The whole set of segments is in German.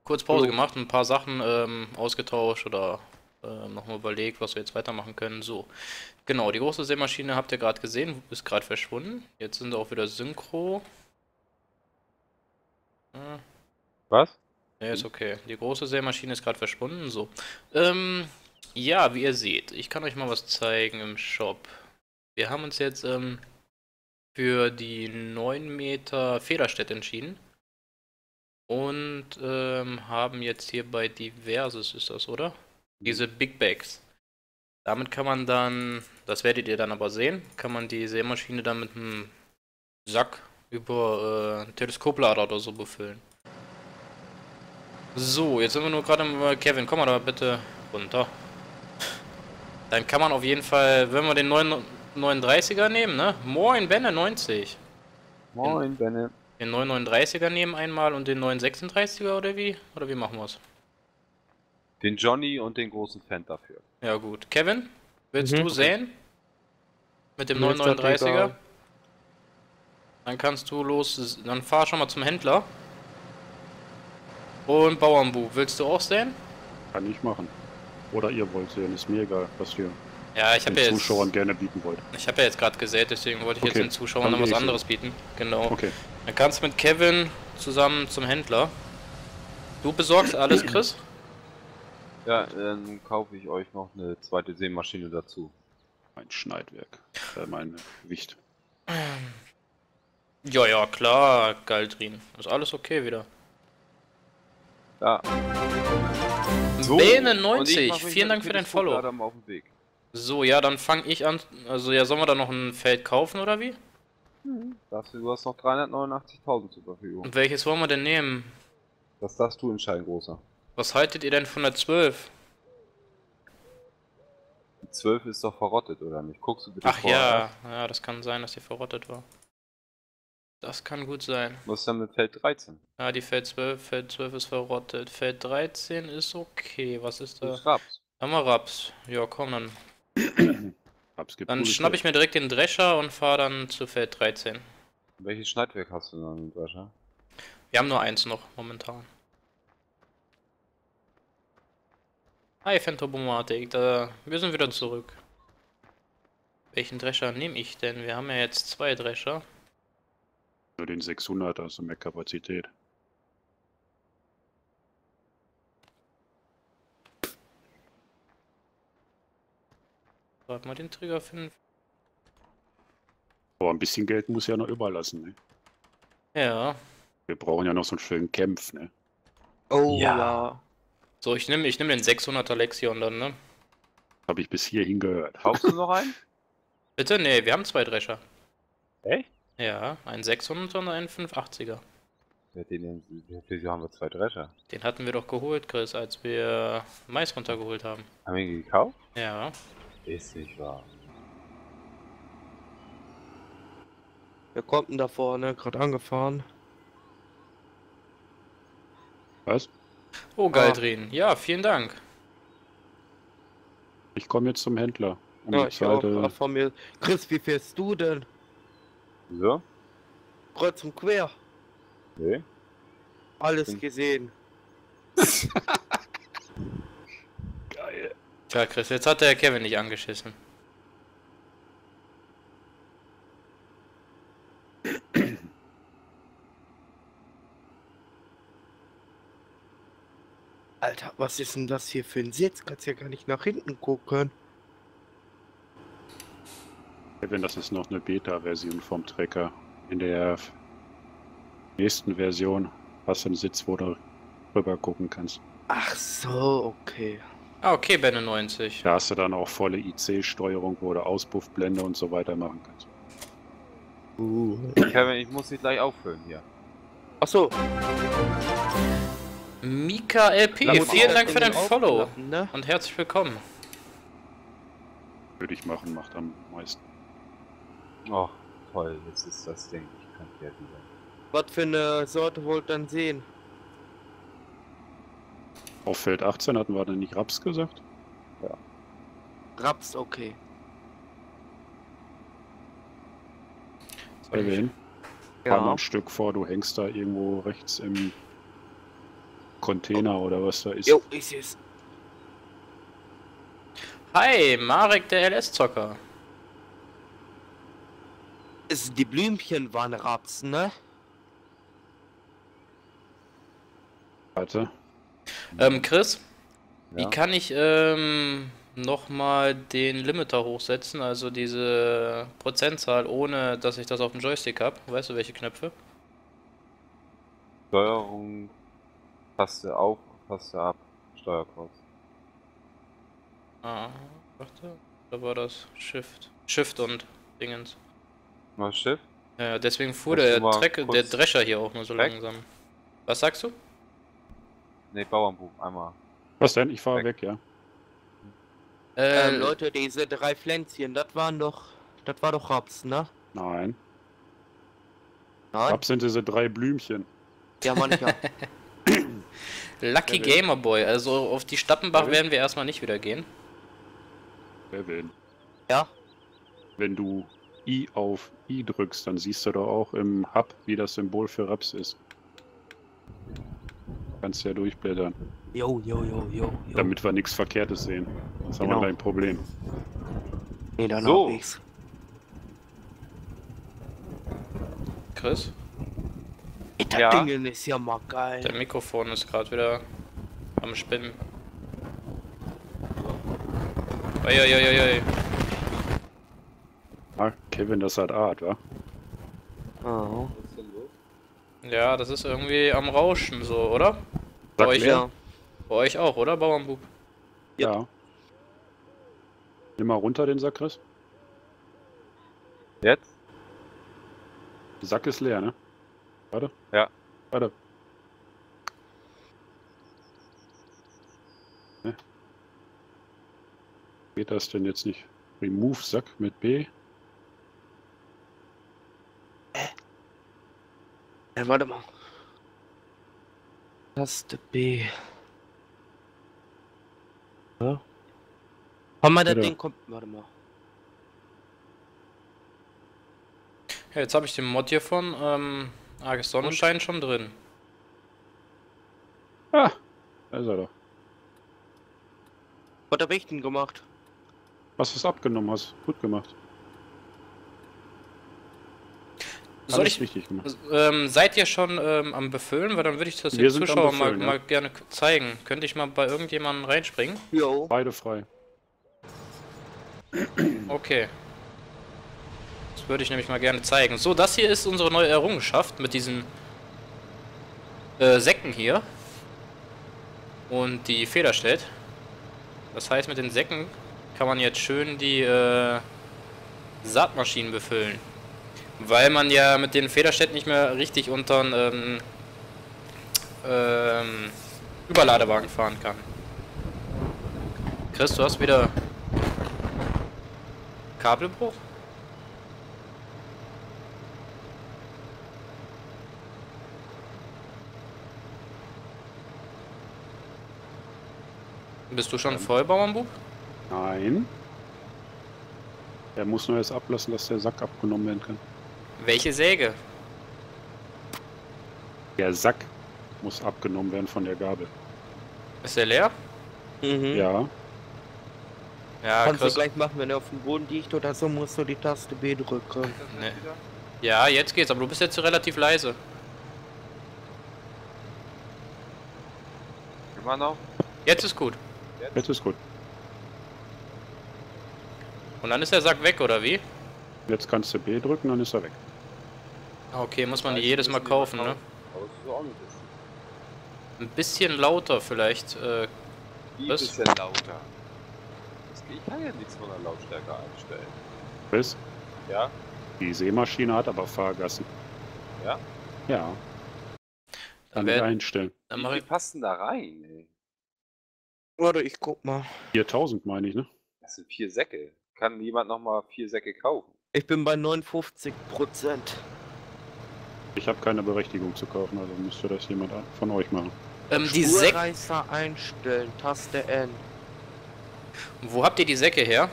kurz Pause Jo. gemacht, ein paar Sachen ausgetauscht oder nochmal überlegt, was wir jetzt weitermachen können. So, genau, die große Sämaschine habt ihr gerade gesehen, ist gerade verschwunden. Jetzt sind auch wieder Synchro. Hm, Was? ja, ist okay. Die große Sämaschine ist gerade verschwunden. So. Ähm, ja, wie ihr seht, ich kann euch mal was zeigen im Shop. Wir haben uns jetzt für die 9 Meter Federstätte entschieden. Und haben jetzt hier bei Diverses ist das, oder? Diese Big Bags. Damit kann man dann, das werdet ihr dann aber sehen, kann man die Sämaschine dann mit einem Sack über einen Teleskoplader oder so befüllen. So, jetzt sind wir nur gerade im Kevin, komm mal da bitte runter. Dann kann man auf jeden Fall, wenn wir den 39er nehmen, ne? Moin, Benne 90. Den, Moin, Benne. den 939er nehmen einmal und den 936er oder wie? Oder wie machen wir's? Den Johnny und den großen Fan dafür. Ja gut. Kevin, willst du Okay. säen? Mit dem Mir ist das 939er? egal. Dann kannst du los, dann fahr schon mal zum Händler. Und Bauernbuch, willst du auch säen? Kann ich machen. Oder ihr wollt sehen, ist mir egal, was ihr Ja, ich den habe ja jetzt, Zuschauern gerne bieten wollt. ich habe ja jetzt gerade gesät, deswegen wollte ich jetzt Okay, den Zuschauern dann noch was geh ich anderes bieten. Genau. Okay. Dann kannst du mit Kevin zusammen zum Händler. Du besorgst alles, Chris? Ja, dann kaufe ich euch noch eine zweite Sämaschine dazu. Mein Schneidwerk. Mein Gewicht. Ja, ja, klar, Galdrin. Ist alles okay wieder. Ja. Bene und ich 90, mach mich vielen mit Dank dem für dein Follow. Teleskoplader mal auf den Weg. So, ja, dann fange ich an. Also, ja, sollen wir da noch ein Feld kaufen oder wie? Du hast noch 389.000 zur Verfügung. Und welches wollen wir denn nehmen? Das darfst du entscheiden, Großer. Was haltet ihr denn von der 12? Die 12 ist doch verrottet, oder nicht? Guckst du bitte Ach vorher ja, erst? ja, das kann sein, dass die verrottet war. Das kann gut sein. Was ist denn mit Feld 13? Ja, die Feld 12 ist verrottet. Feld 13 ist okay. Was ist da? Das ist Raps. Haben wir Raps. Ja, komm, dann. Hab's Dann schnapp ich mir direkt den Drescher und fahre dann zu Feld 13. Welches Schneidwerk hast du dann, Drescher? Wir haben nur eins noch momentan. Hi, Phantobomatik, wir sind wieder zurück. Welchen Drescher nehme ich denn? Wir haben ja jetzt zwei Drescher. Nur den 600, also mehr Kapazität. Warte mal den Trigger finden. Aber ein bisschen Geld muss ja noch überlassen, ne? Ja. Wir brauchen ja noch so einen schönen Kämpf, ne? Oh Ja. ja. So, ich nehm den 600er Lexion dann, ne? Habe ich bis hierhin gehört. Kaufst du noch einen? Bitte? Nee, wir haben zwei Drescher. Echt? Ja, einen 600er und einen 580er. Wieso haben wir zwei Drescher? Den hatten wir doch geholt, Chris, als wir Mais runtergeholt haben. Haben wir ihn gekauft? Ja. Ist nicht wahr. Wer kommt denn da vorne? Gerade angefahren. Was? Oh, Galdrin. Ja, vielen Dank. Ich komme jetzt zum Händler. Um Ja, die ich auch. zweite... Von mir. Chris, wie fährst du denn? Wieso? Kreuz und quer. Nee. Alles Bin- gesehen. Geil. Tja, Chris, jetzt hat der Kevin nicht angeschissen. Alter, was ist denn das hier für ein Sitz? Kannst ja gar nicht nach hinten gucken. Kevin, das ist noch eine Beta-Version vom Trecker. In der nächsten Version hast du einen Sitz, wo du rüber gucken kannst. Ach so, okay. Ah, okay, Benne 90. Da hast du dann auch volle IC-Steuerung, wo du Auspuffblende und so weiter machen kannst. Kevin, ich muss dich gleich auffüllen hier. Ach so. Mika LP, Lass mal vielen auf. Dank für dein Follow. Aufklappen, ne? Und herzlich willkommen. Würde ich machen, macht am meisten. Oh, toll, jetzt ist das Ding. Ich kann ja wieder. Was für eine Sorte wollt ihr dann sehen? Auf Feld 18 hatten wir dann nicht Raps gesagt? Raps, okay. Kevin, fahr mal Ja. ein Stück vor, du hängst da irgendwo rechts im Container oder was da ist. Jo, ich seh's. Hi, Marek, der LS-Zocker. Die Blümchen waren Raps, ne? Warte. Chris, Ja. wie kann ich nochmal den Limiter hochsetzen, also diese Prozentzahl, ohne dass ich das auf dem Joystick habe? Weißt du, welche Knöpfe? Steuerung, Taste auf, Taste ab, Steuerkreuz. Ah, warte, da war das Shift. Shift und Dingens. Mal Schiff. Ja, deswegen fuhr Kannst du der mal der kurz Drescher hier auch nur so weg? langsam. Was sagst du? Ne, Bauernbuch, einmal. Was denn? Ich fahre Weg. weg, ja. Leute, diese 3 Pflänzchen, das war doch Raps, ne? Nein. Nein? Ab sind diese 3 Blümchen. Ja, mancher. Lucky Wer will? Gamer Boy, also auf die Stappenbach Wer will? werden wir erstmal nicht wieder gehen. Wer will? Ja? Wenn du I auf I drückst, dann siehst du doch auch im Hub, wie das Symbol für Raps ist. Kannst ja durchblättern, Jo. damit wir nichts Verkehrtes sehen. Das haben Genau. wir dein Problem. Nee, dann So. hab ich's. Chris, Das Ja. Ding ist ja mal der geil. Mikrofon ist gerade wieder am Spinnen. Eieieiei. Ah, Kevin, das hat Art, wa? Oh. Was ist denn los? Ja, das ist irgendwie am Rauschen so, oder? Bei Sag euch, mir. Ja. bei euch auch, oder, Bauernbub? Ja. Nimm mal runter den Sack, Chris. Jetzt? Der Sack ist leer, ne? Warte. Ja. Warte. Ne? Geht das denn jetzt nicht? Remove Sack mit B? Warte mal. Taste B. Ja. Komm mal, das Bitte. Ding kommt. Warte mal. Ja, jetzt habe ich den Mod hier von Arges Sonnenschein schon drin. Ah! Da ist er doch. Was hab ich denn gemacht? Was du abgenommen hast. Gut gemacht. Soll Alles ich, richtig gemacht. seid ihr schon am Befüllen? Weil dann würde ich das Wir den sind am Zuschauern Befüllen, ja. mal gerne zeigen. Könnte ich mal bei irgendjemandem reinspringen? Jo. Beide frei. Okay. Das würde ich nämlich mal gerne zeigen. So, das hier ist unsere neue Errungenschaft mit diesen Säcken hier. Und die Federstedt. Das heißt, mit den Säcken kann man jetzt schön die Saatmaschinen befüllen. Weil man ja mit den Federstedt nicht mehr richtig unter einen Überladewagen fahren kann. Chris, du hast wieder Kabelbruch? Bist du schon voll, Bauernbub? Nein. Er muss nur erst ablassen, dass der Sack abgenommen werden kann. Welche Säge? Der Sack muss abgenommen werden von der Gabel. Ist der leer? Mhm. Ja. Ja, Kannst du Chris. gleich machen, wenn er auf dem Boden liegt oder so, musst du die Taste B drücken. Nee. Ja, jetzt geht's, aber du bist jetzt relativ leise. Immer noch? Jetzt ist gut. Jetzt ist gut. Und dann ist der Sack weg, oder wie? Jetzt kannst du B drücken, dann ist er weg. Ah, okay, muss man die jedes Mal kaufen, ne? Aber das ist auch ein Ein bisschen. bisschen lauter vielleicht. Wie Was? bisschen lauter. Ich kann ja nichts von der Lautstärke einstellen. Chris, Ja? die Seemaschine hat aber Fahrgassen. Ja? Ja, Dann, kann ich wär, einstellen. dann Wie mach viel ich. passt denn da rein, ey? Warte, ich guck mal. 4000 meine ich, ne? Das sind 4 Säcke. Kann jemand nochmal 4 Säcke kaufen? Ich bin bei 59%. Ich habe keine Berechtigung zu kaufen, also müsste das jemand von euch machen. Die Säcke. Spurreißer einstellen, Taste N. Wo habt ihr die Säcke her?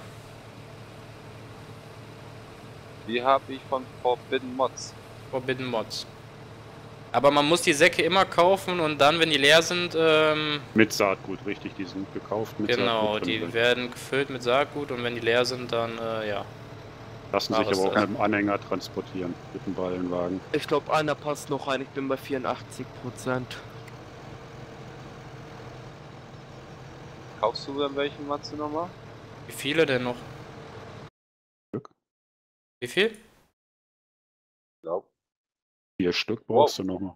Die habe ich von Forbidden Mods. Forbidden Mods. Aber man muss die Säcke immer kaufen und dann, wenn die leer sind, Mit Saatgut, richtig, die sind gekauft mit genau, Saatgut. die werden gefüllt mit Saatgut und wenn die leer sind, dann, ja. Lassen sich Wahres aber auch das. mit dem Anhänger transportieren, mit dem Ballenwagen. Ich glaube, einer passt noch rein. Ich bin bei 84%. Kaufst du dann welchen, Matze, nochmal? Wie viele denn noch? Stück? Wie viel? Ich glaub. 4 Stück brauchst du noch mal.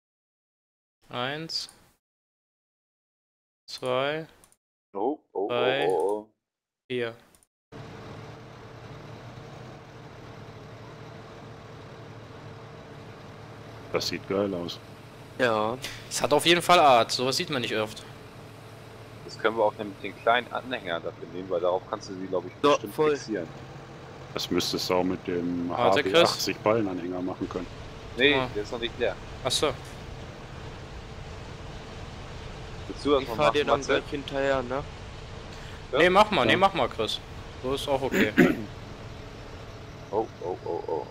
1, 2, Oh, oh, Drei. oh, oh, 4. Das sieht geil aus. Ja. Es hat auf jeden Fall Art, sowas sieht man nicht oft. Das können wir auch mit den kleinen Anhänger dafür nehmen, weil darauf kannst du sie, glaube ich, Ja, bestimmt voll. fixieren. Das müsstest du auch mit dem Warte, Chris. HB80 Ballenanhänger machen können. Nee, Ah. der ist noch nicht leer. Achso, Willst du das Ich mal fahr dir machen, dann Matze? gleich hinterher, ne? Ja. nee, mach mal, Ja. nee, mach mal, Chris. So ist auch okay. Oh, oh, oh, oh.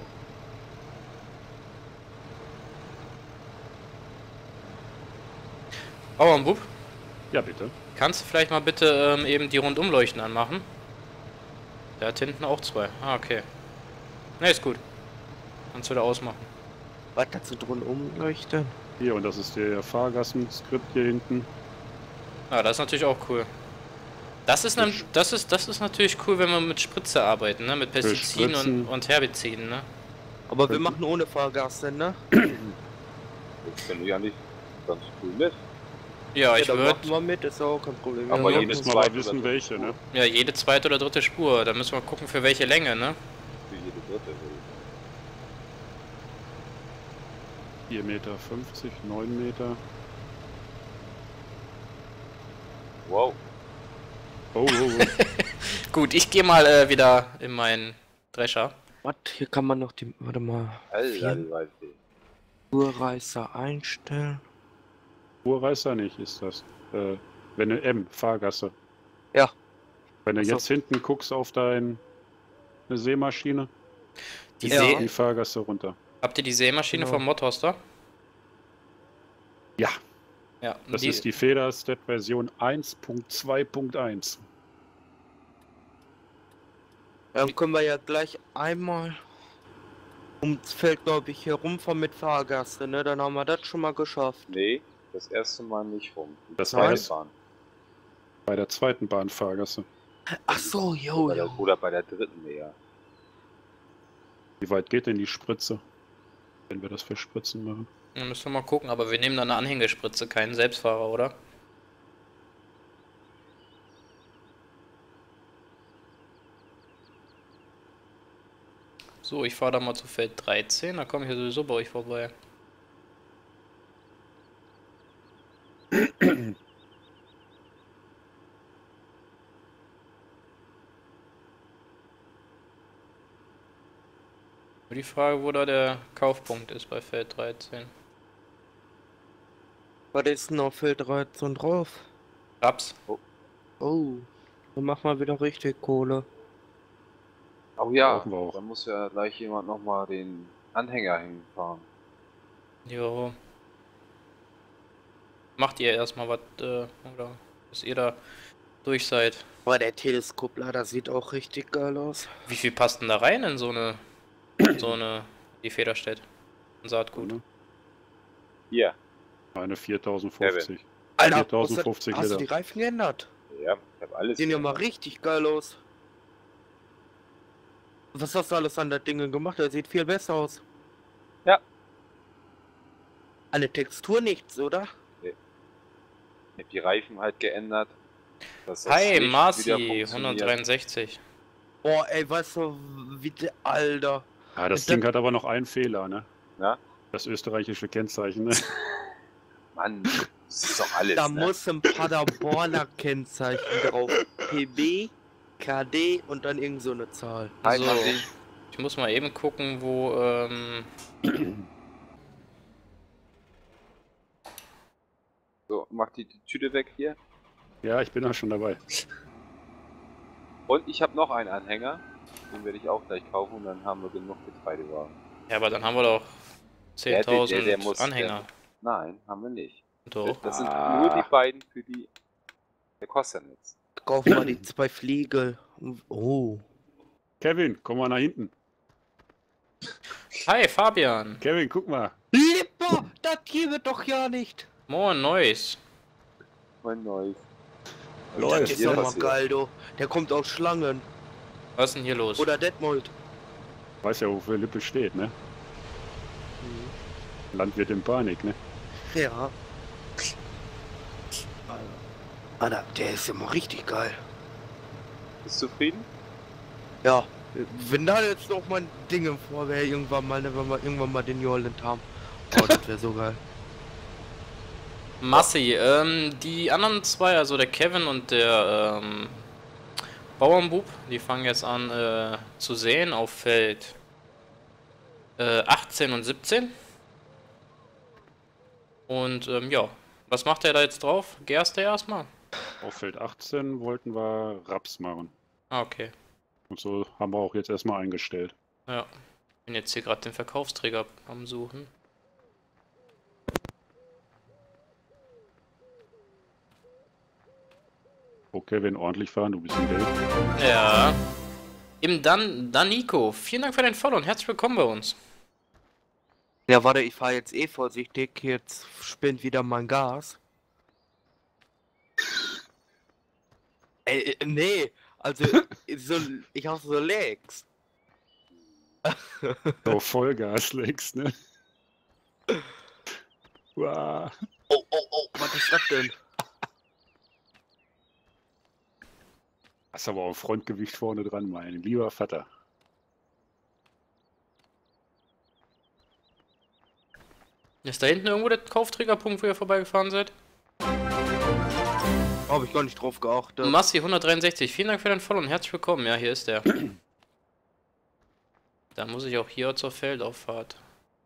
Bauernbub, Ja, bitte. kannst du vielleicht mal bitte eben die Rundumleuchten anmachen? Der hat hinten auch 2. Ah, okay. Ne, ist gut. Kannst du da ausmachen. Was dazu drin umleuchten? Hier, und das ist der Fahrgassenskript hier hinten. Ah, das ist natürlich auch cool. Das ist natürlich cool, wenn wir mit Spritze arbeiten, ne? Mit Pestiziden Spritzen. und Herbiziden, ne? Aber wir Könnte- machen ohne Fahrgast, ne? Das finde ich ja nicht ganz cool mit. Ja, ich dann würde machen wir mit, ist auch kein Problem. Aber Ja, jedes Müssen wir aber zweite wissen, oder welche, ne? ja jede zweite oder dritte Spur. Da müssen wir gucken, für welche Länge, ne? Für jede dritte. würde ich 4,50 Meter, 9 Meter. sagen. Wow. Oh, oh, oh. Gut, ich gehe mal wieder in meinen Drescher. Was? Hier kann man noch die. Warte mal. Alter, die Waldfee. Spurreißer einstellen. Spurreißer nicht, ist das. Wenn du Fahrgasse. Ja. Wenn du Ach so. jetzt hinten guckst auf deine Sämaschine, Die Ja. See die Fahrgasse runter. Habt ihr die Sämaschine Genau. vom Modhoster? Ja, Ja, das ist die Federstat Version 1.2.1. Dann können wir ja gleich einmal ums Feld, glaube ich, herumfahren mit Fahrgäste, ne? Dann haben wir das schon mal geschafft. Nee, das erste Mal nicht rum. Das Zweite heißt- Bahn. Bei der zweiten Bahnfahrgasse. Ach so, jo, Bei der, jo. oder bei der dritten eher. Wie weit geht denn die Spritze? Wenn wir das für Spritzen machen. Da müssen wir mal gucken, aber wir nehmen dann eine Anhängespritze, keinen Selbstfahrer, oder? So, ich fahre da mal zu Feld 13, da komme ich ja sowieso bei euch vorbei. Nur die Frage, wo da der Kaufpunkt ist bei Feld 13. Was ist denn auf Feld 13 drauf? Raps. Oh, dann machen wir wieder richtig Kohle. Oh ja, Brauchen wir auch. dann muss ja gleich jemand nochmal den Anhänger hinfahren. Jo. Macht ihr erstmal was, oder bis ihr da durch seid. Aber der Teleskopler, das sieht auch richtig geil aus. Wie viel passt denn da rein in so eine, die Federstedt? Ein Saatgut. Ne? Hier. Eine 4050. Alter, 4050 hast du die Liter. Reifen geändert? Ja, ich habe alles. Sehen ja mal geändert. richtig geil aus. Was hast du alles an der Dinge gemacht? Der sieht viel besser aus. Ja. An der Textur nichts, oder? Ich habe die Reifen halt geändert. dass das Hi, Licht wieder Marci, funktioniert. 163. Boah, ey, weißt du, wie der Alter. Ja, das Da- Ding hat aber noch einen Fehler, ne? Ja? Das österreichische Kennzeichen, ne? Mann, das ist doch alles. Da ne? muss ein Paderborner Kennzeichen drauf. PB, KD und dann irgend so eine Zahl. Hi, So. Marci. Ich muss mal eben gucken, wo, So, mach die Tüte weg hier. Ja, ich bin auch schon dabei. Und ich habe noch einen Anhänger. Den werde ich auch gleich kaufen und dann haben wir genug Getreidewagen. ja, aber dann haben wir doch 10.000 muss. Anhänger. Nein, haben wir nicht. Doch. Das sind nur die beiden für die. Der kostet ja nichts. Kauf mal die 2 Fliegel. Oh. Kevin, komm mal nach hinten. Hi, Fabian. Kevin, guck mal. Lipper, das hier wird doch ja nicht. Moin, Neues. Mein neues. Läuft. Das ist doch mal geil, du. Der kommt aus Schlangen. Was ist denn hier los? Oder Detmold. Weiß ja, wofür Lippe steht, ne? Landwirt in Panik, ne? Ja. Alter, der ist immer richtig geil. Bist du zufrieden? Ja. Wenn da jetzt noch mal ein Ding im Vor wäre, irgendwann mal, ne, wenn wir irgendwann mal den New Holland haben. Oh, das wäre so geil. Massi, die anderen zwei, also der Kevin und der Bauernbub, die fangen jetzt an zu säen auf Feld 18 und 17. Und ja, was macht er da jetzt drauf? Gerste erstmal? Auf Feld 18 wollten wir Raps machen. Ah, okay. Und so haben wir auch jetzt erstmal eingestellt. Ja. Bin jetzt hier gerade den Verkaufsträger am Suchen. Okay, wenn ordentlich fahren, du bist im Geld. Ja. Im Daniko, vielen Dank für dein Follow und herzlich willkommen bei uns. Ja, warte, ich fahre jetzt eh vorsichtig. Jetzt spinnt wieder mein Gas. Nee, also so, ich hab so Legs. So Vollgas legst, ne? Uah. Oh, was ist das denn? Hast aber auch Frontgewicht vorne dran, mein lieber Vater. Ist da hinten irgendwo der Kaufträgerpunkt, wo ihr vorbeigefahren seid? Habe ich gar nicht drauf geachtet. Massi 163, vielen Dank für dein Follow und herzlich willkommen. Ja, hier ist der. Da muss ich auch hier zur Feldauffahrt.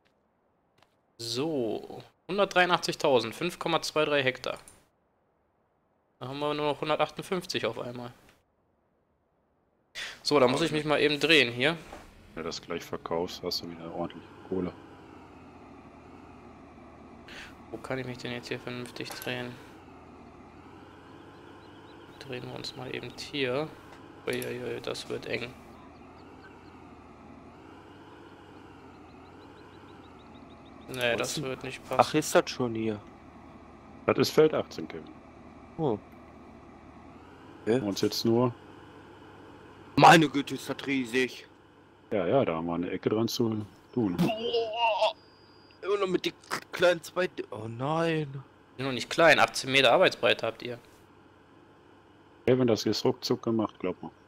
So, 183.000, 5,23 Hektar. Da haben wir nur noch 158 auf einmal. So, da muss ich mich mal eben drehen hier. Wenn du das gleich verkaufst, hast du wieder ordentlich Kohle. Wo kann ich mich denn jetzt hier vernünftig drehen? Drehen wir uns mal eben hier. Uiuiui, das wird eng. Nee, das wird nicht passen. Ach, ist das schon hier? Das ist Feld 18, Kevin. Oh. Wir uns jetzt nur. Meine Güte, ist das riesig. Ja, da haben wir eine Ecke dran zu tun. Boah. Immer noch mit den kleinen zwei... Oh nein. Sind noch nicht klein, 18 Meter Arbeitsbreite habt ihr. Kevin, das ist ruckzuck gemacht, glaub mal.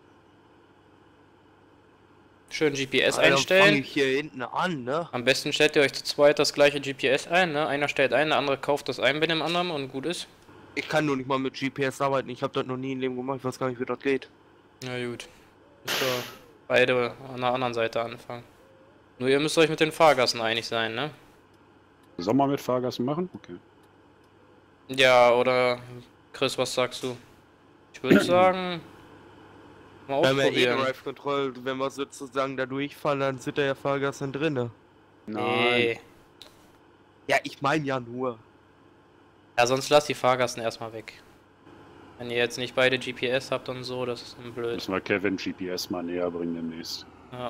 Schön GPS Alter, einstellen. Fang ich hier hinten an, ne? Am besten stellt ihr euch zu zweit das gleiche GPS ein, ne? Einer stellt ein, der andere kauft das ein bei dem anderen und gut ist. Ich kann nur nicht mal mit GPS arbeiten. Ich habe das noch nie im Leben gemacht. Ich weiß gar nicht, wie das geht. Na gut. Müsst ihr beide an der anderen Seite anfangen. Nur ihr müsst euch mit den Fahrgassen einig sein, ne? Sollen wir mit Fahrgassen machen? Okay. Ja, oder Chris, was sagst du? Ich würde sagen, mal Wir haben ja eh ausprobieren. Drive Control. Wenn wir sozusagen da durchfahren, dann sind da ja Fahrgassen drinne. Nee. Ja, ich meine ja nur. Ja, sonst lasst die Fahrgassen erstmal weg. Wenn ihr jetzt nicht beide GPS habt und so, das ist dann blöd. Müssen wir Kevin GPS mal näher bringen demnächst. Ja.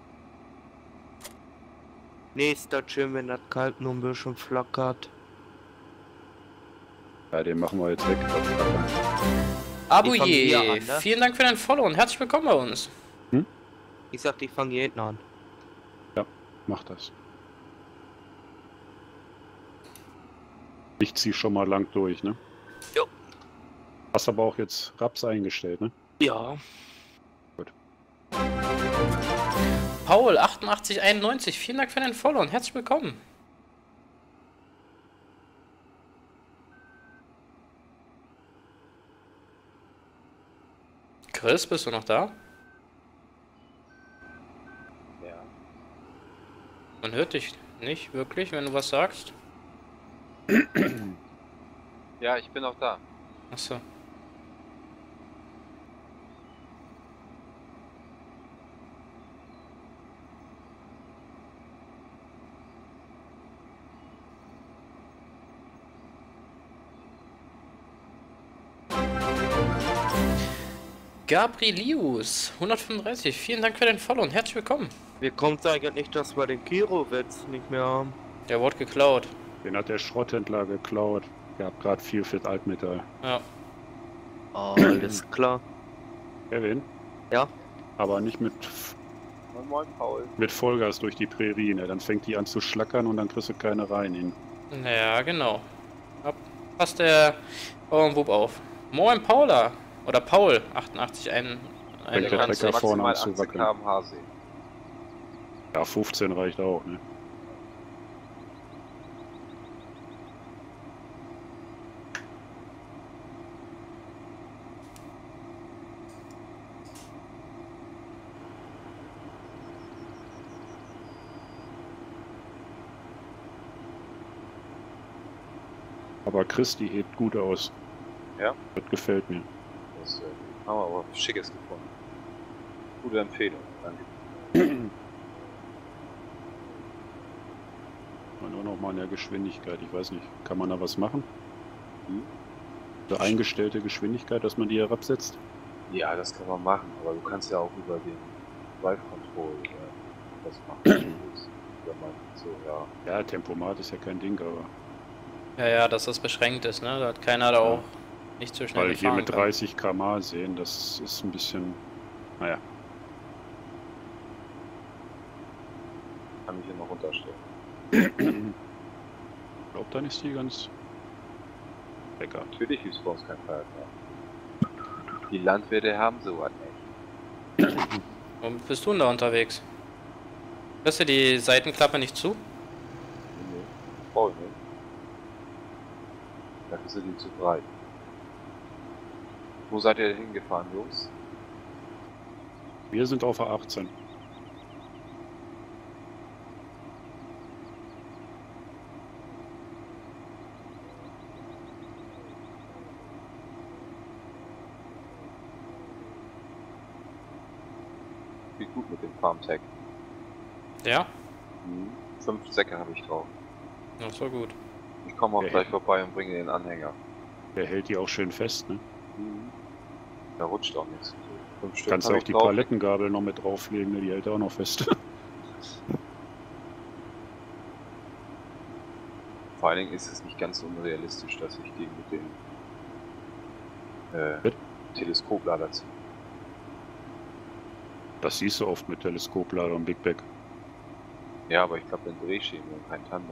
Nee, ist das schön, wenn das kalt nur ein bisschen flackert. Ja, den machen wir jetzt weg. Abuje, hier an, ne? vielen Dank für dein Follow und herzlich willkommen bei uns. Ich sagte, ich fange hier hinten an. Ja, mach das. Ich zieh schon mal lang durch, ne? Jo. Hast aber auch jetzt Raps eingestellt, ne? Ja. Paul 8891, vielen Dank für dein Follow und herzlich willkommen. Chris, bist du noch da? Ja. Man hört dich nicht wirklich, wenn du was sagst. Ja, ich bin auch da. Achso. Gabrielius, 135, vielen Dank für den Follow und herzlich willkommen. Wie kommt's eigentlich nicht, dass wir den Kirowitz nicht mehr haben? Der wurde geklaut. Den hat der Schrotthändler geklaut. Gab gerade viel für das Altmetall. Ja. Alles klar. Kevin? Ja? Aber nicht Moin Moin Paul. mit Vollgas durch die Prärie, ne? Dann fängt die an zu schlackern und dann kriegst du keine rein hin. Ja, genau. Da passt der Bauernbub auf. Moin Paula. Oder Paul, 88, ein Fängt der kannst Trecker vorne an maximal zu 80 wackeln. km/h sehen. Ja, 15 reicht auch, ne? Aber Christi hebt gut aus. Ja? Das gefällt mir. Das haben wir aber was Schickes gefunden. Gute Empfehlung, danke. Und auch noch mal in der Geschwindigkeit, ich weiß nicht, kann man da was machen? Hm? So eingestellte Geschwindigkeit, dass man die herabsetzt? Ja, das kann man machen, aber du kannst ja auch über den Drive Control das machen. Wenn man so, ja. Ja, Tempomat ist ja kein Ding, aber Ja, dass das beschränkt ist, ne? Da hat keiner da auch nicht so schnell weil hier gefahren mit kann. 30 km/h sehen, das ist ein bisschen, naja. Kann ich hier noch runterstellen. Ich glaube, dann ist die ganz lecker. Natürlich gibt es bei uns kein Feiertag. Die Landwirte haben sowas nicht. Womit bist du denn da unterwegs? Lässt du die Seitenklappe nicht zu? Nee, voll, ne? Dafür sind die zu breit. Wo seid ihr hingefahren, Jungs? Wir sind auf der 18. Geht gut mit dem Farmtech. Ja? 5 Säcke habe ich drauf. Das war gut. Ich komme auch Ja. gleich vorbei und bringe den Anhänger. Der hält die auch schön fest, ne? Da rutscht auch nichts. 5 Stück Kannst habe du auch ich die drauf. Palettengabel noch mit drauflegen, ne? Die hält auch noch fest. Vor allen Dingen ist es nicht ganz unrealistisch, dass ich den mit dem Mit? Teleskoplader ziehe. Das siehst du oft mit Teleskoplader und Big Bag. Ja, aber ich glaube, den Drehschämen und kein Tandem.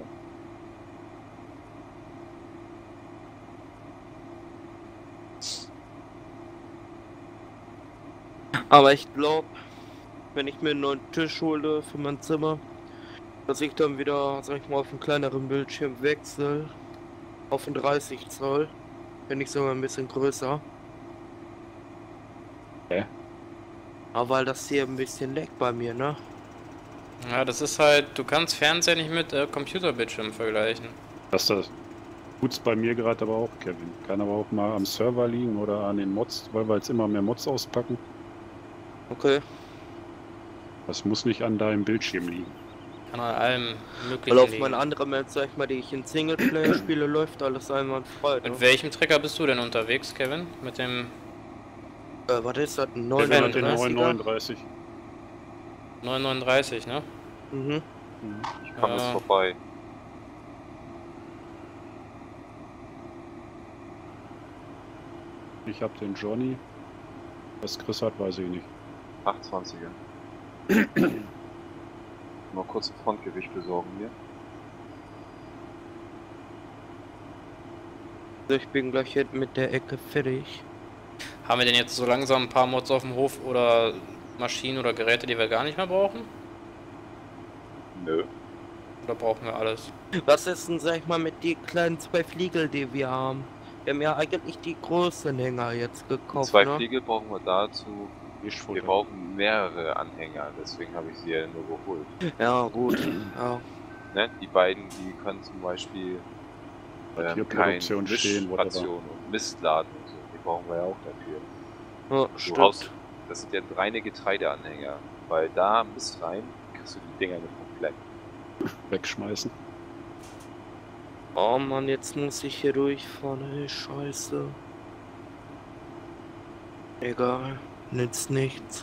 Aber ich glaube, wenn ich mir einen neuen Tisch hole für mein Zimmer, dass ich dann wieder, sag ich mal, auf einen kleineren Bildschirm wechsle. Auf den 30 Zoll. Wenn nicht sogar ein bisschen größer. Hä? Aber weil das hier ein bisschen leckt bei mir, ne? Ja, das ist halt, du kannst Fernseher nicht mit Computerbildschirm vergleichen. Das tut's bei mir gerade aber auch, Kevin. Kann aber auch mal am Server liegen oder an den Mods, weil wir jetzt immer mehr Mods auspacken. Okay. Das muss nicht an deinem Bildschirm liegen. Kann an allem möglichen Weil auf liegen. meinen anderen Maps, sag ich mal, die ich in Singleplayer spiele, läuft alles einwandfrei. Ne? Mit welchem Trecker bist du denn unterwegs, Kevin? Mit dem Was ist das? Ein Kevin hat den 39er? 939. 939, ne? Mhm. Ich komme jetzt Ja. vorbei. Ich hab den Johnny. Was Chris hat, weiß ich nicht. 820er. Mal kurz ein Frontgewicht besorgen hier. Also ich bin gleich hinten mit der Ecke fertig. Haben wir denn jetzt so langsam ein paar Mods auf dem Hof oder Maschinen oder Geräte, die wir gar nicht mehr brauchen? Nö. Oder brauchen wir alles? Was ist denn, sag ich mal, mit den kleinen 2 Fliegel, die wir haben? Wir haben ja eigentlich die großen Hänger jetzt gekauft, 2 ne? Fliegel brauchen wir dazu. Wir Mischfutter. brauchen mehrere Anhänger, deswegen habe ich sie ja nur geholt. Ja, gut. Ja. Ne? Die beiden, die können zum Beispiel keine Tierproduktion stehen, whatever. Mischration und Mistladen und so. Die brauchen wir ja auch dafür. Ja, Du stimmt. haust, das sind ja reine Getreideanhänger, weil da Mist rein, kriegst du die Dinger nicht komplett. Wegschmeißen. Oh Mann, jetzt muss ich hier durchfahren, ey, scheiße. Egal. nützt nichts.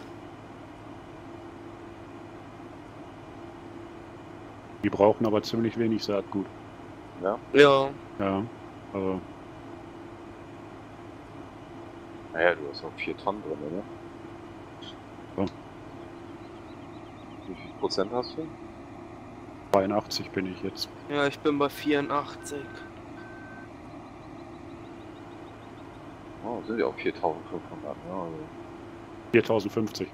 Die brauchen aber ziemlich wenig Saatgut. Ja. Ja, Ja, also Naja, du hast auch 4 Tonnen drin, ne? So. Wie viel Prozent hast du? 82 bin ich jetzt. ja, ich bin bei 84. Oh, sind ja auch 4500, ja. Also. 4050.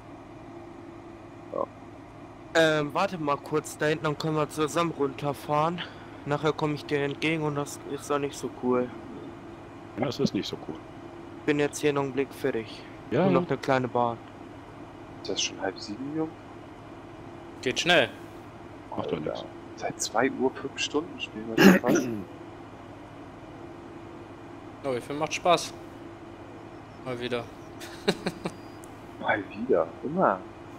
Warte mal kurz da hinten, dann können wir zusammen runterfahren. Nachher komme ich dir entgegen und das ist doch nicht so cool. Ja, das ist nicht so cool. Bin jetzt hier noch einen Blick fertig. Ja, Und noch eine kleine Bahn. Ist das schon 6:30, Jungs? Geht schnell. Macht doch Alter, nichts. Seit 2 Uhr 5 Stunden spielen wir schon fast. Oh, ich finde, macht Spaß. Mal wieder. Mal wieder, immer.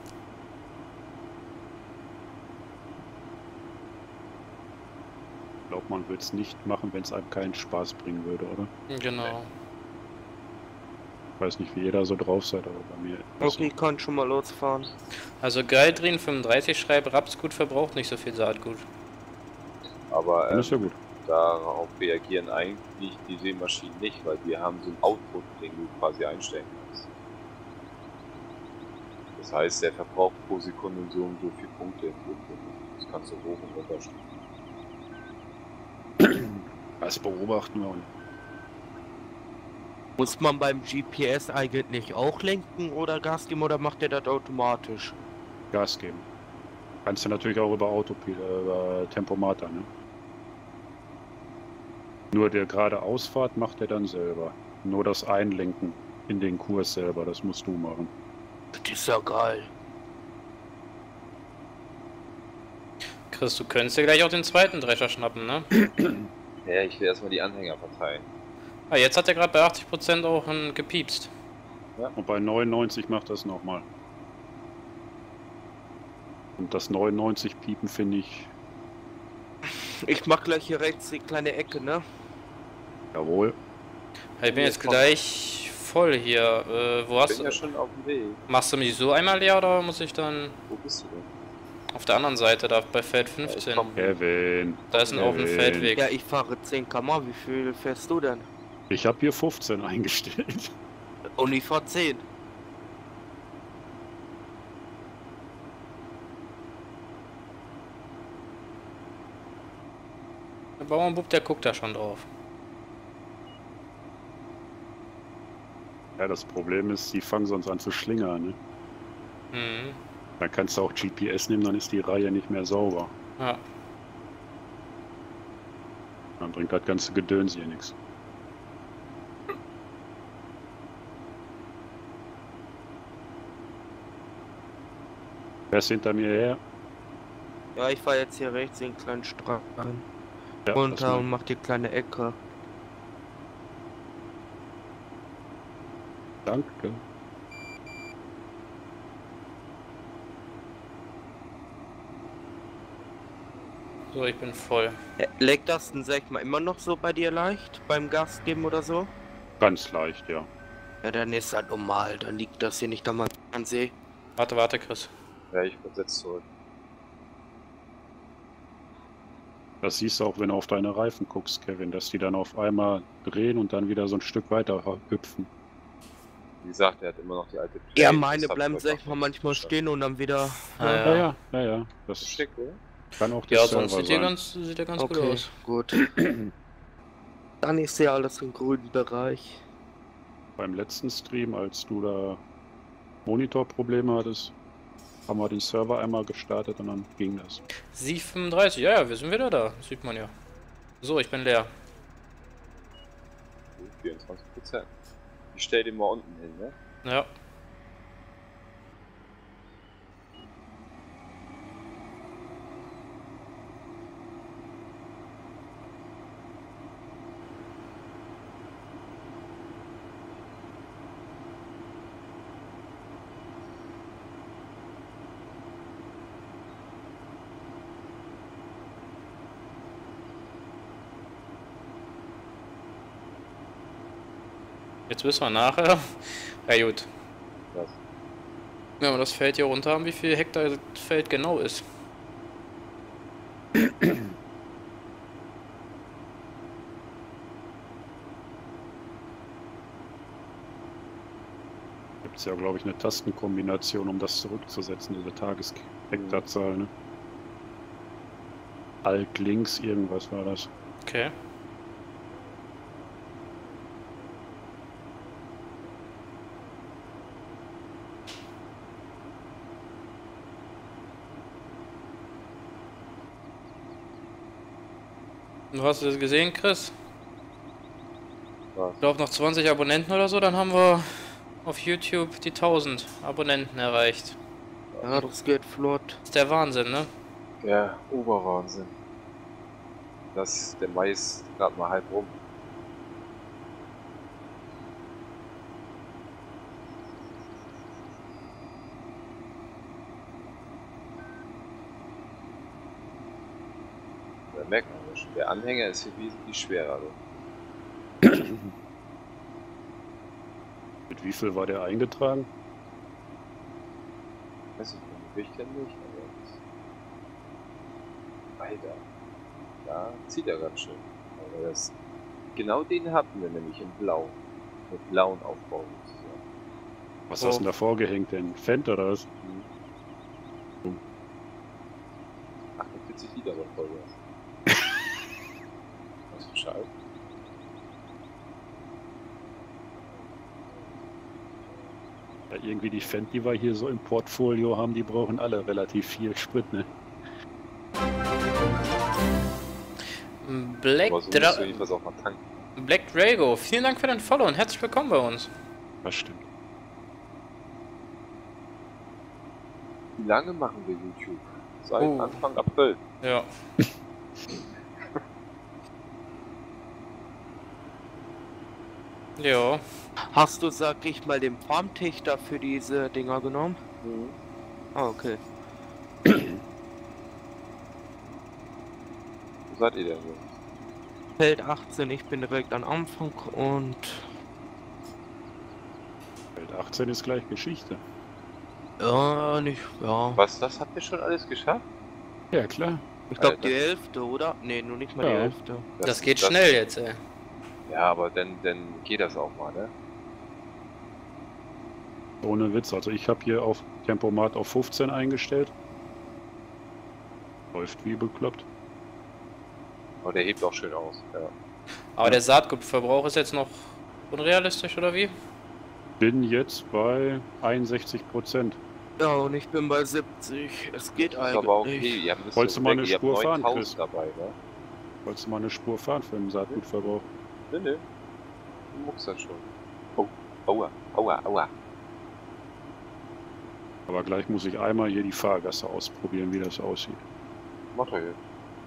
Ich glaube, man würde es nicht machen, wenn es einem keinen Spaß bringen würde, oder? Genau. Ich weiß nicht, wie ihr da so drauf seid, aber bei mir ist Okay, ich kann schon mal losfahren. Also Geldrin 35 schreibt, Rapsgut verbraucht nicht so viel Saatgut. Aber das ist ja gut. darauf reagieren eigentlich die Sämaschinen nicht, weil wir haben so einen Output, den du quasi einstellen kannst. Das heißt, der verbraucht pro Sekunde so und so viele Punkte. Das kannst du hoch und runter stellen. Das beobachten wir und Muss man beim GPS eigentlich auch lenken oder Gas geben oder macht der das automatisch? Gas geben. Kannst du natürlich auch über über Tempomater, ne? Nur der gerade Ausfahrt macht er dann selber. Nur das Einlenken in den Kurs selber, das musst du machen. Das ist ja geil. Chris, du könntest dir gleich auch den zweiten Drescher schnappen, ne? Ja, ich will erstmal die Anhänger verteilen. Ah, jetzt hat er gerade bei 80% auch gepiepst. Und bei 99 macht das nochmal. Und das 99 Piepen finde ich, Ich mach gleich hier rechts die kleine Ecke, ne? jawohl. Ja, ich bin jetzt gleich voll hier. Wo Ich hast bin du? ja schon auf dem Weg. Machst du mich so einmal leer oder muss ich dann Wo bist du denn? auf der anderen Seite, da bei Feld Ja, 15? ich komm- Kevin. Da ist ein offener Kevin. Feldweg. Ja, ich fahre 10 km. Wie viel fährst du denn? Ich habe hier 15 eingestellt. Und ich fahre 10. Der Bauernbub, der guckt da schon drauf. Ja, das Problem ist, die fangen sonst an zu schlingern, ne? Mhm. Dann kannst du auch GPS nehmen, dann ist die Reihe nicht mehr sauber. Ja. Dann bringt das ganze Gedöns hier nichts. Wer ist hinter mir her? Ja, ich fahre jetzt hier rechts den kleinen Strahl rein. Ja, Runter das und mach die kleine Ecke. danke. So, ich bin voll. Ja, leckt das denn, sag ich mal, immer noch so bei dir leicht? Beim Gas geben oder so? Ganz leicht, ja. Ja, dann ist das normal. Dann liegt das hier nicht am See. Warte, Chris. Ja, ich bin jetzt zurück. Das siehst du auch, wenn du auf deine Reifen guckst, Kevin, dass die dann auf einmal drehen und dann wieder so ein Stück weiter hüpfen. Wie gesagt, er hat immer noch die alte Plate. Ja, meine Das hab bleiben, ich sag einfach ich mal, nicht manchmal verstanden. stehen und dann wieder. Ja. Das Schick, oder? kann auch der Ja, Server sonst sein. sieht der ganz gut Okay, aus. gut. Dann ist ja alles im grünen Bereich. Beim letzten Stream, als du da Monitorprobleme hattest, haben wir den Server einmal gestartet und dann ging das. Sie 35, ja, wir sind wieder da. Das sieht man ja. So, ich bin leer. 24%. Ich stell den mal unten hin, ne? Ja. Jetzt wissen wir nachher. Ja gut. Was? Wenn wir das Feld hier runter haben, wie viel Hektar das Feld genau ist. Gibt es ja, glaube ich, eine Tastenkombination, um das zurückzusetzen, diese Tageshektarzahl, ne? Alt links, irgendwas war das. Okay. Du hast es gesehen, Chris? Was? Ich glaube noch 20 Abonnenten oder so, dann haben wir auf YouTube die 1000 Abonnenten erreicht. Ja, das geht flott. Das ist der Wahnsinn, ne? Ja, Oberwahnsinn. Der Mai ist gerade mal halb rum. Da merkt man ja schon, der Anhänger ist hier wesentlich schwerer. Also. Mit wie viel war der eingetragen? Weiß ich nicht, Gewicht ja nicht, aber Alter, da zieht er ganz schön. Aber genau den hatten wir nämlich in Blau. Mit blauen Aufbau sozusagen. Was hast du denn da vorgehängt? Denn Fendt oder was? 48 Liter war Vollgas. Was für Scheiße. Ja, irgendwie die Fendt, die wir hier so im Portfolio haben, die brauchen alle relativ viel Sprit, ne? Black, Aber so musst du jedenfalls auch mal tanken. Black Drago, vielen Dank für dein Follow und herzlich willkommen bei uns. Das stimmt. Wie lange machen wir YouTube? Seit Oh. Anfang April. Ja. Ja. Hast du, sag ich mal, den Farmtächter für diese Dinger genommen? Ah, okay. Wo seid ihr denn hier? Feld 18, ich bin direkt am Anfang und... Feld 18 ist gleich Geschichte. Ja, nicht... Ja. Was, das habt ihr schon alles geschafft? Ja, klar. Ich glaube Alter. die 11., oder? Ne, nur nicht mal die Ja. 11. Das geht schnell jetzt, ey. Ja, aber dann geht das auch mal, ne? Ohne Witz. Also ich habe hier auf Tempomat auf 15 eingestellt. Läuft wie bekloppt. Aber der hebt auch schön aus, ja. Aber der Saatgutverbrauch ist jetzt noch unrealistisch, oder wie? Bin jetzt bei 61%. Ja, und ich bin bei 70. Es geht Ist eigentlich. aber okay, ihr habt Wolltest du mal eine ihr habt Spur fahren, 9000 Chris? dabei, ne? Wolltest du mal eine Spur fahren für den Saatgutverbrauch? Ne, ne. Du muckst das schon. Oh, aua, aua, aua. Aber gleich muss ich einmal hier die Fahrgasse ausprobieren, wie das aussieht. Mach doch jetzt.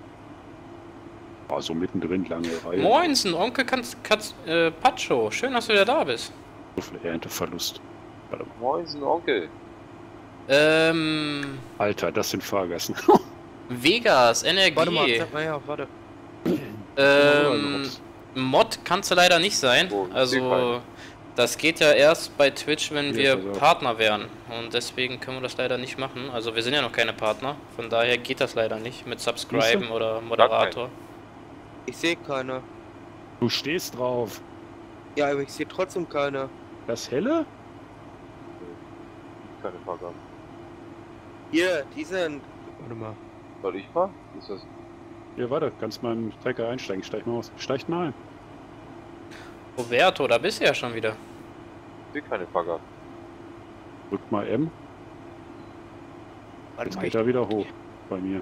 Also mittendrin lange Reihe. Moinsen, Onkel Pacho. Schön, dass du wieder da bist. So viel Ernteverlust. Warte mal. Moinsen, Onkel. Alter, das sind Fahrgassen. Vegas, Energie. Warte mal, sag mal her, warte. Mod kannst du leider nicht sein. Oh, Also, das geht ja erst bei Twitch, wenn Ja, wir pass auf. Partner wären. Und deswegen können wir das leider nicht machen. Also, wir sind ja noch keine Partner. Von daher geht das leider nicht mit Subscriben oder Moderator. Ich sehe keine. Du stehst drauf. Ja, aber ich sehe trotzdem keine. Das helle? Keine Frage. Hier, die sind... Warte mal. Soll ich mal? Ist das. Hier, warte, kannst mal in den Trecker einsteigen. Steig mal aus. Steigt mal ein. Roberto, da bist du ja schon wieder. Ich sehe keine Frage. Drück mal M. Warte Jetzt mal, geht er wieder hoch. Bei mir.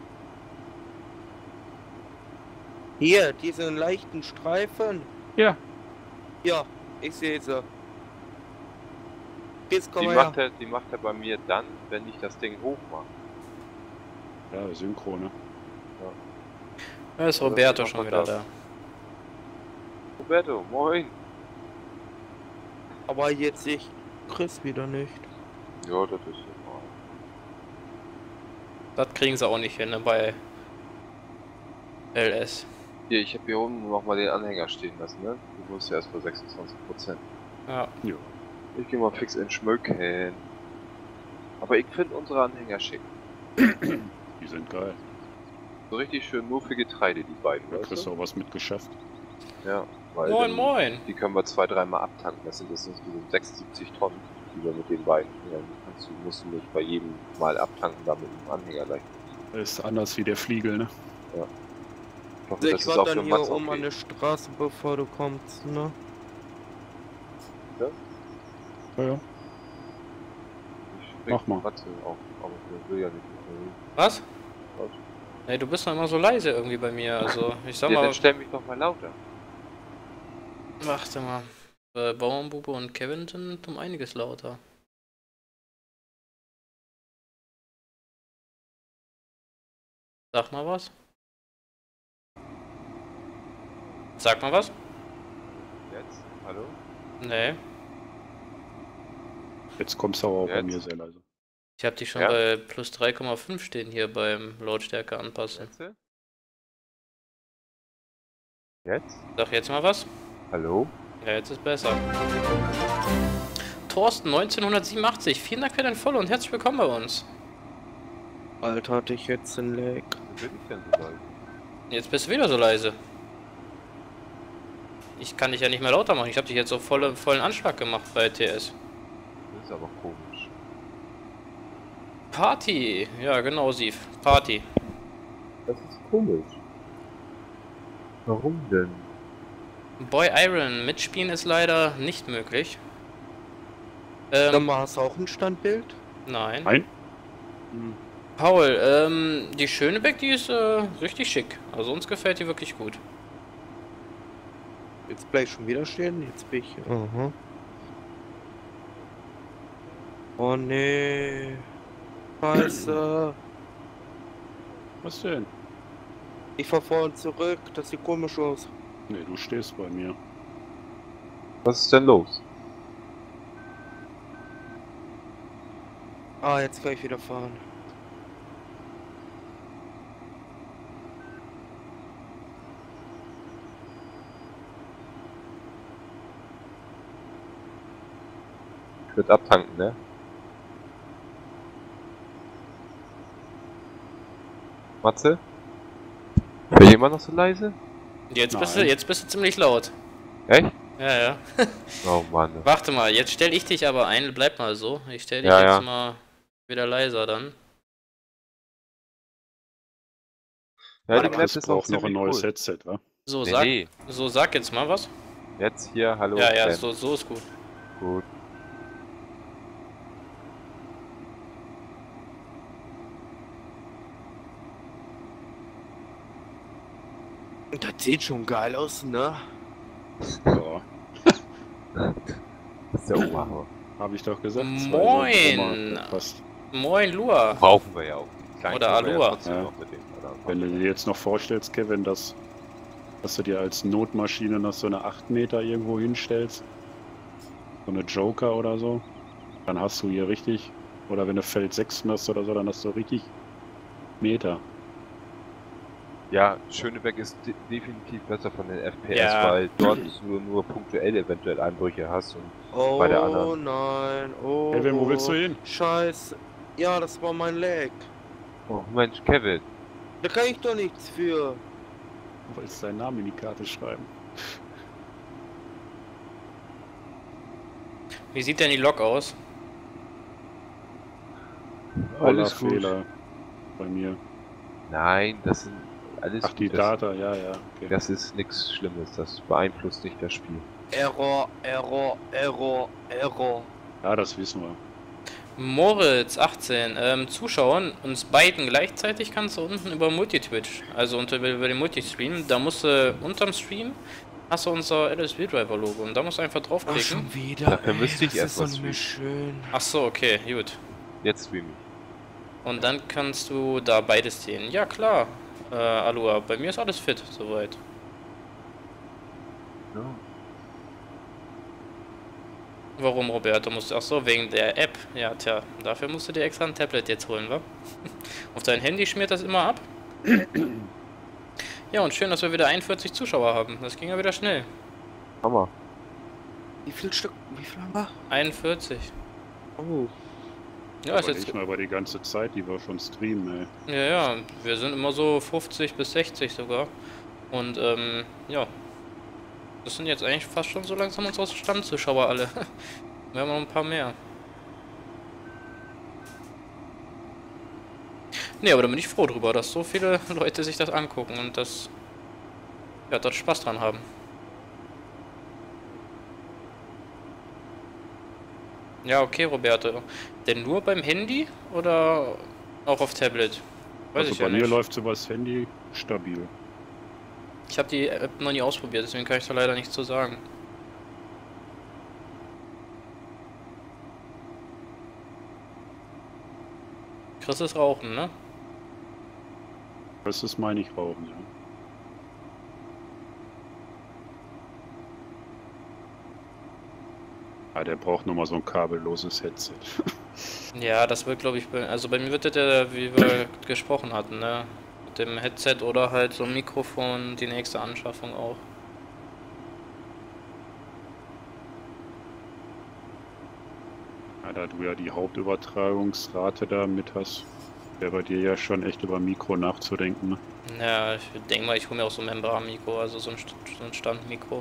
hier, diese leichten Streifen. Ja. Ja, ich sehe sie. Jetzt komm Die mal macht, her. die macht er bei mir dann, wenn ich das Ding hoch mache. Ja, Synchro, ne? Da ist Roberto schon wieder da. Roberto, moin. Aber jetzt sehe ich Chris wieder nicht. Ja, das ist normal. Das kriegen sie auch nicht hin, ne, bei LS. Hier, ich habe hier oben nochmal den Anhänger stehen lassen, ne? Du musst ja erst für 26%. Ja. Ja. Ich geh mal fix in Schmöcken. Aber ich finde unsere Anhänger schick. Die sind geil. So richtig schön nur für Getreide, die beiden. Da weißt kriegst du? du auch was mit geschafft. Ja, weil Moin, dann- moin. Die können wir 2-3 Mal abtanken. Das sind insgesamt 76 Tonnen, die wir mit den beiden. Ja, musst du nicht bei jedem Mal abtanken, da mit dem Anhänger leicht. Das ist anders wie der Fliegel, ne? Ich hoffe, Also das ich ist war auch für dann hier Mats oben okay. an der Straße, bevor du kommst, ne? Ja, ja. Ich Mach mal. Matze auf, aber der will ja nicht. Was? Was? Nee, du bist doch immer so leise irgendwie bei mir, also ich sag Ja, mal, dann stell mich doch mal lauter. warte mal. Bauernbube und Kevin sind um einiges lauter. Sag mal was. Sag mal was. Jetzt? Hallo? Nee. Jetzt kommst du aber auch bei Jetzt? mir sehr leise. Ich hab dich schon Ja? bei plus 3,5 stehen hier beim Lautstärke anpassen. Jetzt? Jetzt? Sag jetzt mal was. Hallo? Ja, jetzt ist besser. Thorsten 1987, vielen Dank für dein Follow und herzlich willkommen bei uns. Alter, hatte ich jetzt den Lag. Wo bin ich denn so leise? Jetzt bist du wieder so leise. Ich kann dich ja nicht mehr lauter machen. Ich habe dich jetzt auf vollen Anschlag gemacht bei TS. Das ist aber komisch. Party! Ja, genau, Sief. Party. Das ist komisch. Warum denn? Boy Iron, mitspielen ist leider nicht möglich. Dann hast du auch ein Standbild? Nein. Nein? Paul, die Schönebeck, die ist richtig schick. Also uns gefällt die wirklich gut. Jetzt bleib ich schon wieder stehen? Jetzt bin ich. Aha. Oh nee. Scheiße. Was denn? Ich fahr vor und zurück. Das sieht komisch aus. Ne, du stehst bei mir. Was ist denn los? Ah, jetzt kann ich wieder fahren. Ich würde abtanken, ne? Matze? Bin ich immer noch so leise? Jetzt bist, Nein. jetzt bist du ziemlich laut. Echt? Ja, ja. Oh Mann. Warte mal, jetzt stell ich dich aber ein. Bleib mal so. Ich stell dich Ja, jetzt ja. mal wieder leiser dann. Ja, die Markus Map ist auch braucht noch ein ziemlich neues cool. Headset, wa? So, Nee, sag jetzt mal was. jetzt hier, hallo. Ja, ja, Ben. so ist gut. Gut. Das sieht schon geil aus, ne? Ja, Das ist der Oberhammer. habe ich doch gesagt. Moin. Das passt. Moin, Lua. Brauchen wir ja auch. Die Kleinen Oder können wir Aloha. trotzdem Ja. noch mit denen, oder? Wenn du dir jetzt noch vorstellst, Kevin, dass du dir als Notmaschine noch so eine 8 Meter irgendwo hinstellst, so eine Joker oder so, dann hast du hier richtig, oder wenn du Feld 6 machst oder so, dann hast du richtig Meter. Ja, Schönebeck ist definitiv besser von den FPS, Ja. weil dort du nur punktuell eventuell Einbrüche hast. Und Oh Bei der anderen. nein. Oh. Kevin, wo willst du hin? Scheiße. Ja, das war mein Lag. oh Mensch, Kevin. Da kann ich doch nichts für. Du wolltest deinen Namen in die Karte schreiben. Wie sieht denn die Lok aus? Alles gut. Fehler bei mir. Nein, das sind alles Ach, die gut. Data, ja, ja. Okay. Das ist nichts Schlimmes, das beeinflusst nicht das Spiel. Error, Error, Error, Error. Ja, das wissen wir. Moritz, 18. Zuschauen, uns beiden gleichzeitig kannst du unten über Multitwitch, also über den Multistream, da musst du unterm Stream, hast du unser LSB-Driver-Logo und da musst du einfach Ach, draufklicken. schon wieder. Dafür müsste ich das erst ist was so streamen. nicht schön. Ach so, okay, gut. Jetzt stream ich. Und dann kannst du da beides sehen. Ja klar, Aloha, bei mir ist alles fit, soweit. Ja. Warum, Roberto? Ach so, wegen der App. Ja, tja, dafür musst du dir extra ein Tablet jetzt holen, wa? Auf dein Handy schmiert das immer ab. Ja, und schön, dass wir wieder 41 Zuschauer haben. Das ging ja wieder schnell. Hammer. Wie viel Stück? Wie viel haben wir? 41. Oh. Ja, ist Aber jetzt. nicht mal über die ganze Zeit, die wir schon streamen, ey. Ja, ja, wir sind immer so 50 bis 60 sogar. Und ja. Das sind jetzt eigentlich fast schon so langsam unsere Stammzuschauer alle. Wir haben noch ein paar mehr. Ne, aber da bin ich froh drüber, dass so viele Leute sich das angucken und das ja, dort Spaß dran haben. Ja, okay, Roberto. Denn nur beim Handy oder auch auf Tablet? Weiß Also ich bei ja mir nicht. läuft übers Handy stabil. Ich habe die App noch nie ausprobiert, deswegen kann ich da leider nichts zu sagen. Chris ist Rauchen, ne? Das ist meine ich rauchen, ja. Ah, der braucht nochmal so ein kabelloses Headset. Ja, das wird, glaube ich, also bei mir wird das ja, wie wir gesprochen hatten, ne? Mit dem Headset oder halt so ein Mikrofon, die nächste Anschaffung auch. Ja, da du ja die Hauptübertragungsrate da mit hast, wäre bei dir ja schon echt über Mikro nachzudenken, ne? Ja, ich denke mal, ich hole mir auch so ein Membran-Mikro, also so ein Standmikro.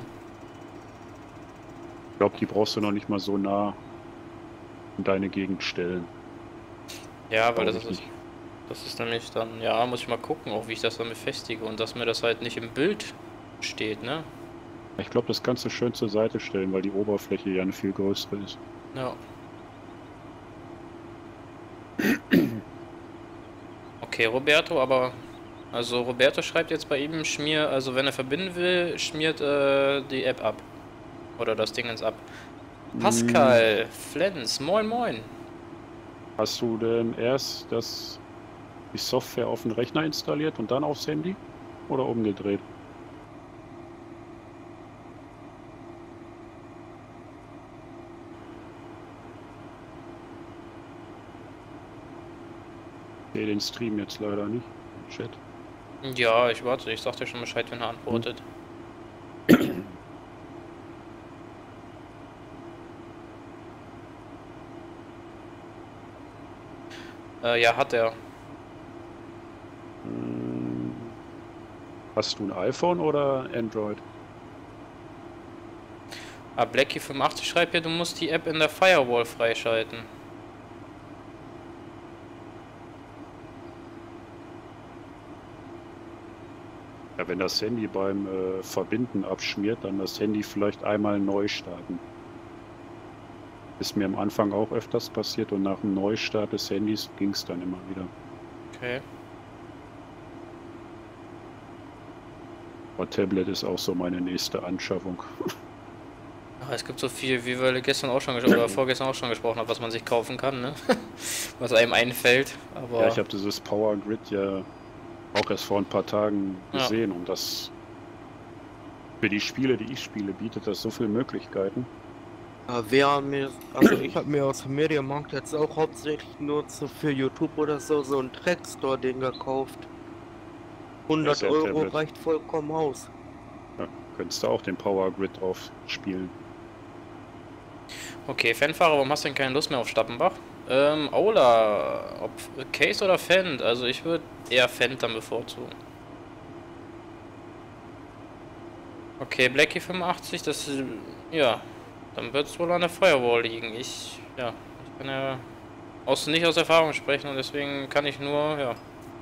Ich glaube, die brauchst du noch nicht mal so nah in deine Gegend stellen. Ja, weil Glaub das ich ist, nicht. das ist nämlich dann, ja, muss ich mal gucken, auch wie ich das dann befestige und dass mir das halt nicht im Bild steht, ne? Ich glaube, das kannst du schön zur Seite stellen, weil die Oberfläche ja eine viel größere ist. Ja. Okay, Roberto, aber also Roberto schreibt jetzt bei ihm also wenn er verbinden will, schmiert die App ab. Oder das Dingens ab. Pascal, Flens, moin moin. Hast du denn erst die Software auf den Rechner installiert und dann aufs Handy? Oder umgedreht? Ich sehe den Stream jetzt leider nicht im Chat. Ja, ich warte, ich sag dir schon Bescheid, wenn er antwortet. Ja, hat er. Hast du ein iPhone oder Android? Ah, Blackie85 schreibt hier, du musst die App in der Firewall freischalten. Ja, wenn das Handy beim Verbinden abschmiert, dann das Handy vielleicht einmal neu starten. Ist mir am Anfang auch öfters passiert und nach dem Neustart des Handys ging es dann immer wieder. Okay. Aber Tablet ist auch so meine nächste Anschaffung. Ach, es gibt so viel, wie wir gestern auch schon oder vorgestern auch schon gesprochen haben, was man sich kaufen kann, ne? Was einem einfällt. Aber Ja, ich habe dieses Power Grid ja auch erst vor ein paar Tagen Ja. gesehen und das für die Spiele, die ich spiele, bietet das so viele Möglichkeiten. Ja, also ich habe mir aus dem Mediamarkt jetzt auch hauptsächlich nur so für YouTube oder so ein Trackstore-Ding gekauft. 100 Ja, Euro Tablet. reicht vollkommen aus. Ja, könntest du auch den Power Grid drauf spielen. okay, Fanfahrer, warum hast du denn keine Lust mehr auf Stappenbach? Aula, ob Case oder Fendt? Also ich würde eher Fendt dann bevorzugen. Okay, Blackie85, das ja, dann wird es wohl an der Firewall liegen. Ich kann ja nicht aus Erfahrung sprechen und deswegen kann ich nur, ja,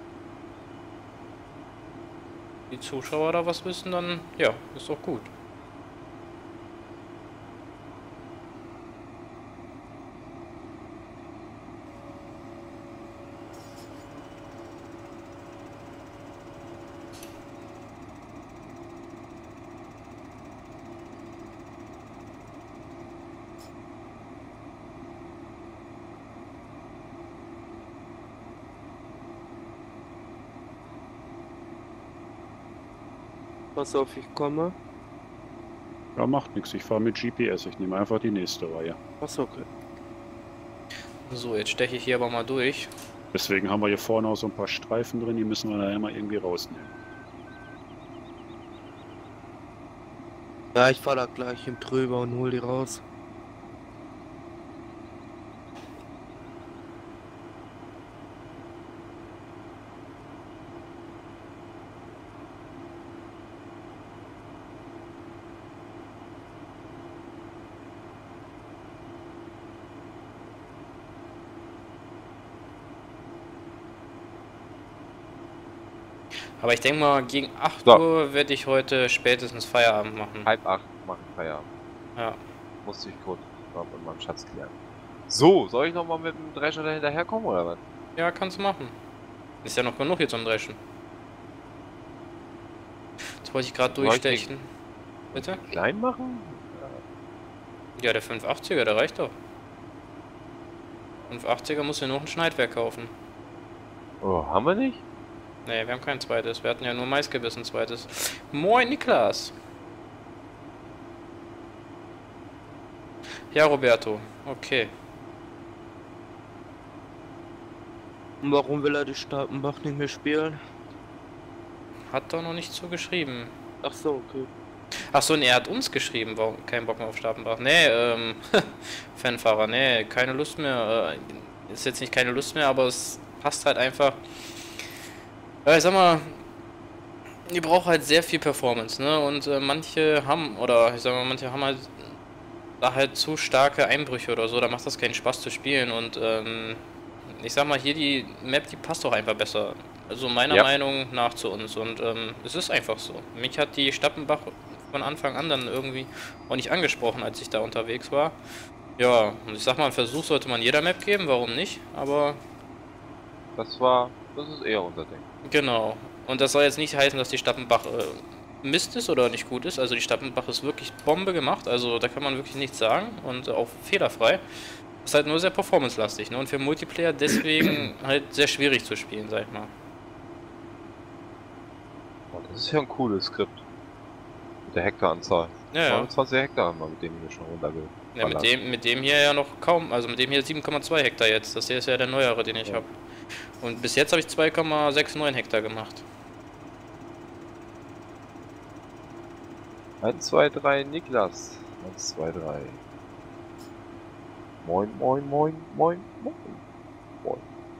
die Zuschauer da was wissen, dann, ja, ist doch gut. Pass auf, ich komme. Ja, macht nichts. Ich fahre mit GPS. Ich nehme einfach die nächste Reihe. Achso, okay. So, jetzt steche ich hier aber mal durch. Deswegen haben wir hier vorne auch so ein paar Streifen drin. Die müssen wir nachher mal irgendwie rausnehmen. Ja, ich fahr da gleich im drüber und hol die raus. Aber ich denke mal, gegen 8 So. Uhr werde ich heute spätestens Feierabend machen. 7:30 machen Feierabend. Ja. Musste ich kurz mit meinem Schatz klären. So, soll ich nochmal mit dem Drescher da hinterherkommen oder was? Ja, kannst du machen. Ist ja noch genug hier zum Dreschen. Jetzt wollte ich gerade Soll ich den- durchstechen. Bitte? Klein machen? Ja, der 580er, der reicht doch. 580er muss ja noch ein Schneidwerk kaufen. Oh, haben wir nicht? Nee, wir haben kein zweites. Wir hatten ja nur Maisgebiss ein zweites. Moin, Niklas. Ja, Roberto. Okay. Und warum will er die Starkenbach nicht mehr spielen? Hat doch noch nicht so geschrieben. Ach so, okay. Achso, nee, er hat uns geschrieben, warum kein Bock mehr auf Starpenbach. Nee, Fanfahrer, nee, keine Lust mehr. Ist jetzt nicht keine Lust mehr, aber es passt halt einfach. Ich sag mal, ihr braucht halt sehr viel Performance, ne? Und manche haben, oder ich sag mal, manche haben halt da halt zu starke Einbrüche oder so, da macht das keinen Spaß zu spielen. Und ich sag mal, hier die Map, die passt doch einfach besser. Also meiner Ja. Meinung nach zu uns. Und es ist einfach so. Mich hat die Stappenbach von Anfang an dann irgendwie auch nicht angesprochen, als ich da unterwegs war. Ja, und ich sag mal, einen Versuch sollte man jeder Map geben, warum nicht? Aber Das ist eher unser Ding. genau. Und das soll jetzt nicht heißen, dass die Stappenbach Mist ist oder nicht gut ist. Also die Stappenbach ist wirklich Bombe gemacht. Also da kann man wirklich nichts sagen und auch fehlerfrei. Ist halt nur sehr performancelastig, ne? Und für Multiplayer deswegen halt sehr schwierig zu spielen, sag ich mal. Oh, das ist ja ein cooles Skript. Mit der Hektaranzahl. Ja, ja. 29 Hektar haben wir mit dem hier schon runtergeballert. Ja, mit dem hier ja noch kaum, also mit dem hier 7,2 Hektar jetzt. Das hier ist ja der neuere, den ich Ja. habe. Und bis jetzt habe ich 2,69 Hektar gemacht. 1, 2, 3, Niklas. 1, 2, 3. Moin, moin, moin, moin, moin. Moin.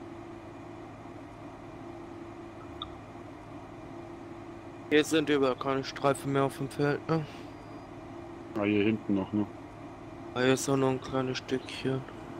Jetzt sind über keine Streifen mehr auf dem Feld, ne? Ah, hier hinten noch, ne? Ah, hier ist auch noch ein kleines Stückchen.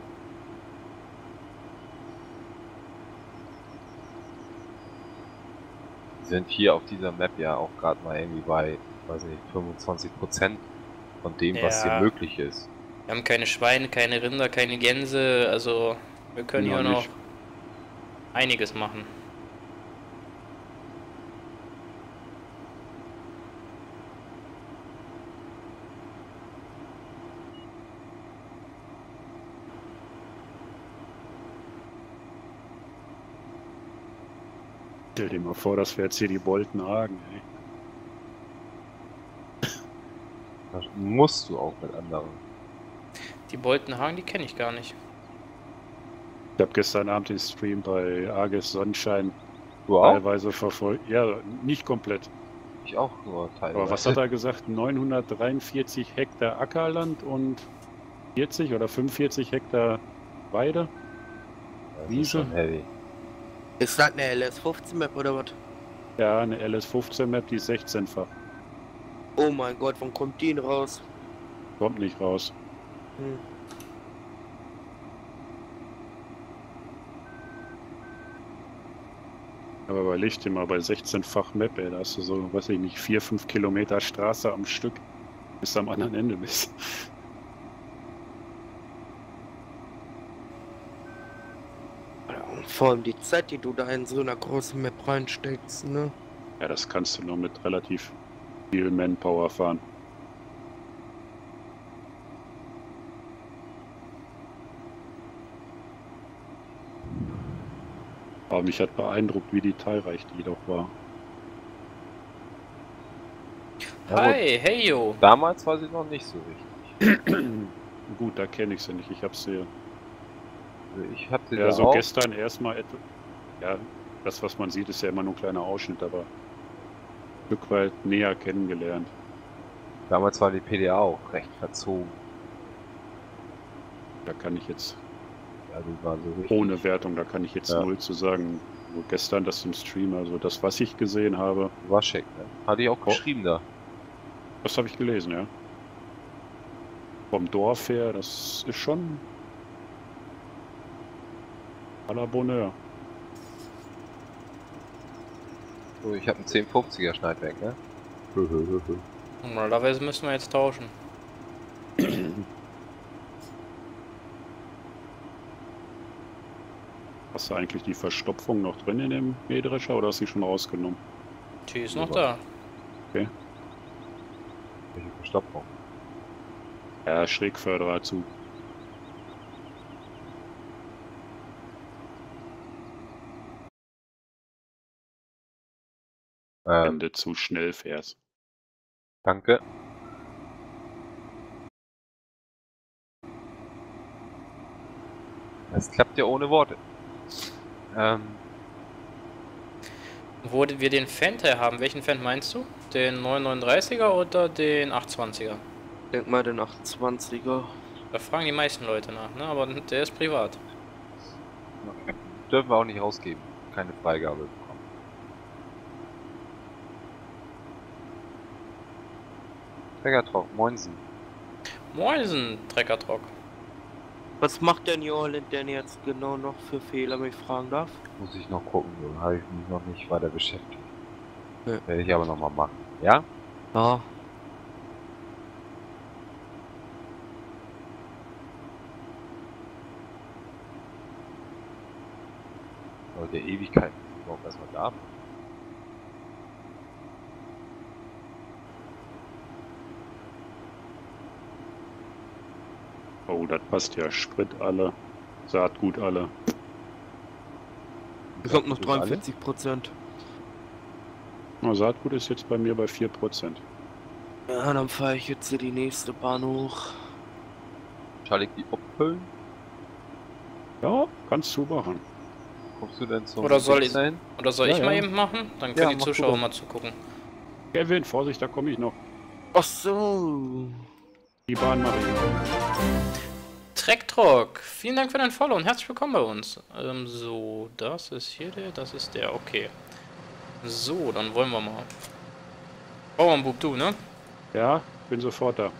Wir sind hier auf dieser Map ja auch gerade mal irgendwie bei, weiß nicht, 25% von dem, was hier Ja. möglich ist. Wir haben keine Schweine, keine Rinder, keine Gänse, also wir können Noch hier noch nicht. einiges machen. Stell dir mal vor, das wäre jetzt hier die Boltenhagen, ey. Das musst du auch mit anderen. Die Boltenhagen, die kenne ich gar nicht. Ich habe gestern Abend den Stream bei Arges Sonnenschein Du auch? teilweise verfolgt. Ja, nicht komplett. Ich auch nur teilweise. Aber was hat er gesagt? 943 Hektar Ackerland und 40 oder 45 Hektar Weide? Das ist Wiese? schon heavy. Ist das eine LS15-Map oder was? Ja, eine LS15-Map, die ist 16-fach. Oh mein Gott, wann kommt die denn raus? Kommt nicht raus. Hm. Aber überleg dir mal, bei 16-fach Map, ey, da hast du so, weiß ich nicht, 4-5 Kilometer Straße am Stück, bis du am anderen Ende bist. Und vor allem die Zeit, die du da in so einer großen Map reinsteckst, ne? Ja, das kannst du nur mit relativ viel Manpower fahren. Aber mich hat beeindruckt, wie detailreich die doch war. Ja, gut. Hi, hey yo. Damals war sie noch nicht so richtig. Gut, da kenne ich sie nicht. Ich habe sie Also ich hab sie ja da so auch. gestern erstmal etwa. Ja, das, was man sieht, ist ja immer nur ein kleiner Ausschnitt, aber ein Stück weit näher kennengelernt. Damals war die PDA auch recht verzogen. Da kann ich jetzt Ja, die war so richtig. ohne Wertung, da kann ich jetzt Ja. null zu sagen. Nur gestern das im Stream, also das, was ich gesehen habe, War schick, ne? Hatte ich auch Oh. geschrieben da. das habe ich gelesen, ja. Vom Dorf her, das ist schon à la Bonheur. So, ich habe einen 1050er Schneidwerk, ne? Normalerweise müssen wir jetzt tauschen. Hast du eigentlich die Verstopfung noch drin in dem Mähdrescher oder hast du sie schon rausgenommen? Die ist noch da. Welche Verstopfung? Ja, Schrägförderer zu. Wenn du zu schnell fährst. Danke. Das klappt ja ohne Worte. Wo wir den Fendt her haben, welchen Fendt meinst du? Den 939er oder den 820er? Denk mal den 28er. Da fragen die meisten Leute nach, ne? Aber der ist privat. Dürfen wir auch nicht rausgeben. Keine Freigabe bekommen. Trägertrock, Moinsen. Moinsen, Treckertrock. Was macht der New Holland denn jetzt genau noch für Fehler, wenn ich fragen darf? Muss ich noch gucken, so habe ich mich noch nicht weiter beschäftigt. Ja. Werde ich aber noch mal machen. Ja? Ja. Aber der Ewigkeit überhaupt erstmal da. Oh, das passt ja. Sprit alle, Saatgut alle. Ich hab noch Gut, alle? 43%. Na, Saatgut ist jetzt bei mir bei 4%. Ja, dann fahre ich jetzt hier die nächste Bahn hoch. Schall ich die abfüllen? Ja, kannst du machen. Kommst du denn zum Oder soll ich- sein? Oder soll Ja, ich mal ja. eben machen? Dann Ja, können die mach Zuschauer du. mal zugucken. Kevin, Vorsicht, da komme ich noch. Ach so. Die Bahn mache ich. Trektrock, vielen Dank für dein Follow und herzlich willkommen bei uns. So, das ist hier der, das ist der, okay. So, dann wollen wir mal. Bauernbub, du, ne? Ja, bin sofort da.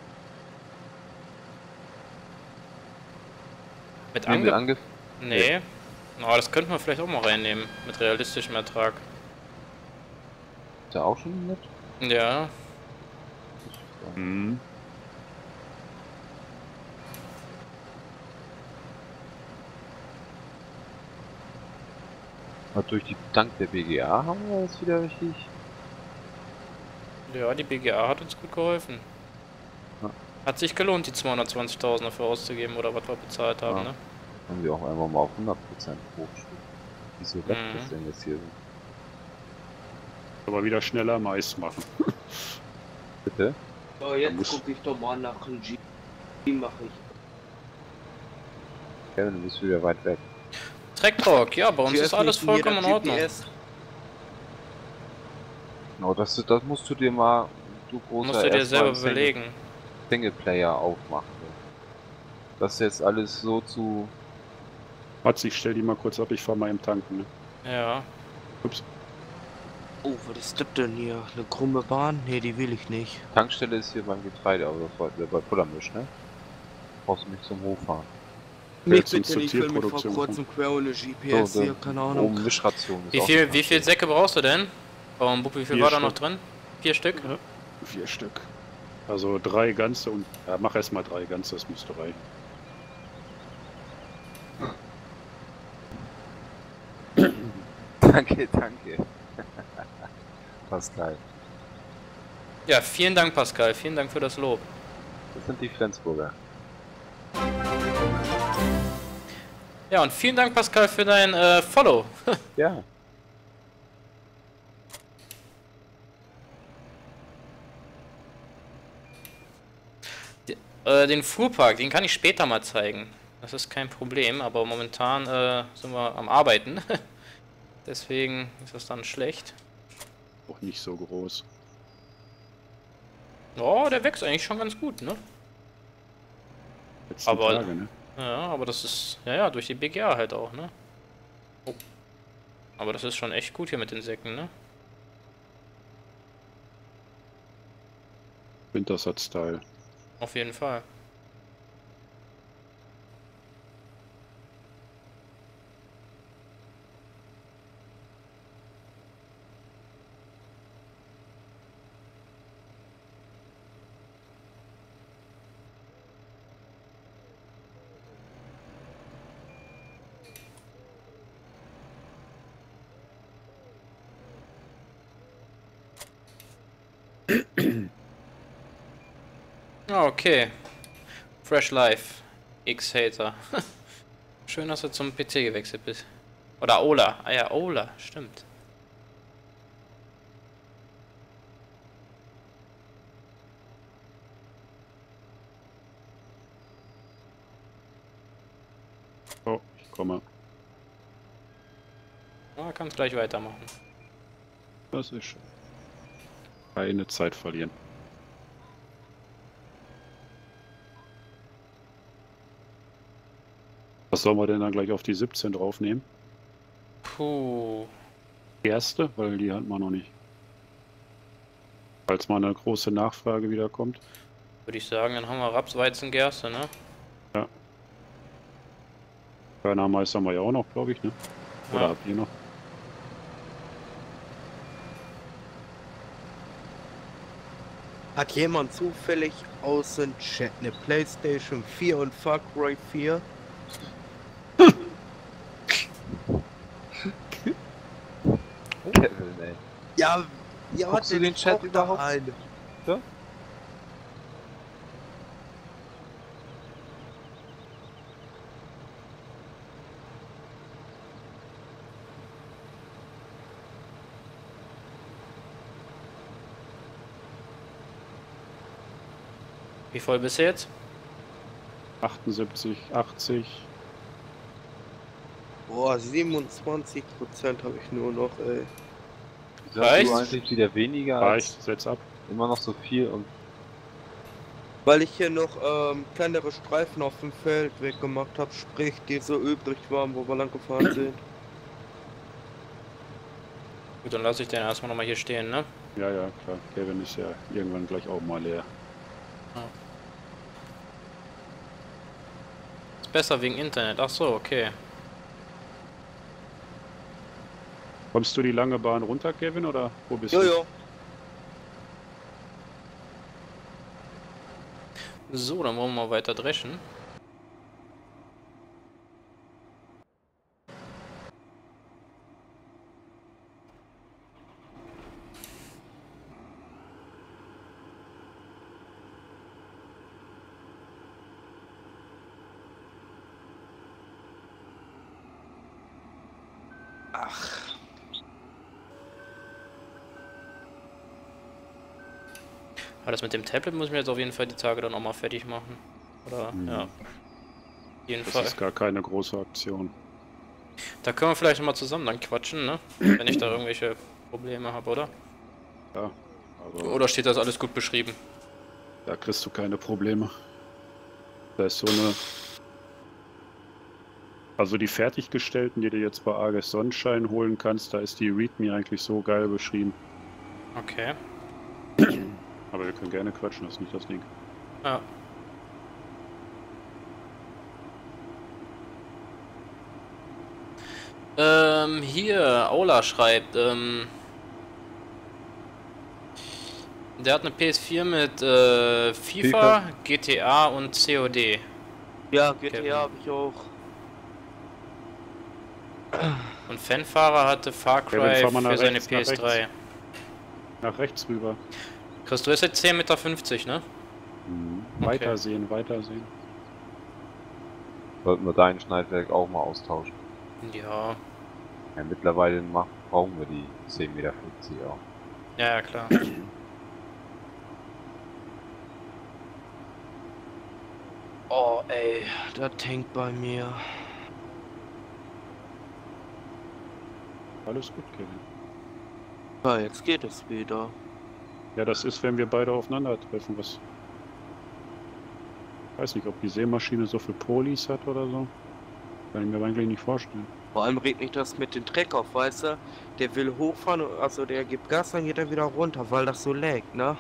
Mit Nehmen wir Ange... Nee. Na, das könnten wir vielleicht auch mal reinnehmen. Mit realistischem Ertrag. Ist der auch schon mit? Ja. Mhm. Aber durch die Dank der BGA haben wir jetzt wieder richtig. Ja, die BGA hat uns gut geholfen. Ja. Hat sich gelohnt, die 220.000 dafür auszugeben oder was wir bezahlt haben, Ja. ne? Haben wir auch einfach mal auf 100% hochstufen. Wieso Mhm. das denn jetzt hier so? Aber wieder schneller Mais machen. Bitte? So, Da jetzt muss- guck ich doch mal nach einem G. Wie mache ich? Kevin, du bist wieder weit weg. Trektrock, ja, bei uns GF ist alles nicht jeder vollkommen in Ordnung. GPS. Oh, das musst du dir mal, du großer Musst du dir erstmal selber einen überlegen. Singleplayer aufmachen. So. Das jetzt alles so zu. Mats, ich stell die mal kurz ab, ich fahr mal im Tanken. Ne? Ja. Ups. Oh, was ist das denn hier? Eine krumme Bahn? Nee, die will ich nicht. Tankstelle ist hier beim Getreide, aber das war bei Pullermisch, ne? Brauchst du nicht zum Hof fahren. Nicht zum bitte nicht, ich will mich vor Sortierproduktion kurzem quer ohne GPS hier, keine Ahnung. Mischration ist Wie auch viel, eine wie viel Tankstelle. Säcke brauchst du denn? Bauernbub, wie viel 4 war da noch Stück. drin? 4 Stück? Ja, 4 Stück. Also 3 ganze und... Ja, mach erst mal 3 ganze, das müsste reichen. Danke, danke. Pascal. Ja, vielen Dank, Pascal. Vielen Dank für das Lob. Das sind die Flensburger. Ja, und vielen Dank, Pascal, für dein Follow. Ja. Den Fuhrpark, den kann ich später mal zeigen. Das ist kein Problem, aber momentan sind wir am Arbeiten. Deswegen ist das dann schlecht. Auch nicht so groß. Oh, der wächst eigentlich schon ganz gut, ne? Letzten Aber- Tage, ne? Ja, aber das ist, ja, durch die BGA halt auch, ne? Oh. Aber das ist schon echt gut hier mit den Säcken, ne? Wintersat-Style. Auf jeden Fall. Ah, okay. Fresh Life. X-Hater. Schön, dass du zum PC gewechselt bist. Oder Ola. Ah ja, Ola. Stimmt. Oh, ich komme. Ah, kannst gleich weitermachen. Das ist schön. Keine Zeit verlieren. Was sollen wir denn dann gleich auf die 17 draufnehmen? Puh. Die erste, weil die hatten wir noch nicht. Falls mal eine große Nachfrage wieder kommt. Würde ich sagen, dann haben wir Raps, Weizen, Gerste, ne? Ja. Körnermeister haben wir ja auch noch, glaube ich, ne? Oder Ja. habt ihr noch? Hat jemand zufällig aus dem Chat eine PlayStation 4 und Far Cry 4? Kevin, ey. Ja, ja, Guckst du den Chat überhaupt? Eine. Ja? Wie voll bist du jetzt? 78, 80. Boah, 27% habe ich nur noch, ey. Wieso hast Reicht's? du eigentlich wieder weniger als Reicht, setz ab. immer noch so viel und Weil ich hier noch kleinere Streifen auf dem Feld weggemacht habe, sprich die so übrig waren, wo wir lang gefahren sind. Gut, dann lasse ich den erstmal nochmal hier stehen, ne? Ja, ja, klar. Kevin ist ja irgendwann gleich auch mal leer. Ist besser wegen Internet. Ach so, okay. Kommst du die lange Bahn runter, Kevin, oder wo bist du? Jojo. So, dann wollen wir mal weiter dreschen. Ach. Aber das mit dem Tablet muss ich mir jetzt auf jeden Fall die Tage dann auch mal fertig machen. Oder, Mhm. ja. Auf jeden Das Fall. ist gar keine große Aktion. Da können wir vielleicht mal zusammen dann quatschen, ne? Wenn ich da irgendwelche Probleme habe, oder? Ja, aber Oder steht das alles gut beschrieben? da kriegst du keine Probleme. Da ist so eine... Also die fertiggestellten, die du jetzt bei Arges Sonnenschein holen kannst, da ist die README eigentlich so geil beschrieben. Okay. Aber wir können gerne quatschen, das ist nicht das Ding. Ja. Hier, Aula schreibt, der hat eine PS4 mit FIFA, GTA und COD. Ja, GTA Kevin. habe ich auch. Und Fanfahrer hatte Far Kevin, Cry fahr mal nach für seine rechts, nach PS3. Nach rechts rüber. Chris, du bist jetzt 10,50 Meter, ne? Okay. Weitersehen, weitersehen. sollten wir dein Schneidwerk auch mal austauschen. Ja. Ja, mittlerweile brauchen wir die 10,50 Meter auch. Ja, klar. Oh, ey, der tankt bei mir. Alles gut, Kevin. Ja, jetzt geht es wieder. Ja, das ist, wenn wir beide aufeinandertreffen. Was? Ich weiß nicht, ob die Sämaschine so viel Polis hat oder so. Kann ich mir eigentlich nicht vorstellen. Vor allem regt mich das mit dem Treck auf, weißt du? Der will hochfahren, also der gibt Gas, dann geht er wieder runter, weil das so laggt, ne?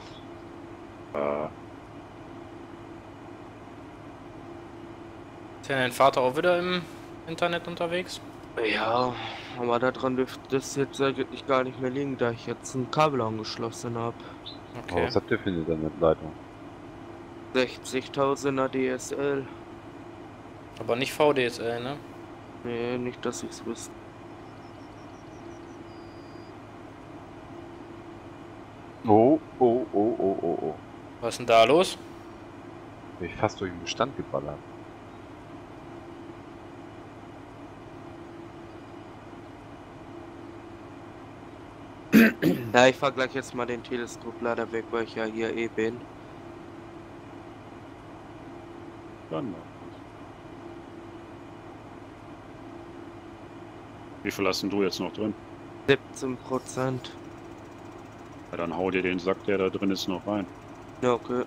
Ist ja dein Vater auch wieder im Internet unterwegs? Ja, aber daran dürfte das jetzt eigentlich gar nicht mehr liegen, da ich jetzt ein Kabel angeschlossen habe. Oh, Okay. was habt ihr für eine Internetleitung? 60.000er DSL. Aber nicht VDSL, ne? Nee, nicht, dass ich's wüsste. Oh, oh, oh. Was ist denn da los? Bin ich fast durch den Bestand geballert. Ja, ich fahr gleich jetzt mal den Teleskoplader weg, weil ich ja hier eh bin. Dann noch. Wie viel hast denn du jetzt noch drin? 17%. Ja, dann hau dir den Sack, der da drin ist, noch rein. Ja, okay.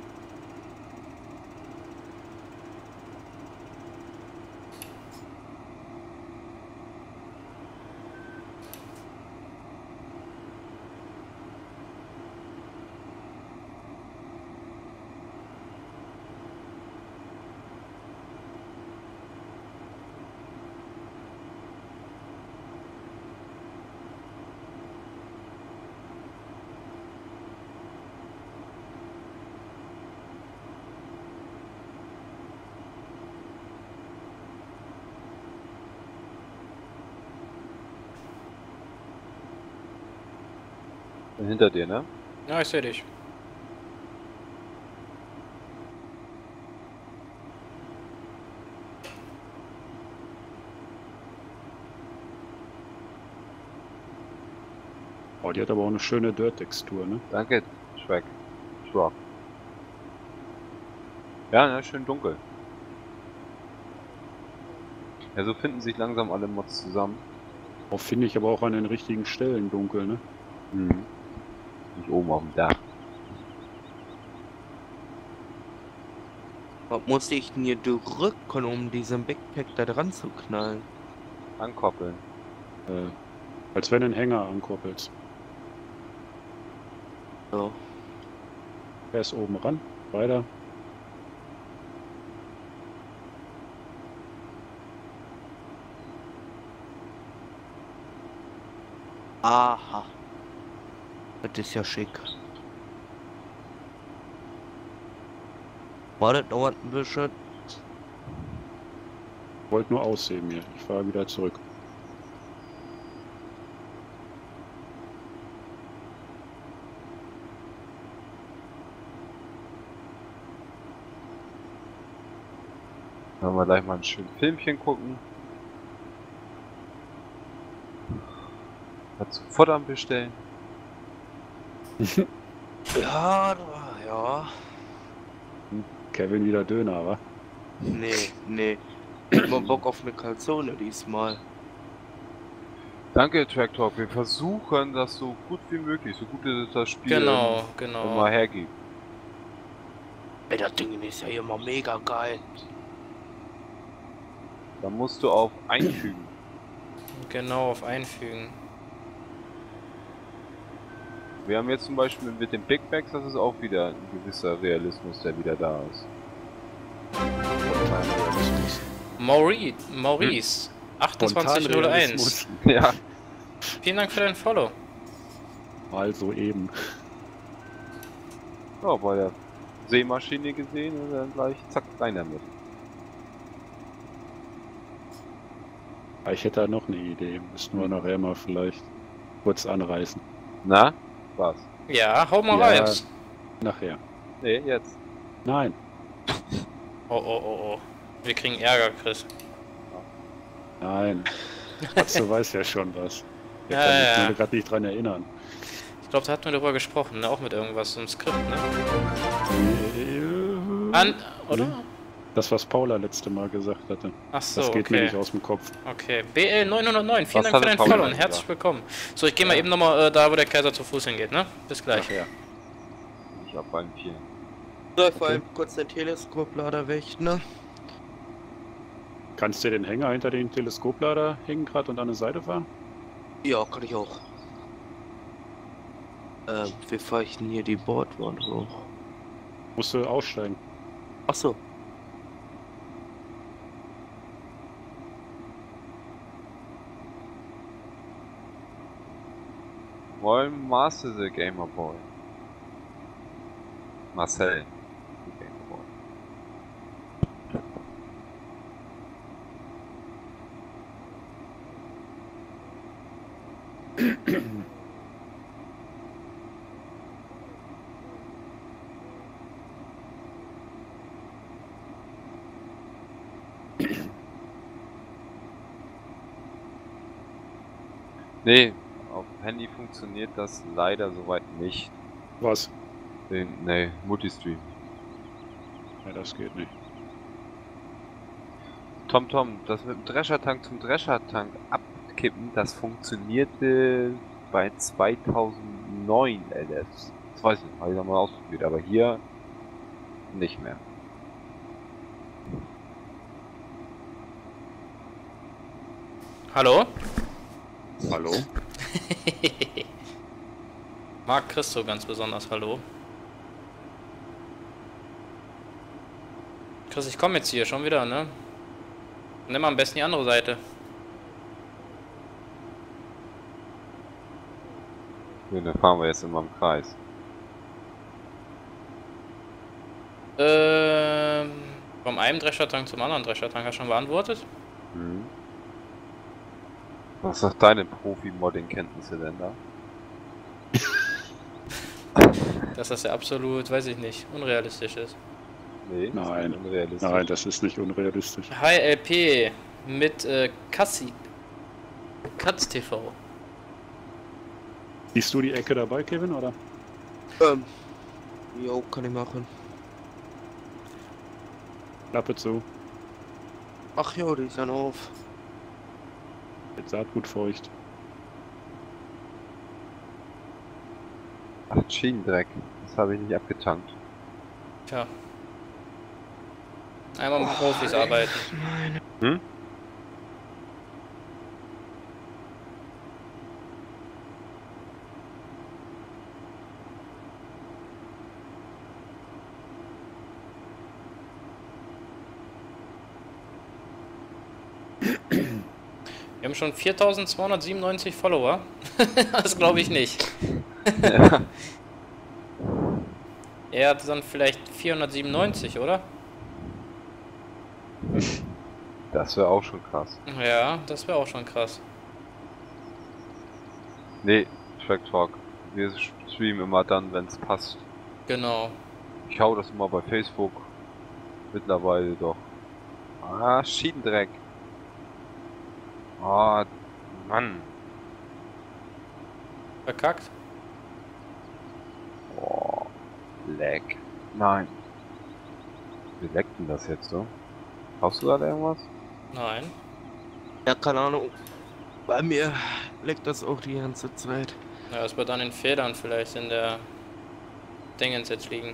Hinter dir, ne? Ja, ich sehe dich. Oh, die hat aber auch eine schöne Dirt-Textur, ne? Danke, Schreck. Schrock. Ja, ne, schön dunkel. Ja, so finden sich langsam alle Mods zusammen. Auch finde ich aber auch an den richtigen Stellen dunkel, ne? Mhm. Nicht oben auf dem Dach. Was musste ich denn hier drücken, um diesen Backpack da dran zu knallen? Ankoppeln. Als wenn du einen Hänger ankoppelst. So. Der ist oben ran. Weiter. Aha. Das ist ja schick. War das dauert ein bisschen? Wollte nur ausheben hier. Ich fahre wieder zurück. Dann wir gleich mal ein schönes Filmchen gucken. Was zum Futtern bestellen. Ja, ja. Kevin wieder Döner, wa? Nee. Ich hab mal Bock auf eine Calzone diesmal. Danke, Track Talk. Wir versuchen das so gut wie möglich, so gut es das Spiel Genau, immer genau. hergibt. Ey, das Ding ist ja immer mega geil. Da musst du auf Einfügen. Genau, auf Einfügen. Wir haben jetzt zum Beispiel mit den Big Bags, das ist auch wieder ein gewisser Realismus, der wieder da ist. Maurice, 2801. Ja, Vielen Dank für dein Follow. Mal so eben. ja, bei der Seemaschine gesehen und dann gleich zack rein damit. Aber ich hätte da noch eine Idee. Müssen wir nachher mal vielleicht kurz anreißen. Na? Was? Ja, hau mal Ja. rein. Nachher. Nee, jetzt. Nein. Oh. Wir kriegen Ärger, Chris. Nein. Matze weiß ja schon was. Der Ja, kann ja. mich nur gerade nicht dran erinnern. Ich glaube, da hatten wir darüber gesprochen, ne? Auch mit irgendwas im Skript, ne? Oder? Das, was Paula letzte Mal gesagt hatte. Ach so, Das geht mir okay. nicht aus dem Kopf. Okay, BL909, vielen Was Dank für hatte dein Paula Follow und denn herzlich gesagt? willkommen. So, ich gehe mal eben nochmal da, wo der Kaiser zu Fuß hingeht, ne? Bis gleich. Nachher. Ich hab beim 4. So, vor allem kurz den Teleskoplader weg, ne? Kannst du den Hänger hinter den Teleskoplader hängen gerade und an der Seite fahren? Ja, kann ich auch. Wie fahr ich denn hier die Bordwand hoch? Musst du aussteigen. Ach so. Wollen Master the Gamer Boy. Marcel. The Gamer Boy. Nee, auf dem Handy funktioniert das leider soweit nicht. Was? Nee, Multistream. Ja, das geht nicht. Tom, das mit dem Dreschertank zum Dreschertank abkippen, das funktionierte bei 2009 LS. Das weiß ich nicht, habe ich nochmal ausprobiert, aber hier nicht mehr. Hallo? Hallo? Mag Christo ganz besonders, hallo. Chris, ich komme jetzt hier schon wieder, ne? Nimm mal am besten die andere Seite. Ja, dann fahren wir jetzt immer im Kreis. Vom einen Dreschertank zum anderen Dreschertank hast du schon beantwortet? Mhm. Was sagt deine Profi-Modding-Kenntnisse denn da? Dass das ja absolut, weiß ich nicht, unrealistisch ist. Nee, das Nein. ist unrealistisch. Nein, das ist nicht unrealistisch. Hi LP mit Katz TV. Siehst du die Ecke dabei, Kevin, oder? Jo, kann ich machen. Klappe zu. Ach ja, die ist dann auf. Jetzt Saatgut feucht. Ach, Schienendreck. Das habe ich nicht abgetankt. Tja. Einmal mit Profis arbeiten. Hm? Wir haben schon 4297 Follower. Das glaube ich nicht. Ja. Er hat dann vielleicht 497, oder? Das wäre auch schon krass. Ja, das wäre auch schon krass. Nee, Track Talk. Wir streamen immer dann, wenn es passt. Genau. Ich hau das immer bei Facebook. Mittlerweile doch. Ah, Schiedendreck. Ah, Mann. Verkackt? Boah. Leck. Nein. Wie leckt denn das jetzt so? Hast du gerade irgendwas? Nein. Ja, keine Ahnung. Bei mir leckt das auch die ganze Zeit. Ja, es wird an den Federn vielleicht in der Dingens jetzt liegen.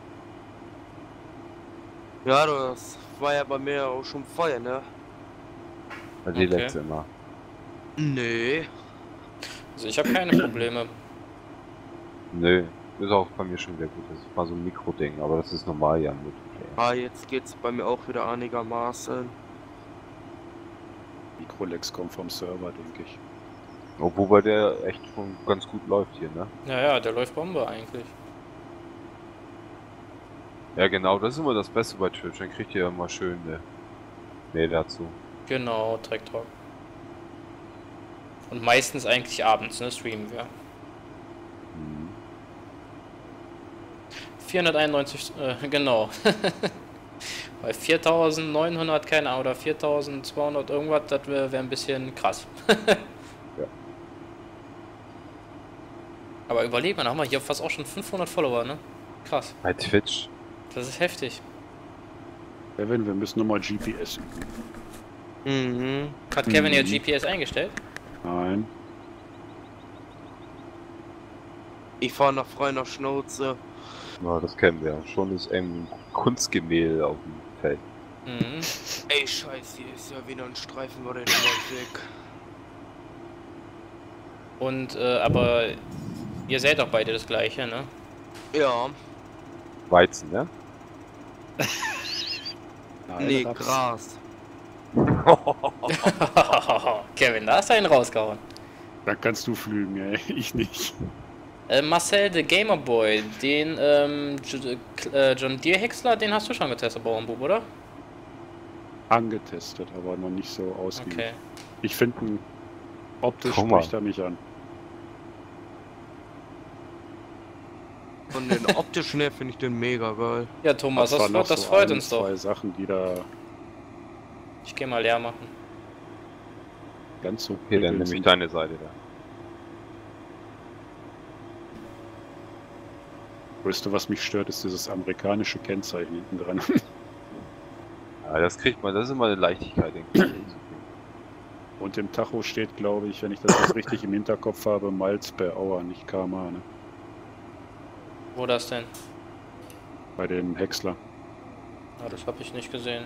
Ja, das war ja bei mir auch schon vorher, ne? Bei dir Okay. leckt's immer. Nee. Also ich habe keine Probleme. Nö. Ist auch bei mir schon wieder gut. Das war so ein Mikro-Ding, aber das ist normal ja im Multiplayer. Ah, jetzt geht's bei mir auch wieder einigermaßen. Mikrolex kommt vom Server, denke ich. Obwohl bei der echt schon ganz gut läuft hier, ne? Ja, der läuft Bombe eigentlich. Ja genau, das ist immer das Beste bei Twitch. Dann kriegt ihr ja immer schön eine Mail dazu. Genau, Track Talk. Und meistens eigentlich abends, ne, streamen wir. Mhm. 491, genau. Bei 4900, keine Ahnung, oder 4200 irgendwas, das wäre ein bisschen krass. Ja. Aber überleg mal, da haben wir hier fast auch schon 500 Follower, ne? Krass. Bei Twitch. Das ist heftig. Kevin, wir müssen nochmal GPS üben. Mhm. Hat Kevin ihr GPS eingestellt? Nein. Ich fahre nach freiner Schnauze. Ja, das kennen wir. Schon ist ein Kunstgemälde auf dem Feld. Mhm. Ey, scheiße, hier ist ja wieder ein Streifen, war der nicht weit weg. Und, aber ihr seht doch beide das gleiche, ne? Ja, Weizen, ne? Nein, nee, Raps. Gras. Kevin, da hast du einen rausgehauen. Da kannst du flügen, ey. Ich nicht. Marcel, the Gamerboy, den John Deere Häcksler, den hast du schon getestet, Bauernbub, oder? Angetestet, aber noch nicht so ausgiebig. Okay. Ich finde ihn optisch Guck mal. spricht er mich an. Von den optischen her finde ich den mega geil. Ja, Thomas, waren noch das so freut ein, uns doch. zwei Sachen, die da Ich gehe mal leer machen. ganz so Okay, dann prickelnd nehme ich sind. deine Seite da. Größte, was mich stört, ist dieses amerikanische Kennzeichen hinten dran. Ja, das kriegt man, das ist immer eine Leichtigkeit, denke ich. Und im Tacho steht, glaube ich, wenn ich das jetzt richtig im Hinterkopf habe, Miles per Hour, nicht km/h, ne? Wo das denn? Bei dem Häcksler. Ah, das habe ich nicht gesehen.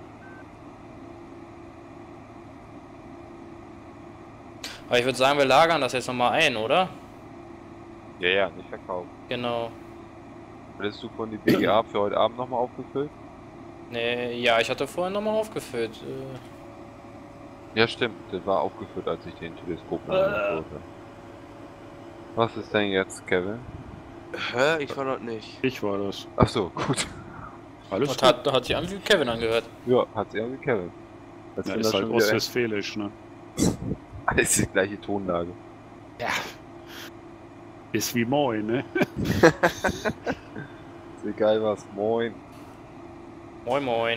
Aber ich würde sagen, wir lagern das jetzt nochmal ein, oder? Ja, ja, nicht verkaufen. Genau. Hattest du von die BGA für heute Abend nochmal aufgefüllt? Nee, ja, ich hatte vorhin nochmal aufgefüllt. Ja, stimmt, das war aufgefüllt, als ich den Teleskop nachgeholt habe. Was ist denn jetzt, Kevin? Hä? Ich war das nicht. Ich war das. Ach so, gut. Alles Und gut. hat sich an wie Kevin angehört. Ja, hat sich irgendwie Kevin. Jetzt Ja, sind ist das halt schon wieder ostwestfälisch, ne? alles die gleiche Tonlage. Ja. Ist wie Moin, ne? Ist egal was, moin. Moin moin.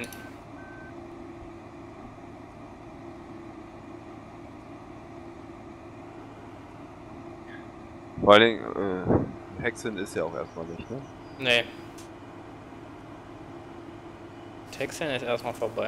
Vor allen Dingen, Hexen ist ja auch erstmal nicht, ne? Nee. Texan ist erstmal vorbei.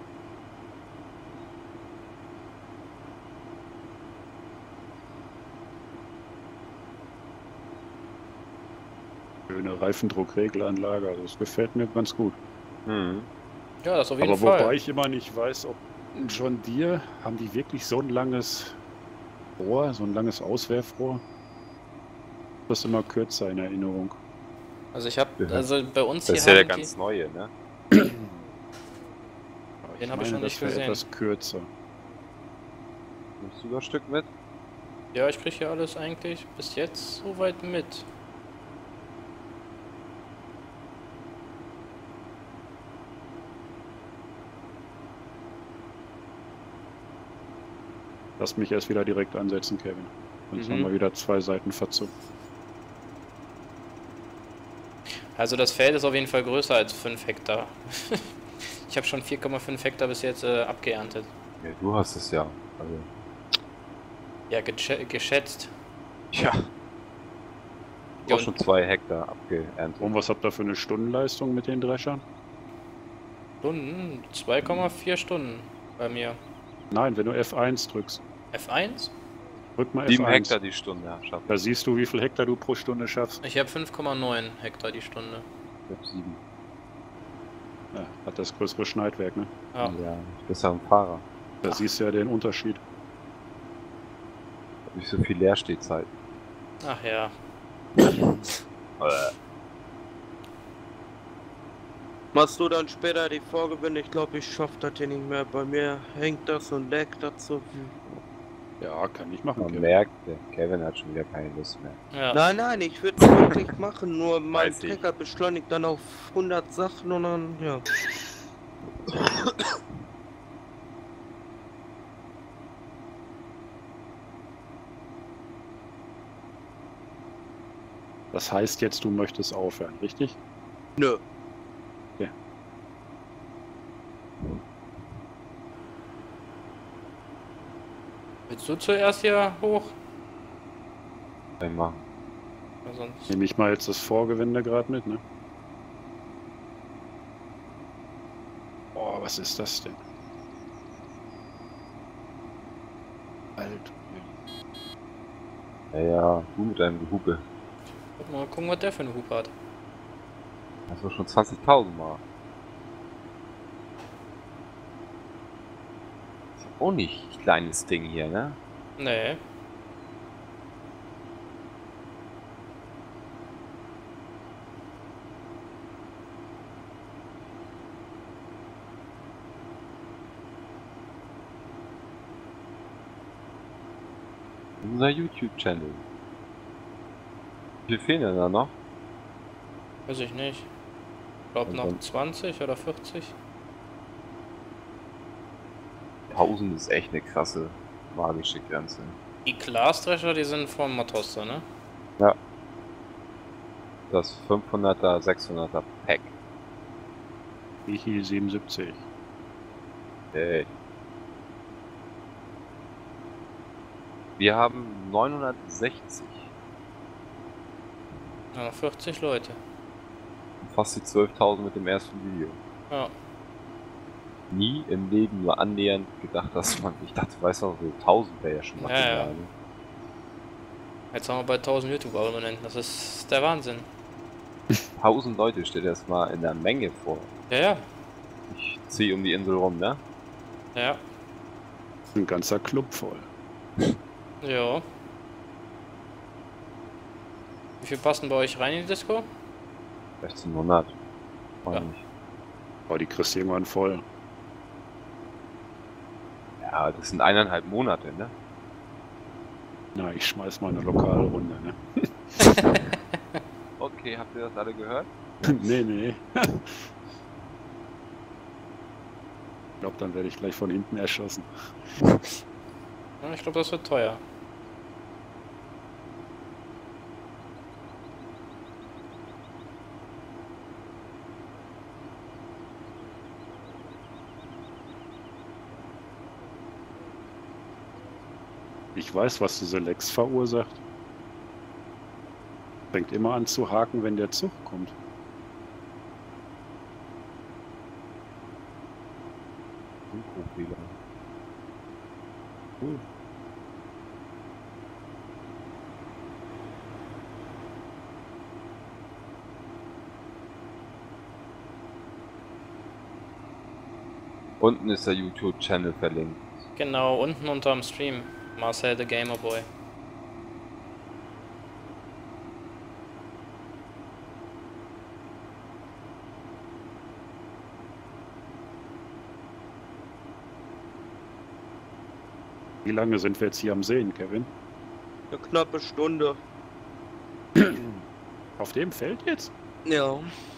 Schöne Reifendruckregelanlage, also das gefällt mir ganz gut. Mhm. Ja, das auf jeden Aber Fall. wobei ich immer nicht weiß, ob John Deere, haben die wirklich so ein langes Rohr, so ein langes Auswerfrohr? Das ist immer kürzer in Erinnerung. Also ich habe, Ja. also bei uns Das hier ist ja der haben ganz neue, ne? Aber Den hab ich meine, noch nicht das wäre gesehen. etwas kürzer. Nimmst du das Stück mit? die, ja, ich kriege hier alles eigentlich bis jetzt soweit mit. Lass mich erst wieder direkt ansetzen, Kevin. Sonst haben wir wieder 2 Seiten verzupft. Also das Feld ist auf jeden Fall größer als 5 Hektar. Ich habe schon 4,5 Hektar bis jetzt abgeerntet. Ja, du hast es ja. Also. Ja, geschätzt. Ja. Ja, Auch schon 2 Hektar abgeerntet. Und was habt ihr für eine Stundenleistung mit den Dreschern? Stunden, 2,4 Stunden bei mir. Nein, wenn du F1 drückst. F1? Drück mal 7 F1. Hektar die Stunde schaffen. Da siehst du, wie viel Hektar du pro Stunde schaffst. Ich habe 5,9 Hektar die Stunde. Ich hab 7. Ja, hat das größere Schneidwerk, ne? Ja. Ja, ich bin ja ein Fahrer. Da siehst du ja den Unterschied. Nicht so viel Leerstehzeit. Ach ja. Machst du dann später die Vorgewinne? Ich glaube, ich schaffe das hier nicht mehr. Bei mir hängt das und leckt das so. Ja, kann ich machen, Man Kevin. merkt, der Kevin hat schon wieder keine Lust mehr. Ja. Nein, nein, ich würde es wirklich machen. Nur mein Weiß ich. Trecker beschleunigt dann auf 100 Sachen und dann, ja. Das heißt jetzt, du möchtest aufhören, richtig? Nö. Willst du zuerst hier hoch? Dann machen. Weil sonst... Nehme ich mal jetzt das Vorgewinde gerade mit, ne? Oh, was ist das denn? Alter. Ja, ja, du mit deinem Gehupe. Mal gucken, was der für eine Hupe hat. Das war schon 20.000 Mal. Ist auch nicht ein kleines Ding hier, ne? Nee. Unser YouTube-Channel. Wie viel fehlen denn da noch? Weiß ich nicht. Ich glaube noch 20 oder 40. 1000 ist echt eine krasse magische Grenze. Die Glasdrescher, die sind vom Matosta, ne? Ja. Das 500er, 600er Pack. Michi 77. Ey. Wir haben 960. Ja, 40 Leute. Fast die 12.000 mit dem ersten Video. Ja. Nie im Leben nur annähernd gedacht, dass man, ich dachte, weißt du, so 1000 wäre ja schon Ja, maximal. ja. Ne? Jetzt haben wir bei 1000 YouTube-Abonnenten. Das ist der Wahnsinn. 1000 Leute, stell dir das mal in der Menge vor. Ja, ja. Ich ziehe um die Insel rum, ne? Ja. Ein ganzer Club voll. Ja. Wie viel passen bei euch rein in die Disco? 1600. Weiß Ja. nicht. Aber die kriegst du irgendwann voll. Ja, das sind 1,5 Monate, ne? Na, ich schmeiß mal eine lokale Runde, ne? Okay, habt ihr das alle gehört? Nee, nee. Ich glaube, dann werde ich gleich von hinten erschossen. Ja, ich glaube, das wird teuer. Ich weiß, was diese Lecks verursacht. Fängt immer an zu haken, wenn der Zug kommt. Mikrofehler. Cool. Unten ist der YouTube-Channel verlinkt. Genau, unten unterm Stream. Marcel the Gamer Boy. Wie lange sind wir jetzt hier am Sehen, Kevin? Eine knappe Stunde. Auf dem Feld jetzt? Ja.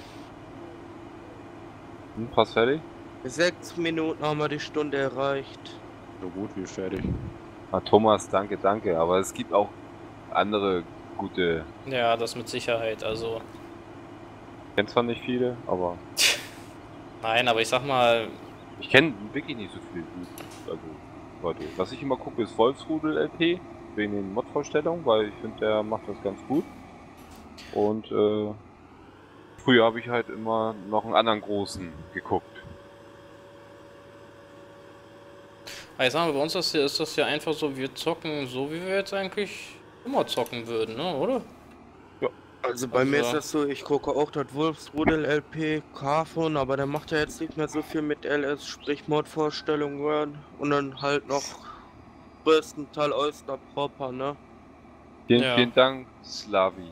Fast fertig? 6 Minuten haben wir die Stunde erreicht. So gut wie fertig. Ah, Thomas, danke, danke. Aber es gibt auch andere gute. Ja, das mit Sicherheit. Also, Ich kenne zwar nicht viele, aber nein, aber ich sag mal, ich kenne wirklich nicht so viele gute. Also, Leute. Was ich immer gucke, ist Wolfsrudel LP. Wegen den Mod-Vorstellungen, weil ich finde, der macht das ganz gut. Und früher habe ich halt immer noch einen anderen großen geguckt. ich sag mal, bei uns ist das ja einfach so, wir zocken so, wie wir jetzt eigentlich immer zocken würden, ne, oder? Also bei mir ist Also- das so, ich gucke auch das Wolfsrudel LP, Carphon, aber der macht ja jetzt nicht mehr so viel mit LS, sprich Mod-Vorstellungen und dann halt noch größten Teil Oyster Proper, ne? Vielen, Ja. vielen Dank, Slavi.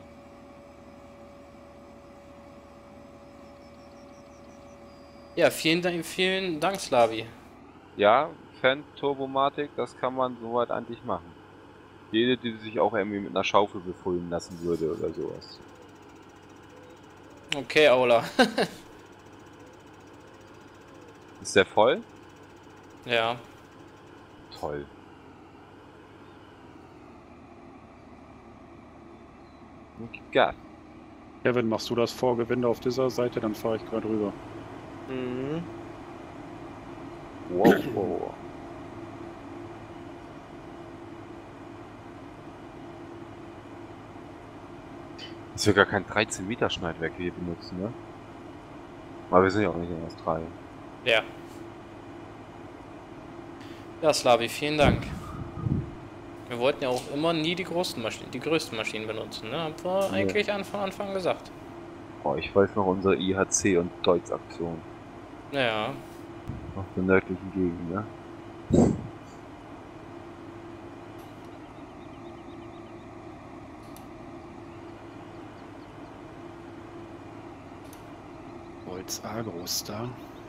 Ja, vielen Dank, Slavi. Ja, Fan-Turbomatik, das kann man soweit eigentlich machen. Jede, die sich auch irgendwie mit einer Schaufel befüllen lassen würde oder sowas. Okay, Aula. Ist der voll? Ja. Toll. Gib Gas. Kevin, machst du das Vorgewinde auf dieser Seite? Dann fahre ich gerade rüber. Mhm. Wow, wow. Dass wir gar kein 13 Meter Schneidwerk hier benutzen, ne? Aber wir sind ja auch nicht in Australien. Ja. Ja, Slavi, vielen Dank. Wir wollten ja auch immer nie die größten Maschinen benutzen, ne? Haben wir Nee. eigentlich von Anfang gesagt. Oh, ich weiß noch unsere IHC und Deutz-Aktion Ja. auf der nördlichen Gegend, ne? Holz Agrostar.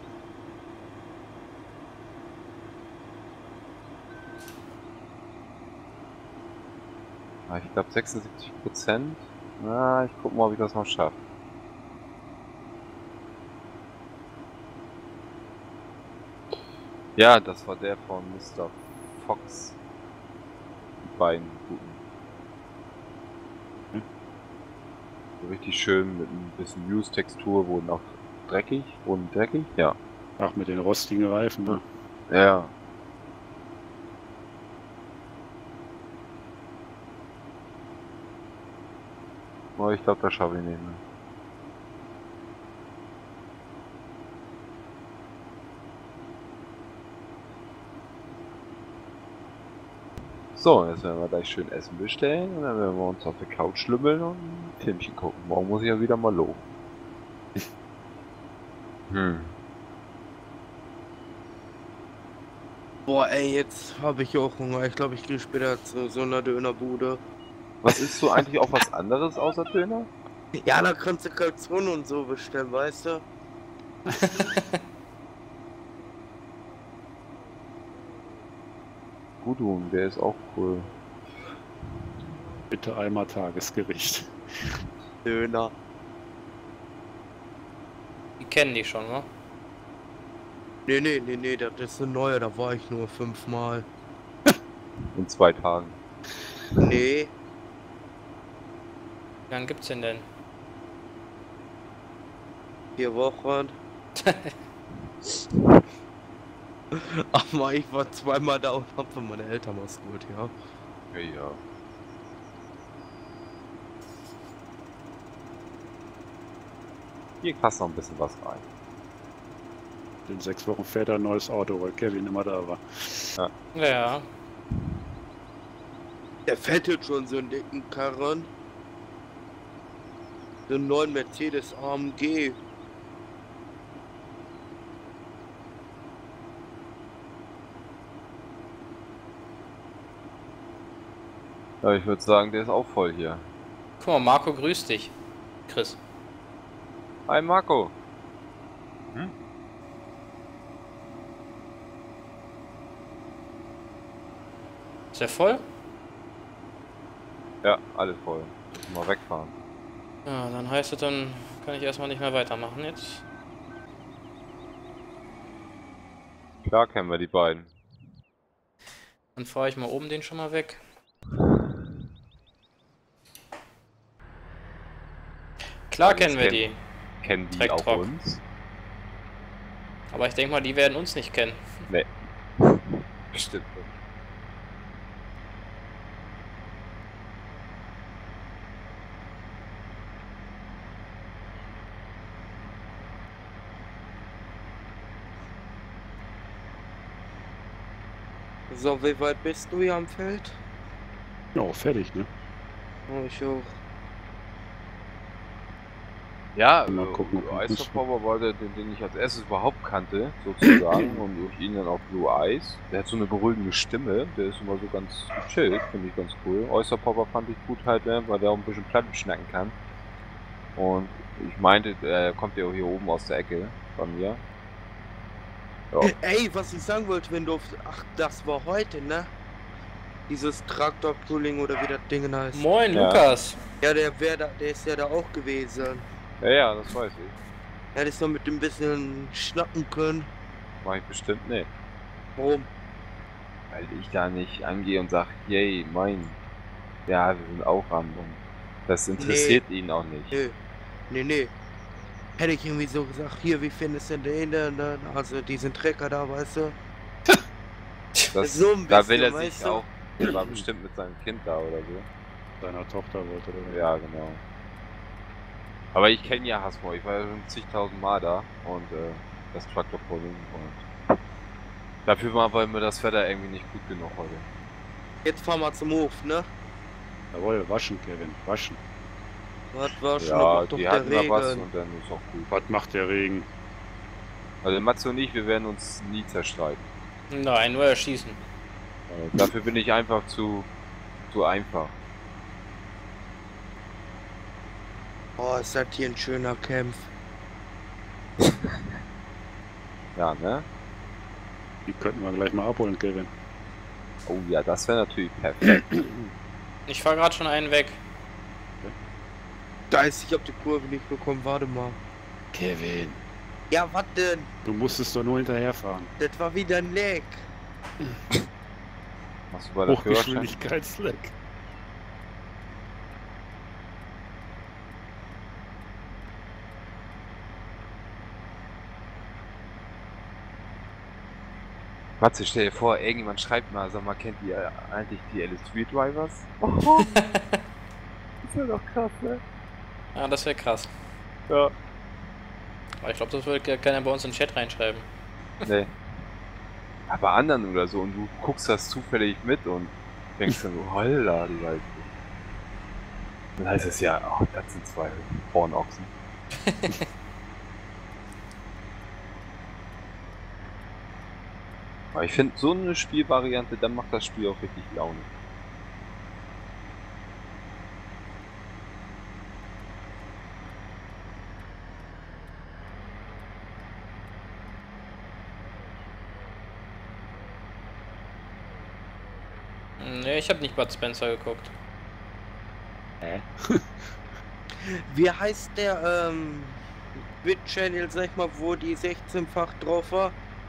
Ah, ich glaube 76%. Na, ich guck mal, ob ich das noch schaffe. Ja, das war der von Mr. Fox. Die beiden guten. So richtig schön mit ein bisschen News-Textur, wurden auch dreckig. Wurden dreckig? Ja. Ach, mit den rostigen Reifen, ne? Ja. Oh, ich glaube, das schaffe ich nicht mehr. So, jetzt werden wir gleich schön Essen bestellen und dann werden wir uns auf der Couch schlümmeln und ein Filmchen gucken. Morgen muss ich ja wieder mal loben. Boah, ey, jetzt habe ich auch Hunger. Ich glaube, ich gehe später zu so einer Dönerbude. Was isst du eigentlich auch was anderes außer Döner? Ja, da kannst du Kalzone und so bestellen, weißt du? Gudrun, der ist auch cool. Bitte einmal Tagesgericht. Döner. Die kennen die schon, wa? Nee, das ist eine neue, da war ich nur 5-mal. In 2 Tagen. Nee, Wie lange gibt's denn? 4 Wochen. Aber ich war 2-mal da und hab von meinen Eltern was geholt, ja. Ja. Hier passt noch ein bisschen was rein. In 6 Wochen fährt er ein neues Auto, weil Kevin immer da war. Ja. Der fährt jetzt schon so einen dicken Karren. So einen neuen Mercedes AMG. Ja, ich würde sagen, der ist auch voll hier. Guck mal, Marco grüßt dich. Chris. Hi Marco. Ist der voll? Ja, alles voll. Mal wegfahren. Ja, dann heißt es, dann kann ich erstmal nicht mehr weitermachen jetzt. Klar kennen wir die beiden. Dann fahre ich mal oben den schon mal weg. Klar Ja, das kennen wir die. Kennen die Track auch Talk. uns? Aber ich denke mal, die werden uns nicht kennen. Nee. Bestimmt nicht. So, wie weit bist du hier am Feld? Ja, fertig, ne? Oh, ich auch. Ja, Mal gucken, ob wir Ice Power war der, den ich als erstes überhaupt kannte, sozusagen, und durch ihn dann auch Blue Eyes. Der hat so eine beruhigende Stimme, der ist immer so ganz gechillt, finde ich ganz cool. Oyster Popper fand ich gut halt, weil der auch ein bisschen Platten schnacken kann. Und ich meinte, er kommt ja auch hier oben aus der Ecke bei mir. Ja. Ey, was ich sagen wollte, wenn du auf... Ach, das war heute, ne? Dieses Traktor-Cooling oder wie das Ding heißt. Moin, Ja. Lukas. Ja, der ist ja da auch gewesen. Ja, das weiß ich. Hättest du mit dem bisschen schnacken können. Mach ich bestimmt nicht. Warum? Weil ich da nicht angehe und sag, yay, mein. Ja, wir sind auch ran. Und das interessiert ihn auch nicht. Nee. Hätte ich irgendwie so gesagt, hier, wie findest du den denn? Also diesen Trecker da, weißt du? Das, So ein da will er bisschen, sich weißt du? auch. Der war bestimmt mit seinem Kind da oder so. Seiner Tochter wollte er. Ja, genau. Aber ich kenne ja Hasmo, ich war ja schon zigtausend Mal da und das Traktor Pulling und dafür war mir das Wetter irgendwie nicht gut genug heute. Jetzt fahren wir zum Hof, ne? Jawohl, waschen, Kevin, waschen. Was war schon, Ja, aber doch die der hatten da was Regen. und dann ist auch gut. Was macht der Regen? Also Matze und ich, wir werden uns nie zerstreiten. Nein, nur erschießen. Dafür bin ich einfach zu einfach. Oh, ist das hier ein schöner Kampf. Ja, ne? Die könnten wir gleich mal abholen, Kevin. Oh ja, das wäre natürlich perfekt. Ich fahr gerade schon einen weg. Scheiße, ich hab die Kurve nicht bekommen, warte mal. Kevin! Ja, was denn? Du musstest doch nur hinterherfahren. Das war wieder ein Leck. Machst du bei der Führerschein? Hochgeschwindigkeitsleck. Matze, stell dir vor, irgendjemand schreibt mal, sag mal, kennt ihr eigentlich die LS3 Drivers? Oh, das ist ja doch krass, ne? Ah, das wäre krass. Ja. Aber ich glaube, das würde ja keiner bei uns in den Chat reinschreiben. Nee. Aber anderen oder so und du guckst das zufällig mit und denkst dann so, holla, die Welt. Dann heißt es ja, oh, das sind 2 Hornochsen. Aber ich finde, so eine Spielvariante, dann macht das Spiel auch richtig Laune. Nee, ich habe nicht Bud Spencer geguckt. Wie heißt der, Twitch-Channel, sag ich mal, wo die 16-fach drauf war?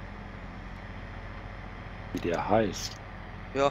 Wie der heißt. Ja,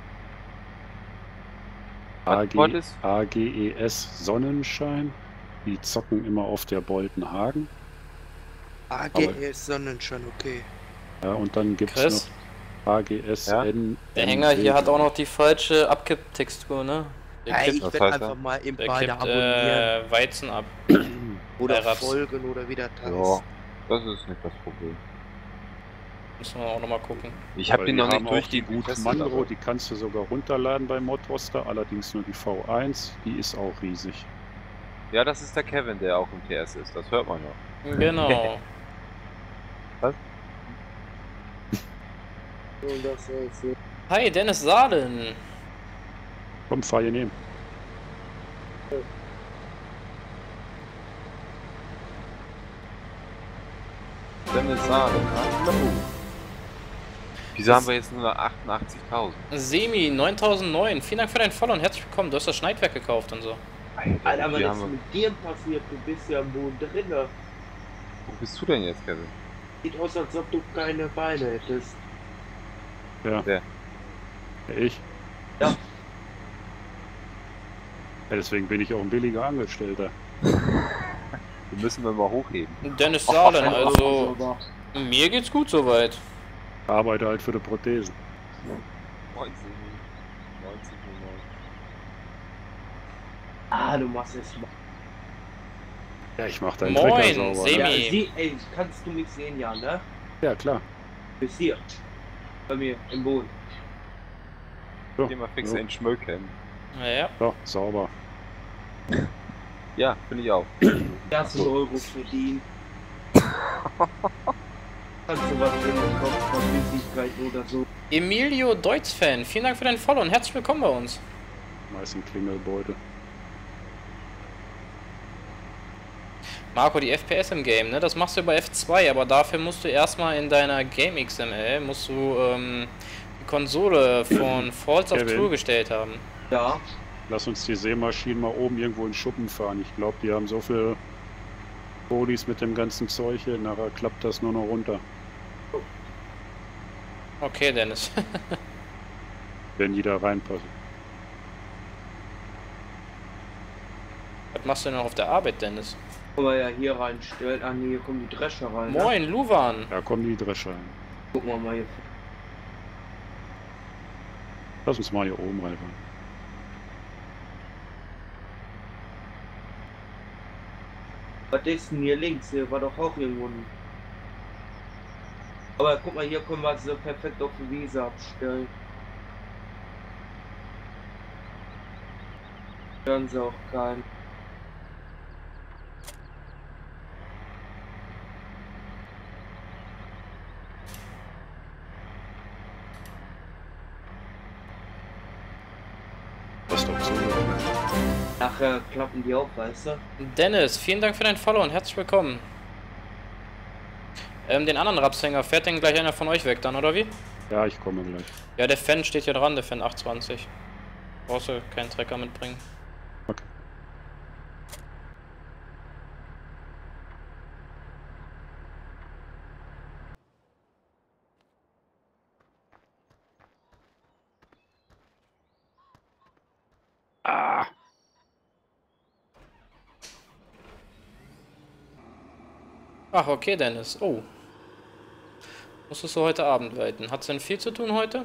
Was ist? AGES Sonnenschein. Die zocken immer auf der Boltenhagen. AGS Sonnenschein, okay. Ja, und dann gibt es Chris? noch AGS Ja? N. Der Hänger hier hat auch noch die falsche Abkipptextur, ne? Der Ja, kippt, ich was werde heißt einfach das? mal im der beide kippt abonnieren. Weizen ab. Oder Raps. folgen oder wie das Ja, heißt. das ist nicht das Problem. Müssen wir auch nochmal gucken. Ich habe Weil den die noch nicht haben auch die durchgehend Gut getestet, Mandro, aber- die kannst du sogar runterladen bei Modroster, allerdings nur die V1, die ist auch riesig. Ja, das ist der Kevin, der auch im TS ist, das hört man ja. Genau. Und das heißt, Hi, Dennis Sahlen. Komm, fahr hier neben. Dennis Sahne, hallo. Wieso haben wir jetzt nur noch 88.000? Semi 9009. Vielen Dank für dein Follow und herzlich willkommen. Du hast das Schneidwerk gekauft und so. Alter, was Wie ist haben wir- mit dir passiert? Du bist ja im Boden drinne. Wo bist du denn jetzt, Kevin? Sieht aus, als ob du keine Beine hättest. Ja. Wer? Ich? Ja. Ja, deswegen bin ich auch ein billiger Angestellter. Die müssen wir mal hochheben. Dennis Sahlen, Aber- also mir geht's gut soweit. Arbeite halt für die Prothesen. 19,09. Ah, du machst es mal. Ja, ich mach deinen Moin, Trecker sauber. Semi. Ne? Ja, ey, kannst du mich sehen, ja, ne? Ja, klar. Bis hier. Bei mir, im Boden. So, Geh mal fix so. in Schmöken. Ja. So, sauber. Ja, finde ich auch. Da hast du einen Euro verdient. Kannst du was in den Kopf von Süßigkeiten oder so. Emilio Deutz-Fan, vielen Dank für dein Follow und herzlich willkommen bei uns. Meist ein Klingelbeutel. Marco, die FPS im Game, ne? Das machst du über F2, aber dafür musst du erstmal in deiner Game XML musst du die Konsole von Falls of Kevin. True gestellt haben. Ja. Lass uns die Seemaschinen mal oben irgendwo in den Schuppen fahren. Ich glaube, die haben so viel Bodys mit dem ganzen Zeug hier. Nachher klappt das nur noch runter. Okay, Dennis. Wenn die da reinpassen. Was machst du denn noch auf der Arbeit, Dennis? Können wir ja hier reinstellen. Ah nee, hier kommen die Drescher rein. Ne? Moin, Luvan. Da kommen die Drescher hin. Gucken wir mal hier. Lass uns mal hier oben reinfahren. Was ist denn hier links? Hier war doch auch irgendwo ein... Aber guck mal, hier können wir so perfekt auf die Wiese abstellen. Hören sie auch keinen. Das ist doch so. Nachher klappen die auf, weißt du? Dennis, vielen Dank für dein Follow und herzlich willkommen. Den anderen Rapshänger, fährt denn gleich einer von euch weg dann, oder wie? Ja, ich komme gleich. Ja, der Fan steht hier dran, der Fan 820. Brauchst du keinen Trecker mitbringen. Okay. Ah! Ach, okay, Dennis. Oh. Musstest du heute Abend weiten. Hat's denn viel zu tun heute?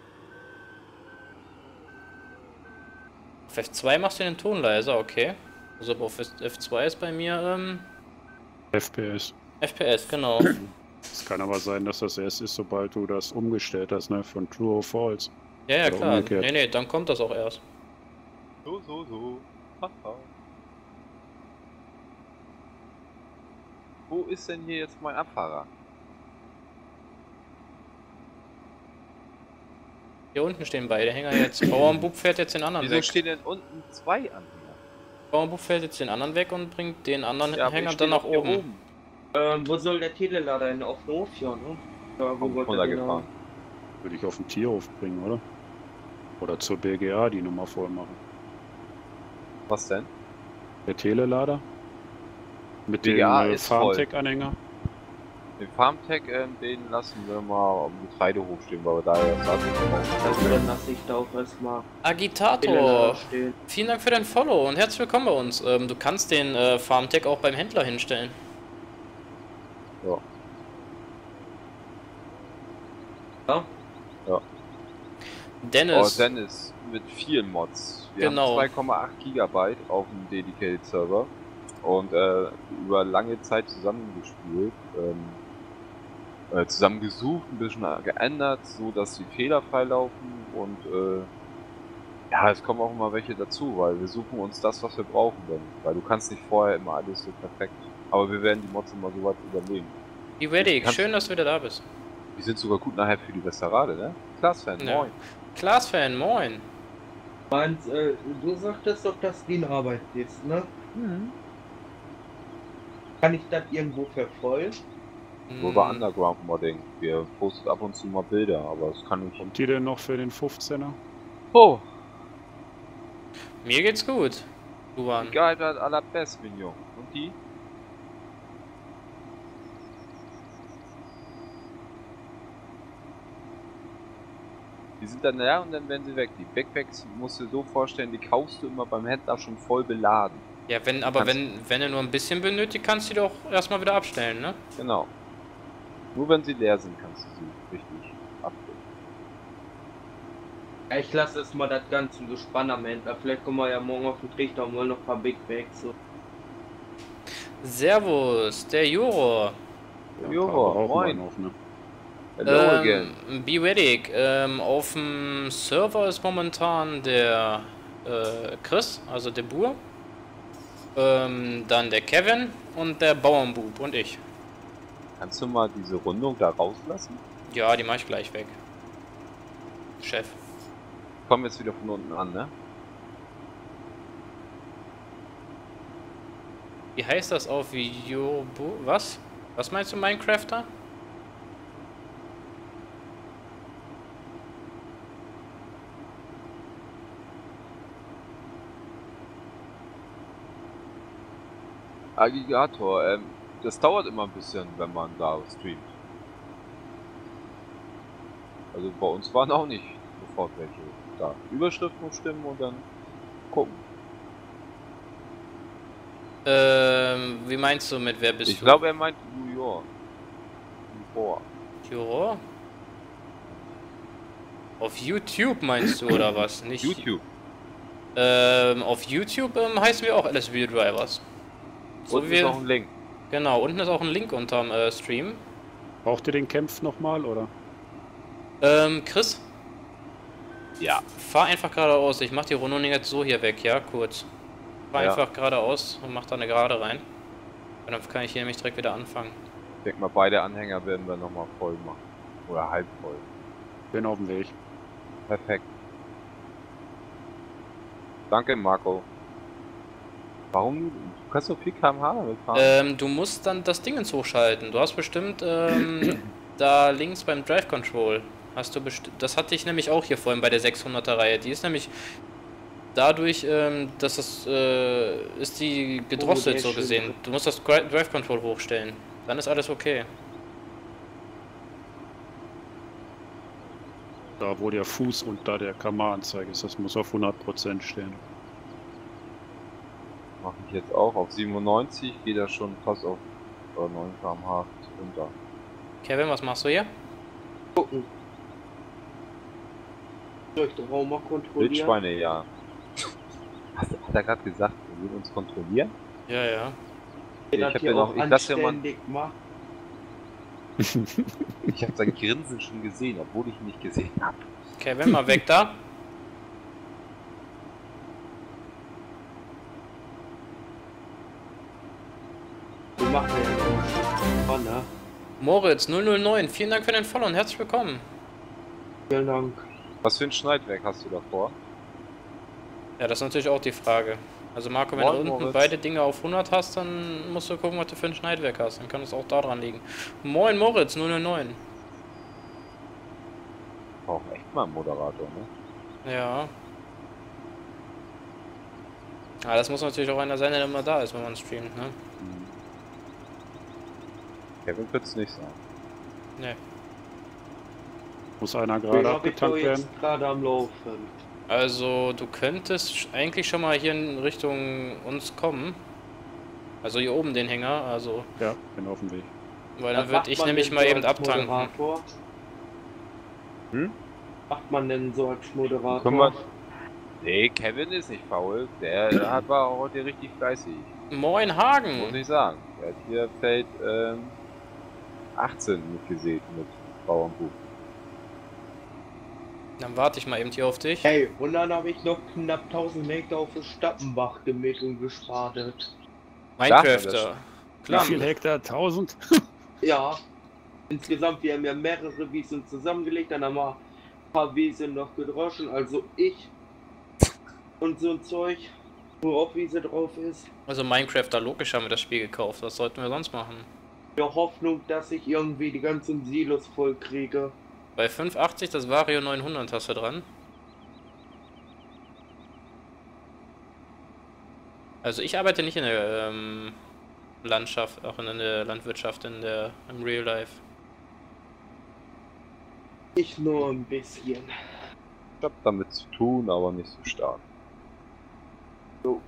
Auf F2 machst du den Ton leiser, okay. Also auf F2 ist bei mir FPS. FPS, genau. Es kann aber sein, dass das erst ist, sobald du das umgestellt hast, ne? Von True auf False. Ja, ja, Oder klar. umgekehrt. Nee, dann kommt das auch erst. So. Haha. Wo ist denn hier jetzt mein Abfahrer? Hier unten stehen beide Hänger jetzt. Bauernbub fährt jetzt den anderen Wieso weg. stehen denn unten zwei Anhänger? Bauernbub fährt jetzt den anderen weg und bringt den anderen Ja, aber Hänger ich dann steh nach doch hier oben. Wo soll der Telelader hin? Auf den Hof, ja, ne? Ja, wo Komm, wollt ihr den runtergefahren. haben? Würde ich auf den Tierhof bringen, oder? Oder zur BGA die Nummer voll machen. Was denn? Der Telelader? Mit BGA dem ist voll. Farmtech-Anhänger? Den Farmtech, den lassen wir mal am Getreidehof stehen, weil wir da ja Also dann lasse ich da auch erstmal Agitator, Telelader stehen. vielen Dank für dein Follow und herzlich willkommen bei uns. Du kannst den Farmtech auch beim Händler hinstellen. Ja. Dennis, Dennis mit vielen Mods. Wir Genau. haben 2,8 Gigabyte auf dem Dedicated Server und über lange Zeit zusammengespielt, zusammengesucht, ein bisschen geändert, so dass die fehlerfrei laufen und ja, es kommen auch immer welche dazu, weil wir suchen uns das, was wir brauchen dann, weil du kannst nicht vorher immer alles so perfekt, aber wir werden die Mods immer so weit übernehmen. be ready. Kannst- Schön, dass du wieder da bist. Die sind sogar gut nachher für die Westerrade, ne? Klaas-Fan, Ja. moin. Klaas-Fan, moin. Meinst, du sagtest doch, dass die in Arbeit ist, ne? Kann ich das irgendwo verfolgen? Nur bei Underground Modding. Wir posten ab und zu mal Bilder, aber es kann nicht. Kommt die denn noch für den 15er? Oh, Mir geht's gut. Luan. egal, das allerbest, Mignon. Und die? Die sind dann da und dann werden sie weg. Die Backpacks musst du dir so vorstellen, die kaufst du immer beim Händler schon voll beladen. Ja, wenn er nur ein bisschen benötigt, kannst du die doch erstmal wieder abstellen, ne? Genau. Nur wenn sie leer sind, kannst du sie richtig abfüllen. Ja, ich lasse erstmal das ganze Gespann am Händler. Vielleicht kommen wir ja morgen auf den Trichter und wollen noch ein paar Big Bags. So. Servus, der Juro. Jo, ein paar brauchen wir moin. noch, ne? Hello again. Be ready. Auf dem Server ist momentan der Chris, also der Bur. Dann der Kevin und der Bauernbub und ich. Kannst du mal diese Rundung da rauslassen? Ja, die mache ich gleich weg. Chef. Kommen jetzt wieder von unten an, ne? Wie heißt das auf Yobu? Was? Was meinst du, Minecrafter? Aggregator, das dauert immer ein bisschen, wenn man da streamt. Also bei uns waren auch nicht sofort welche da. Überschrift muss stimmen und dann gucken. Wie meinst du mit wer bist Ich du? glaube, er meint New York. New York. Juro? Auf YouTube meinst du oder was? Nicht YouTube. Auf YouTube heißen wir auch LS Video Drivers. So Und wie ist wir, auch ein Link. genau, unten ist auch ein Link unterm Stream. Braucht ihr den Kämpf nochmal, oder? Chris, Ja. fahr einfach geradeaus. Ich mach die Rundung jetzt so hier weg, ja, kurz. Fahr Ja. einfach geradeaus und mach da eine Gerade rein. Und dann kann ich hier nämlich direkt wieder anfangen. Ich denke mal, beide Anhänger werden wir nochmal voll machen. Oder halb voll. Bin auf dem Weg. Perfekt. Danke, Marco. Warum? Du kannst so viel km/h damit fahren? Du musst dann das Dingens hochschalten. Du hast bestimmt da links beim Drive Control hast du das hatte ich nämlich auch hier vorhin bei der 600er Reihe. Die ist nämlich dadurch, dass das ist die gedrosselt der so ist gesehen. schön. Du musst das Drive Control hochstellen. Dann ist alles okay. Da, wo der Fuß und da der Kamera-Anzeige ist, das muss auf 100% stehen. Mache ich jetzt auch auf 97, geht das schon fast auf 9 km/h runter. Kevin, was machst du hier? Gucken. Soll ich den Raum mal kontrollieren? Wildschweine, ja. Hat er gerade gesagt, wir würden uns kontrollieren? Ja, ja. Ich hab ja noch, ich lasse ja mal, macht. ich habe sein Grinsen schon gesehen, obwohl ich ihn nicht gesehen habe. Kevin, mal weg da. Wir machen ja noch. Ne? Moritz 009, vielen Dank für den Follow und herzlich willkommen. Vielen Dank. Was für ein Schneidwerk hast du davor? Ja, das ist natürlich auch die Frage. Also Marco, wenn du Moin, unten Moritz. beide Dinge auf 100 hast, dann musst du gucken, was du für ein Schneidwerk hast. Dann kann es auch da dran liegen. Moin Moritz 009. Auch echt mal ein Moderator, ne? Ja. Ah, das muss natürlich auch einer sein, der immer da ist, wenn man streamt, ne? Kevin könnte es nicht sein. Ne. Muss einer Den gerade hab ich doch abgetankt werden? jetzt gerade am Laufen. Also, du könntest eigentlich schon mal hier in Richtung uns kommen. Also hier oben den Hänger, also, Ja, bin auf dem Weg. weil dann Was würde macht ich man nämlich denn mal so eben als abtanken. Moderator? Hm? Macht man denn so als Moderator? Können wir- Nee, Kevin ist nicht faul. Der war heute richtig fleißig. Moin Muss Hagen! ich sagen. Er hat hier Feld 18 mitgesät mit Bauernbuch. Dann warte ich mal eben hier auf dich. Hey, und dann habe ich noch knapp 1000 Hektar auf den Stappenbach gemäht und gespartet. Minecrafter. Wie Klar. viel Hektar? 1000? Ja, insgesamt, wir haben ja mehrere Wiesen zusammengelegt, dann haben wir ein paar Wiesen noch gedroschen, also ich und so ein Zeug, wo auch Wiese drauf ist. Also Minecrafter, logisch haben wir das Spiel gekauft. Was sollten wir sonst machen? In der Hoffnung, dass ich irgendwie die ganzen Silos voll kriege. Bei 580 das Vario 900 hast du dran. Also ich arbeite nicht in der Landschaft, auch in der Landwirtschaft, im Real Life. Ich nur ein bisschen. Ich hab damit zu tun, aber nicht so stark. So.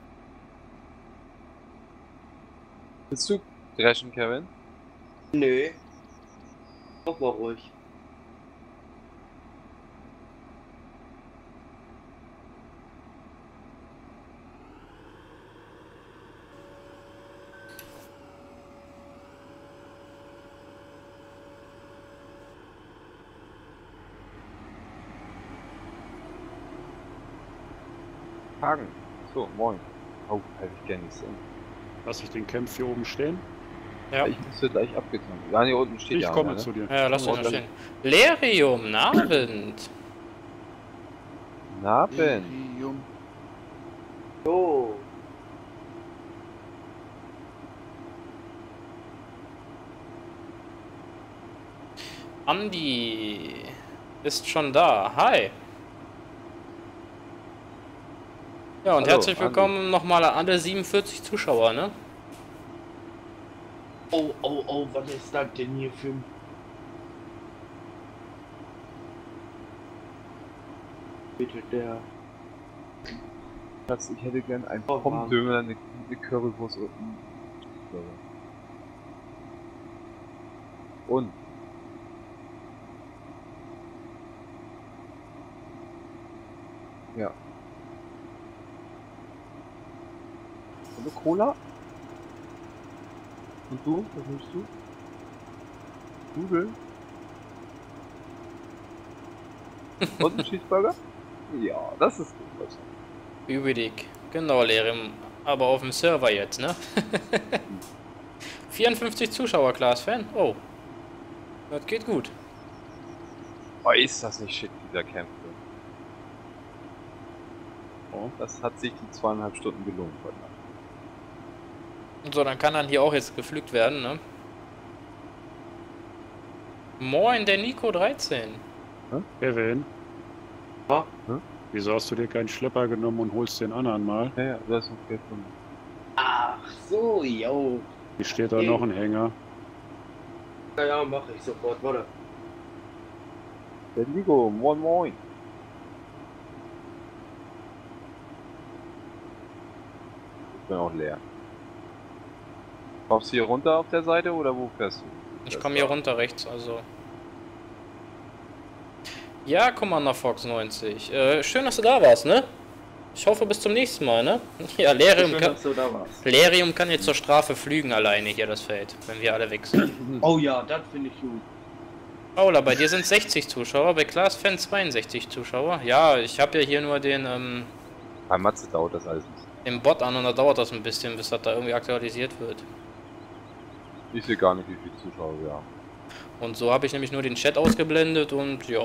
Willst du dreschen, Kevin? Nö. Mach mal ruhig. Hagen. So, moin. Oh, hätte ich gerne gesehen. Lass ich den Camp hier oben stehen? Ja, Ich müsste gleich abgetankt. Ja, hier unten steht Ich ja komme einer, zu dir. ja lass uns Und mal dann- stehen. Lerium, Abend. Naben. So. Andi ist schon da. Hi. Ja, und Hallo, herzlich Andi. willkommen nochmal an alle 47 Zuschauer, ne? Oh, oh, oh, was ist das denn hier für ein... Bitte der... Schatz, ich hätte gern ein Oh, Pommdömer, eine Currywurst und ein Burger. Und? Ja. Und eine Cola? Und du? Was nimmst du? Nudeln? Und ein Cheeseburger? Ja, das ist gut. Was. Übridig. Genau, Lerium. Aber auf dem Server jetzt, ne? 54 Zuschauer, Class-Fan. Oh. Das geht gut. Oh, ist das nicht shit, dieser Kämpfe. Oh. Das hat sich die 2,5 Stunden gelohnt heute Nacht. So, dann kann dann hier auch jetzt gepflügt werden, ne? Moin, der Nico 13. Kevin, Ja? wieso hast du dir keinen Schlepper genommen und holst den anderen mal? Ja, ja, das ist okay von mir. Ach so, yo. Hier steht da noch ein Hänger. Ja, ja, mach ich sofort, warte. Der Nico, moin moin. Ich bin auch leer. Kommst du hier runter auf der Seite oder wo fährst du? Ich komme hier runter rechts, also. Ja, Commander Fox 90. Schön, dass du da warst, ne? ich hoffe bis zum nächsten Mal, ne? Ja, Lerium Schön, kann, dass du da warst. Lerium kann jetzt zur Strafe flügen alleine hier das Feld, wenn wir alle weg sind. Oh ja, das finde ich gut. Paula, bei dir sind 60 Zuschauer, bei Klaas Fan 62 Zuschauer. Ja, ich habe ja hier nur Bei Matze dauert das alles ein bisschen. den Bot an und da dauert das ein bisschen, bis das da irgendwie aktualisiert wird. Ich sehe gar nicht, wie viele Zuschauer wir haben. Und so habe ich nämlich nur den Chat ausgeblendet und ja.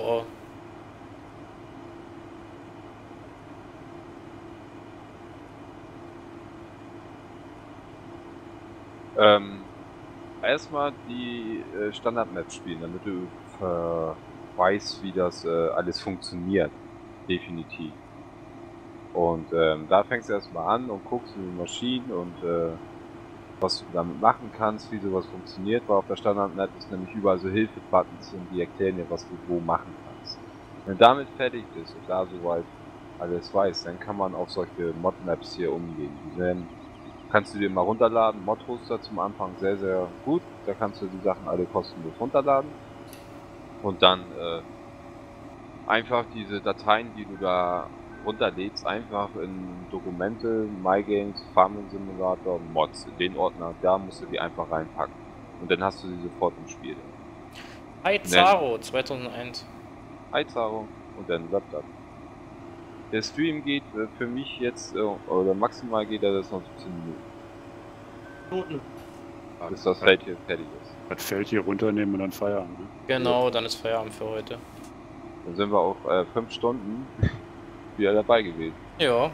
Erstmal die Standard-Map spielen, damit du weißt, wie das alles funktioniert. Definitiv. Und da fängst du erstmal an und guckst in die Maschinen und was du damit machen kannst, wie sowas funktioniert, weil auf der Standard-Map ist nämlich überall so Hilfe-Buttons und die erklären dir, was du wo machen kannst. Wenn du damit fertig bist und da soweit alles weißt, dann kann man auf solche Mod-Maps hier umgehen. Die werden, kannst du dir mal runterladen, Mod-Hoster zum Anfang sehr, sehr gut. Da kannst du die Sachen alle kostenlos runterladen. Und dann einfach diese Dateien, die du da runterlädst, einfach in Dokumente, MyGames, Farming Simulator, Mods. In den Ordner, da musst du die einfach reinpacken. Und dann hast du sie sofort im Spiel. Hi Zaro 2001. Hi Zaro. Und dann läuft das. Der Stream geht für mich jetzt, oder maximal geht er das noch 17 Minuten. Bis das Feld hier fertig ist. Das Feld hier runternehmen und dann Feierabend. Ne? Genau, dann ist Feierabend für heute. Dann sind wir auf 5 Stunden wieder dabei gewesen. Ja.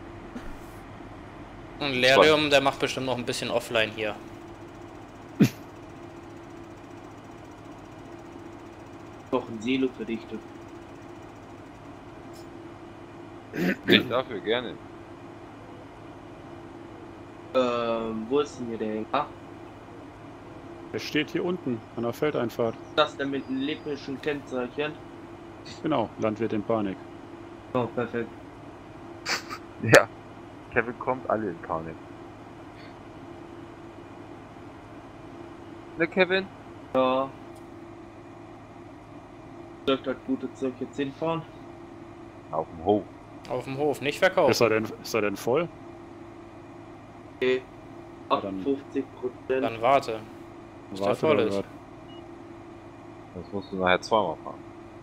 Und Lerium, der macht bestimmt noch ein bisschen offline hier. Doch ein Silo verdichtet. Nicht dafür, gerne. Wo ist denn hier der Hänger? Der steht hier unten an der Feldeinfahrt. Das denn mit einem lippischen Kennzeichen? Genau, Landwirt in Panik. Oh, perfekt. Ja. Kevin kommt alle in Panik. Ne, Kevin? Ja. Soll ich das gute Zeug jetzt hinfahren? Auf dem Hof. Auf dem Hof, nicht verkaufen. Ist er denn voll? Okay. Ja, dann- 58%. Dann warte. Bis der voll mal ist. grad. Das musst du nachher zweimal fahren.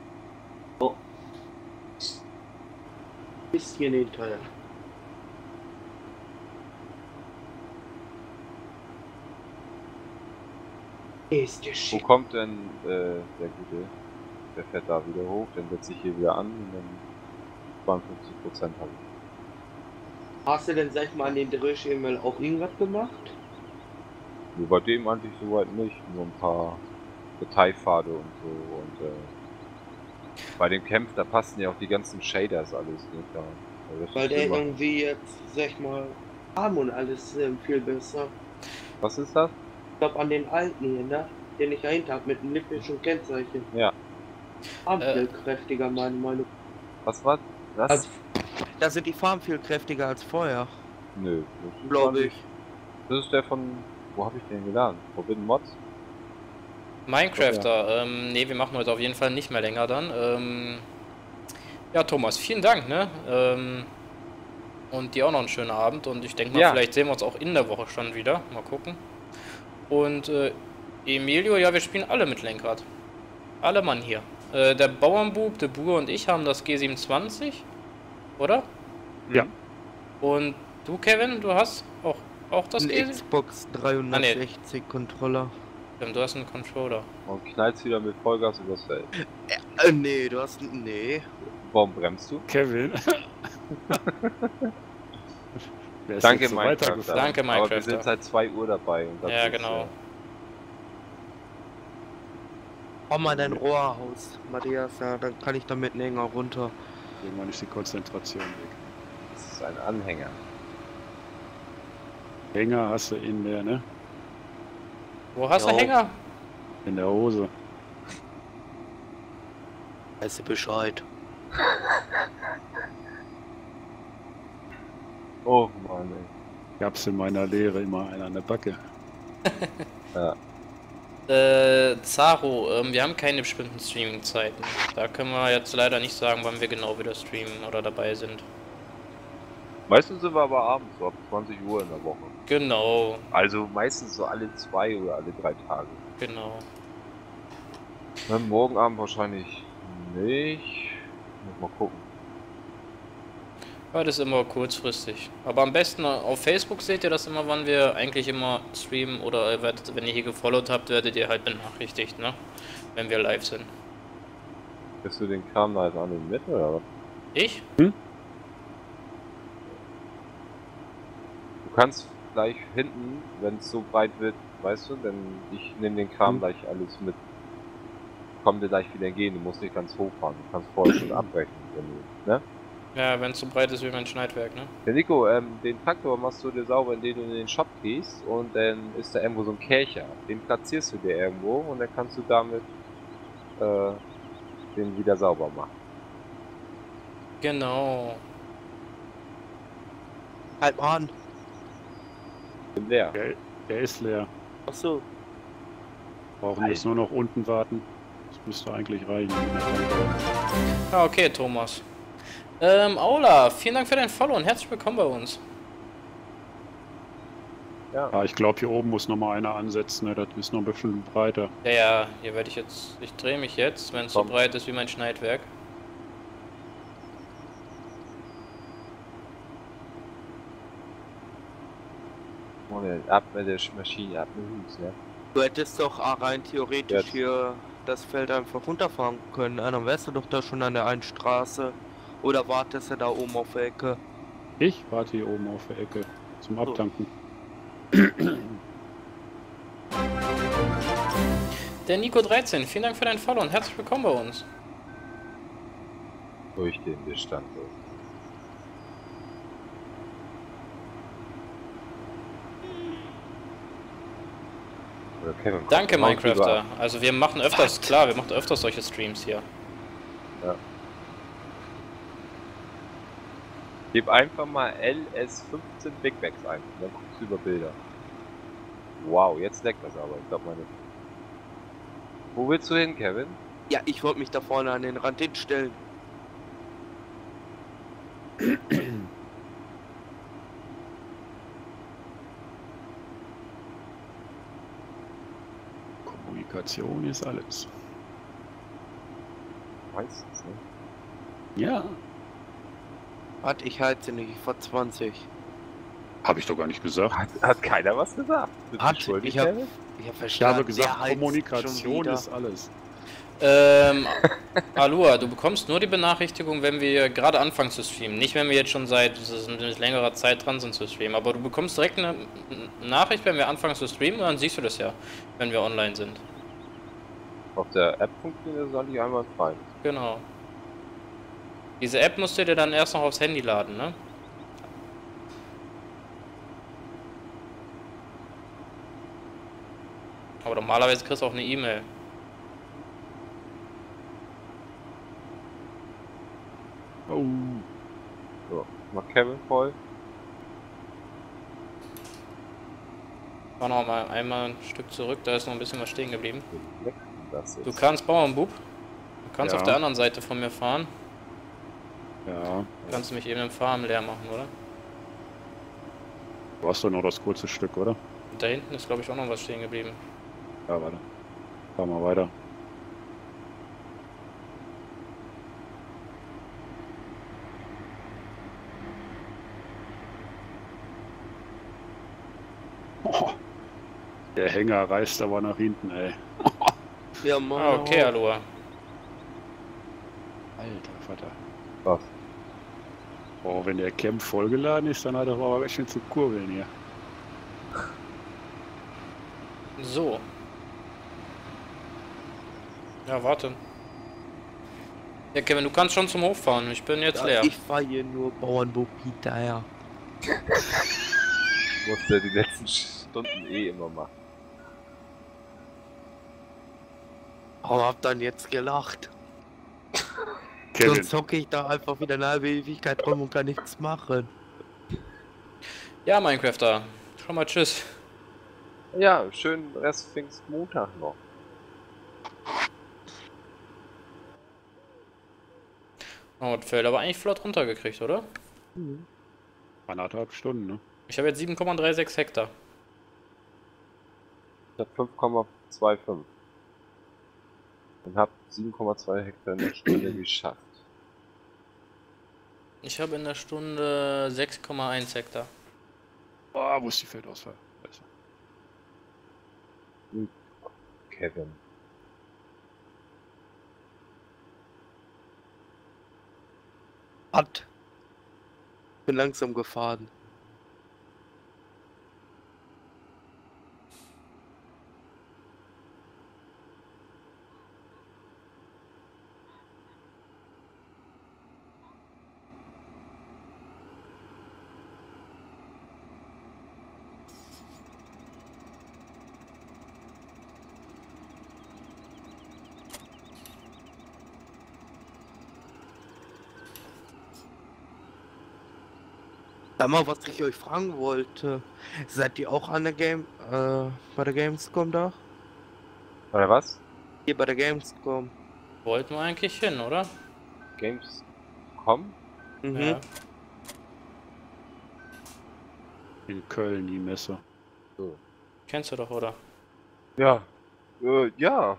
Bisschen hinterher. Ist der Wo Shit. kommt denn der Gute? Der fährt da wieder hoch, dann setze ich hier wieder an und dann 52% habe ich. Hast du denn, sag ich mal, an den Drehschemel auch irgendwas gemacht? Nur bei dem eigentlich soweit nicht, nur ein paar Detailpfade und so und bei dem Camp, da passen ja auch die ganzen Shaders alles nicht da. Das Weil ist der immer- irgendwie jetzt, sag ich mal, Arm und alles viel besser. Was ist das? Ich glaube an den alten hier, ne? Den ich dahinter habe mit dem lippischen Kennzeichen. Ja. Arm viel kräftiger, meine Meinung. Was war das? Also, da sind die Farben viel kräftiger als vorher. Nö. Das ist Glaube ich. Das ist der von... Wo habe ich den geladen? Forbidden Mods? Minecrafter, nee, wir machen heute auf jeden Fall nicht mehr länger dann. Ja, Thomas, vielen Dank, ne? Und dir auch noch einen schönen Abend und ich denke mal, Ja. vielleicht sehen wir uns auch in der Woche schon wieder. Mal gucken. Und Emilio, ja, wir spielen alle mit Lenkrad. Alle Mann hier. Der Bauernbub, der Bur und ich haben das G27, oder? Ja. Und du, Kevin, du hast auch das Ein G27? Xbox 360 Controller. Du hast einen Controller. Und knallst wieder mit Vollgas übers Feld. Nee, du hast. Nee. Warum bremst du? Kevin. Wer ist Danke, jetzt so Minecraft. weitergefahren? Danke, Aber wir Minecraft. sind seit 2 Uhr dabei. Und das Ja, ist, genau. Hau mal dein Rohr aus, Matthias, ja, dann kann ich damit einen Hänger runter. Irgendwann ist die Konzentration weg. Das ist ein Anhänger. Hänger hast du in der, ne? Wo hast du Ja. Hänger? In der Hose. Weißt du Bescheid? Oh Mann, ey. Gab's in meiner Lehre immer einen an der Backe. Zaro, wir haben keine bestimmten Streaming-Zeiten. Da können wir jetzt leider nicht sagen, wann wir genau wieder streamen oder dabei sind. Meistens sind wir aber abends, so ab 20 Uhr in der Woche. Genau, Also meistens so alle 2 oder alle 3 Tage. genau. Morgen Abend wahrscheinlich nicht. Muss mal gucken. Ja, das ist immer kurzfristig. Aber am besten auf Facebook seht ihr das immer, wann wir eigentlich immer streamen. Oder ihr werdet, wenn ihr hier gefollowt habt, werdet ihr halt benachrichtigt, ne? Wenn wir live sind. Bist du den Kram da jetzt an den mit oder was? Ich? Du kannst gleich hinten, wenn es so breit wird, weißt du, denn ich nehme den Kram gleich alles mit. Komm dir gleich wieder entgegen, du musst nicht ganz hochfahren. Du kannst vorher schon abbrechen, wenn du, ne? Ja, wenn es so breit ist wie mein Schneidwerk, ne? Ja, Nico, den Traktor machst du dir sauber, indem du in den Shop gehst und dann ist da irgendwo so ein Kercher. Den platzierst du dir irgendwo und dann kannst du damit den wieder sauber machen. Genau. Halt mal an. Bin leer. Der ist leer. Achso. Brauchen jetzt nur noch unten warten. Das müsste eigentlich reichen. Ja, okay, Thomas. Aula, vielen Dank für dein Follow und herzlich willkommen bei uns. Ja, ich glaube, hier oben muss noch mal einer ansetzen. Ne? Das ist noch ein bisschen breiter. Ja, ja, hier werde ich jetzt. Ich drehe mich jetzt, wenn es so Komm. breit ist wie mein Schneidwerk. Moment, ab mit der Maschine, ab mit dem Hus, ne? Du hättest doch rein theoretisch Jetzt. hier das Feld einfach runterfahren können. Dann wärst du doch da schon an der einen Straße. Oder wartest du da oben auf der Ecke? Ich warte hier oben auf der Ecke zum Abtanken. Der Nico13, vielen Dank für dein Follow und herzlich willkommen bei uns. Durch den Bestand. So. Oder Kevin, Danke, komm, Minecrafter. rüber. Also wir machen öfters, klar, wir machen öfters solche Streams hier. Gib einfach mal LS15 Big Bags ein, dann guckst du über Bilder. Wow, jetzt leckt das aber, ich glaube meine. Wo willst du hin, Kevin? Ja, ich wollte mich da vorne an den Rand hinstellen. Kommunikation ist alles. Meistens, ne? Ja. Warte, ich heize nicht, ich fahr 20. Habe ich doch gar nicht gesagt. Hat keiner was gesagt? Bist du Hat, schuldig, ich hab- Kevin? Ich habe Ich verstanden. habe gesagt, der heizt schon Kommunikation wieder. ist alles. Alua, du bekommst nur die Benachrichtigung, wenn wir gerade anfangen zu streamen. Nicht, wenn wir jetzt schon seit längerer Zeit dran sind zu streamen. Aber du bekommst direkt eine Nachricht, wenn wir anfangen zu streamen, und dann siehst du das ja, wenn wir online sind. Auf der App funktioniert das eigentlich einwandfrei. Genau. Diese App musst du dir dann erst noch aufs Handy laden, ne? Aber normalerweise kriegst du auch eine E-Mail. Oh. So, mach Kevin voll. Fahr noch mal einmal ein Stück zurück, da ist noch ein bisschen was stehen geblieben. Wie leckt denn das Du jetzt? kannst, Bauernbub, du kannst Ja. auf der anderen Seite von mir fahren. Ja. Kannst du mich eben im Farm leer machen, oder? Du hast doch noch das kurze Stück, oder? Und da hinten ist, glaube ich, auch noch was stehen geblieben. Ja, warte. Fahr mal weiter. Oh, der Hänger reißt aber nach hinten, ey. Ja, Mann. Ah, okay, Aloha. Alter Vater. Was? Oh, wenn der Camp vollgeladen ist, dann hat er aber ganz schön zu kurbeln hier. So. Ja, warte. Ja, Kevin, du kannst schon zum Hof fahren. Ich bin jetzt leer. Ich fahr hier nur Bauernbub hinterher. Musste die letzten Stunden immer machen. Warum habt dann jetzt gelacht? Kevin, Sonst hocke ich da einfach wieder eine halbe Ewigkeit rum und kann nichts machen. Ja, Minecrafter. Schon mal tschüss. Ja, schönen Rest Pfingstmontag noch. Oh, das Feld aber eigentlich flott runtergekriegt, oder? 1,5 Stunden, ne? Ich habe jetzt 7,36 Hektar. Ich habe 5,25. Und habe 7,2 Hektar in der Stunde geschafft. Ich habe in der Stunde 6,1 Hektar. Oh, wo ist die Feldausfall? Also. Kevin. Hat. Bin langsam gefahren. Sag mal, was ich euch fragen wollte. Seid ihr auch an der bei der Gamescom da? Oder was? Hier bei der Gamescom. Wollten wir eigentlich hin, oder? Gamescom? Mhm. Ja. In Köln die Messe. So. Kennst du doch, oder? Ja. Ja.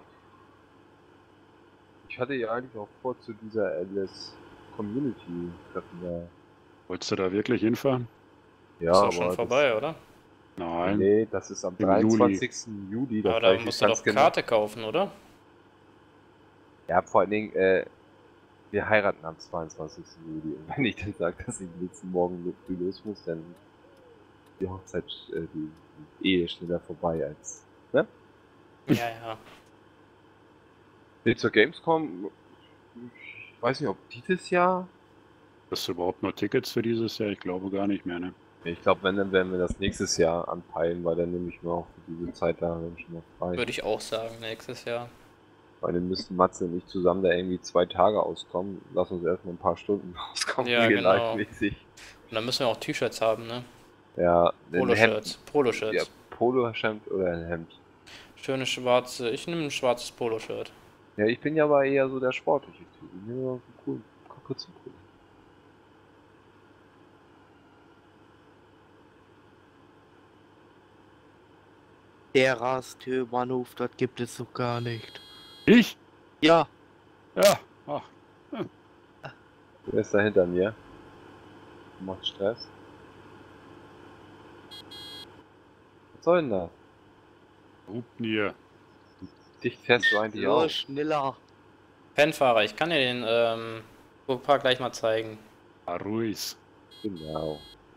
Ich hatte ja eigentlich auch vor, zu dieser LS Community Treffen da. Wolltest du da wirklich hinfahren? Ja, Ist doch aber schon das- vorbei, oder? Nein. Nee, das ist am Im 23. Juli. Aber weiß da ich musst du ganz doch genau. Karte kaufen, oder? Ja, vor allen Dingen, wir heiraten am 22. Juli. Und wenn ich dann sage, dass ich nächsten Morgen früh los muss, dann die Hochzeit, die Ehe schneller vorbei als. Ne? Ja, ja. Nee, zur Gamescom, ich weiß nicht, ob dieses Jahr. Hast du überhaupt noch Tickets für dieses Jahr? Ich glaube gar nicht mehr, ne? Ich glaube, wenn, dann werden wir das nächstes Jahr anpeilen, weil dann nehme ich mir auch für diese Zeit da dann schon mal frei. Würde ich auch sagen, nächstes Jahr. Weil dann müssten Matze und ich zusammen da irgendwie 2 Tage auskommen. Lass uns erstmal ein paar Stunden auskommen, Ja, real genau. life-mäßig. Und dann müssen wir auch T-Shirts haben, ne? Ja, ein Poloshirts. Hemd. Ja, Poloshirts. Polo-Hemd oder ein Hemd. Schöne schwarze. Ich nehme ein schwarzes Poloshirt. Ja, ich bin ja aber eher so der sportliche Typ. Ich nehme so cool. Kurzen Pulli. Der Rastürbahnhof, das gibt es so gar nicht. Ich? Ja, Ja. Ach, Wer ist da hinter mir? Macht Stress. Was soll denn das? hupen hier. Dicht fährst du eigentlich so auch. schneller. Fanfahrer, ich kann dir den Burgpark gleich mal zeigen. Ah, ruhig. Genau.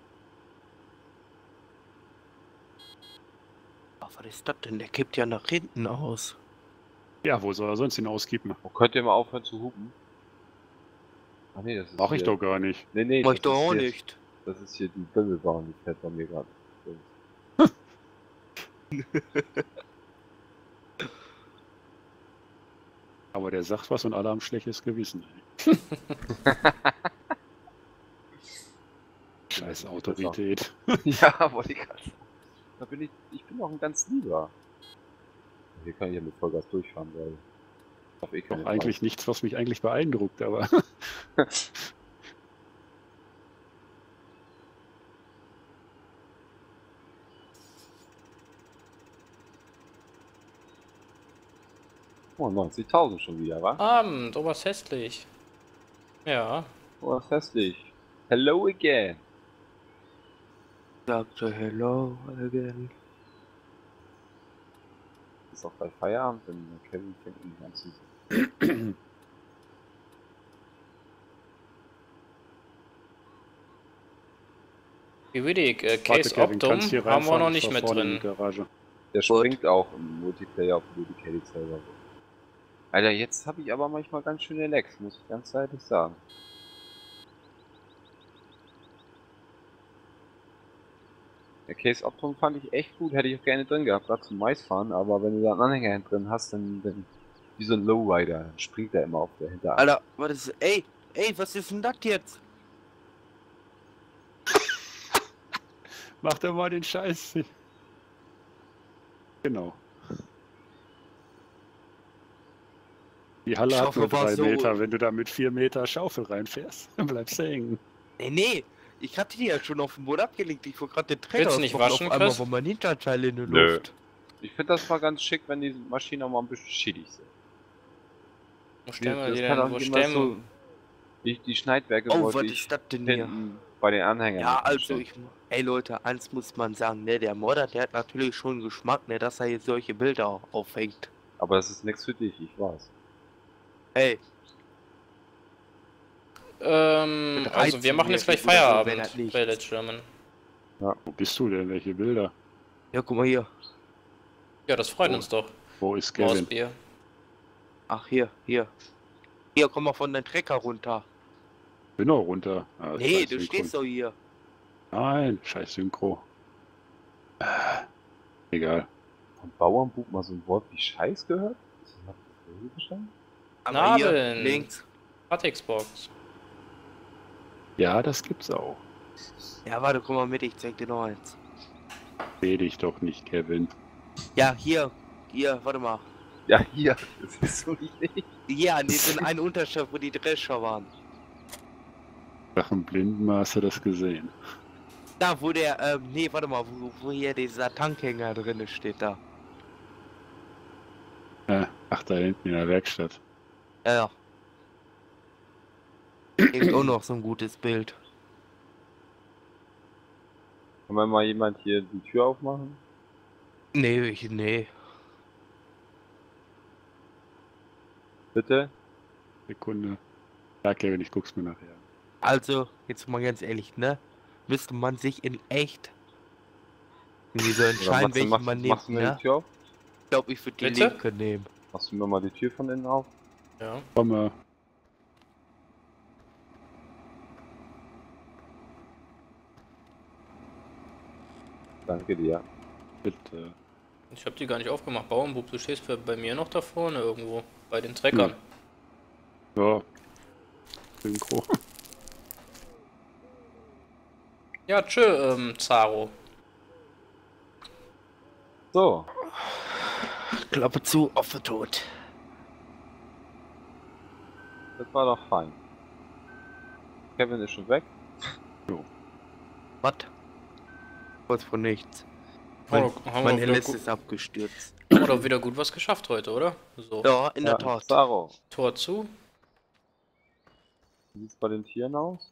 Ach, was ist das denn? Der kippt ja nach hinten aus. Ja, wo soll er sonst hinauskippen? Oh, könnt ihr mal aufhören zu hupen? Ach nee, das ist Mach ich hier. doch gar nicht. Nee, Mach ich das doch ist auch hier- nicht. Das ist hier die Bimmelbahn, die fährt bei mir gerade. Aber der sagt was und alle haben schlechtes Gewissen. Ey. Scheiß Autorität. Ja, wollte ich gerade sagen. Da bin ich bin auch ein ganz lieber. Hier kann ich ja mit Vollgas durchfahren, weil ich hab eh keine Doch eigentlich nichts, was mich eigentlich beeindruckt, aber Oh, 90.000 schon wieder, wa? Abend, Obershässlich. Ja. Oh, was hässlich. Hello again. Sagte hello again. Ist auch bald Feierabend, denn Kevin fängt an zu singen. Gewiddig, warte, Case Kevin, Optum kannst hier haben wir reinfahren, noch ich nicht fahr mit vorne in drin. die Garage. Der springt auch im Multiplayer auf dem Dedicated Server. Alter, jetzt habe ich aber manchmal ganz schöne Lags, muss ich ganz ehrlich sagen. Der Case Optum fand ich echt gut, hätte ich auch gerne drin gehabt, gerade zum Maisfahren, aber wenn du da einen Anhänger drin hast, dann wie so ein Lowrider, dann springt er immer auf der Hinterachse. Alter, was ist. Ey, was ist denn das jetzt? Mach doch mal den Scheiß. Genau. Die Halle hat Schaufel nur war 3 so- Meter. Wenn du da mit 4 Meter Schaufel reinfährst, dann bleibst du hängen. Nee, Ich hatte die ja schon auf dem Boden abgelegt. Ich wollte gerade den Träger Willst du nicht ausmachen, waschen, auf einmal Chris? war mein Hinterteil in der Nö. Luft. Ich finde das mal ganz schick, wenn die Maschinen auch mal ein bisschen schädig sind. Wo stellen wir Das die kann denn? auch Wo nicht stellen immer wir? so. Die Schneidwerke Oh, wollte was ich ist das denn hier? hinten bei den Anhängern. Ja, nicht also hinstellen. ey Leute, eins muss man sagen, ne, der Modder, der hat natürlich schon Geschmack, ne, dass er hier solche Bilder aufhängt. Aber das ist nichts für dich, ich weiß. Ey, Also wir machen jetzt gleich oder so, wenn Feierabend das nicht- bei Let's German. Wo bist du denn? Welche Bilder? ja, guck mal hier. Ja, das freut Oh. uns doch. Wo ist Kevin? Mausbier. Ach, hier. Hier, komm mal von deinem Trecker runter. Bin auch runter. Ah, Nee, scheiß du Synchron. stehst doch hier. Nein, scheiß Synchro. Egal. Vom Bauernbub mal so ein Wort wie Scheiß gehört? Ist das mal verstanden? Aber hier, Nabeln. links. Xbox. Ja, das gibt's auch. Ja, warte, komm mal mit, ich zeig dir noch eins. Seh dich doch nicht, Kevin. Ja, hier, warte mal. Ja, hier. Das ist so nicht. Hier, an diesem einen Unterschrift, wo die Drescher waren. Nach dem Blinden hast du das gesehen. Da, wo der, nee, warte mal, wo hier dieser Tankhänger drin steht, da. Ach, da hinten in der Werkstatt. Ja. Ist auch noch so ein gutes Bild. Kann man mal jemand hier die Tür aufmachen? Nee. Bitte? Sekunde. Ja, Kevin, ich guck's mir nachher an. Also, jetzt mal ganz ehrlich, ne? Müsste man sich in echt irgendwie so entscheiden, welchen man nimmt, machst du mir ne? die Tür auf? Ich glaube, ich würde die Bitte? linke nehmen. Machst du mir mal die Tür von innen auf? Ja. Komm mal. Danke dir. Bitte. Ich hab die gar nicht aufgemacht. Bauernbub, du stehst bei mir noch da vorne irgendwo. Bei den Treckern. Ja. Synchro. Ja, tschö, Zaro. So, Klappe zu, Affe tot. das war doch fein. Kevin ist schon weg. Was? Was von nichts. Haben Mein wir, doch LS gut, ist abgestürzt. haben wir doch wieder gut was geschafft heute, oder? So. Ja, in der Tat. Saro, Tor zu. wie sieht's bei den Tieren aus?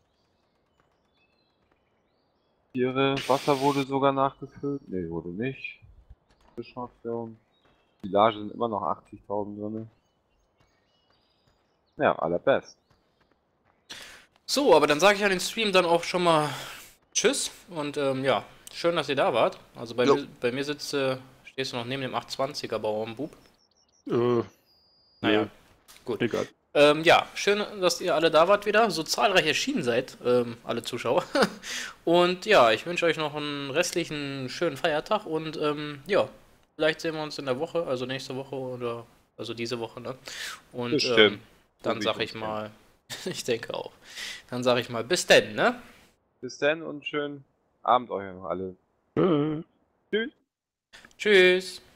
Tiere, Wasser wurde sogar nachgefüllt. Ne, wurde nicht. Fischration. Silage sind immer noch 80.000 drin. Ja, allerbest. So, aber dann sage ich an den Stream dann auch schon mal Tschüss und ja, schön, dass ihr da wart. Also Jo. bei mir stehst du noch neben dem 820er Bauernbub. Naja. Naja, gut. Egal. Ja, schön, dass ihr alle da wart wieder, so zahlreich erschienen seid, alle Zuschauer. Und ja, ich wünsche euch noch einen restlichen schönen Feiertag und ja, vielleicht sehen wir uns in der Woche, also nächste Woche oder also diese Woche, ne? Und Bestimmt. dann So wie sag ich ich uns mal, ich denke auch. Dann sag ich mal, bis denn, ne? Bis dann und schönen Abend euch noch alle. Tschö. Tschüss.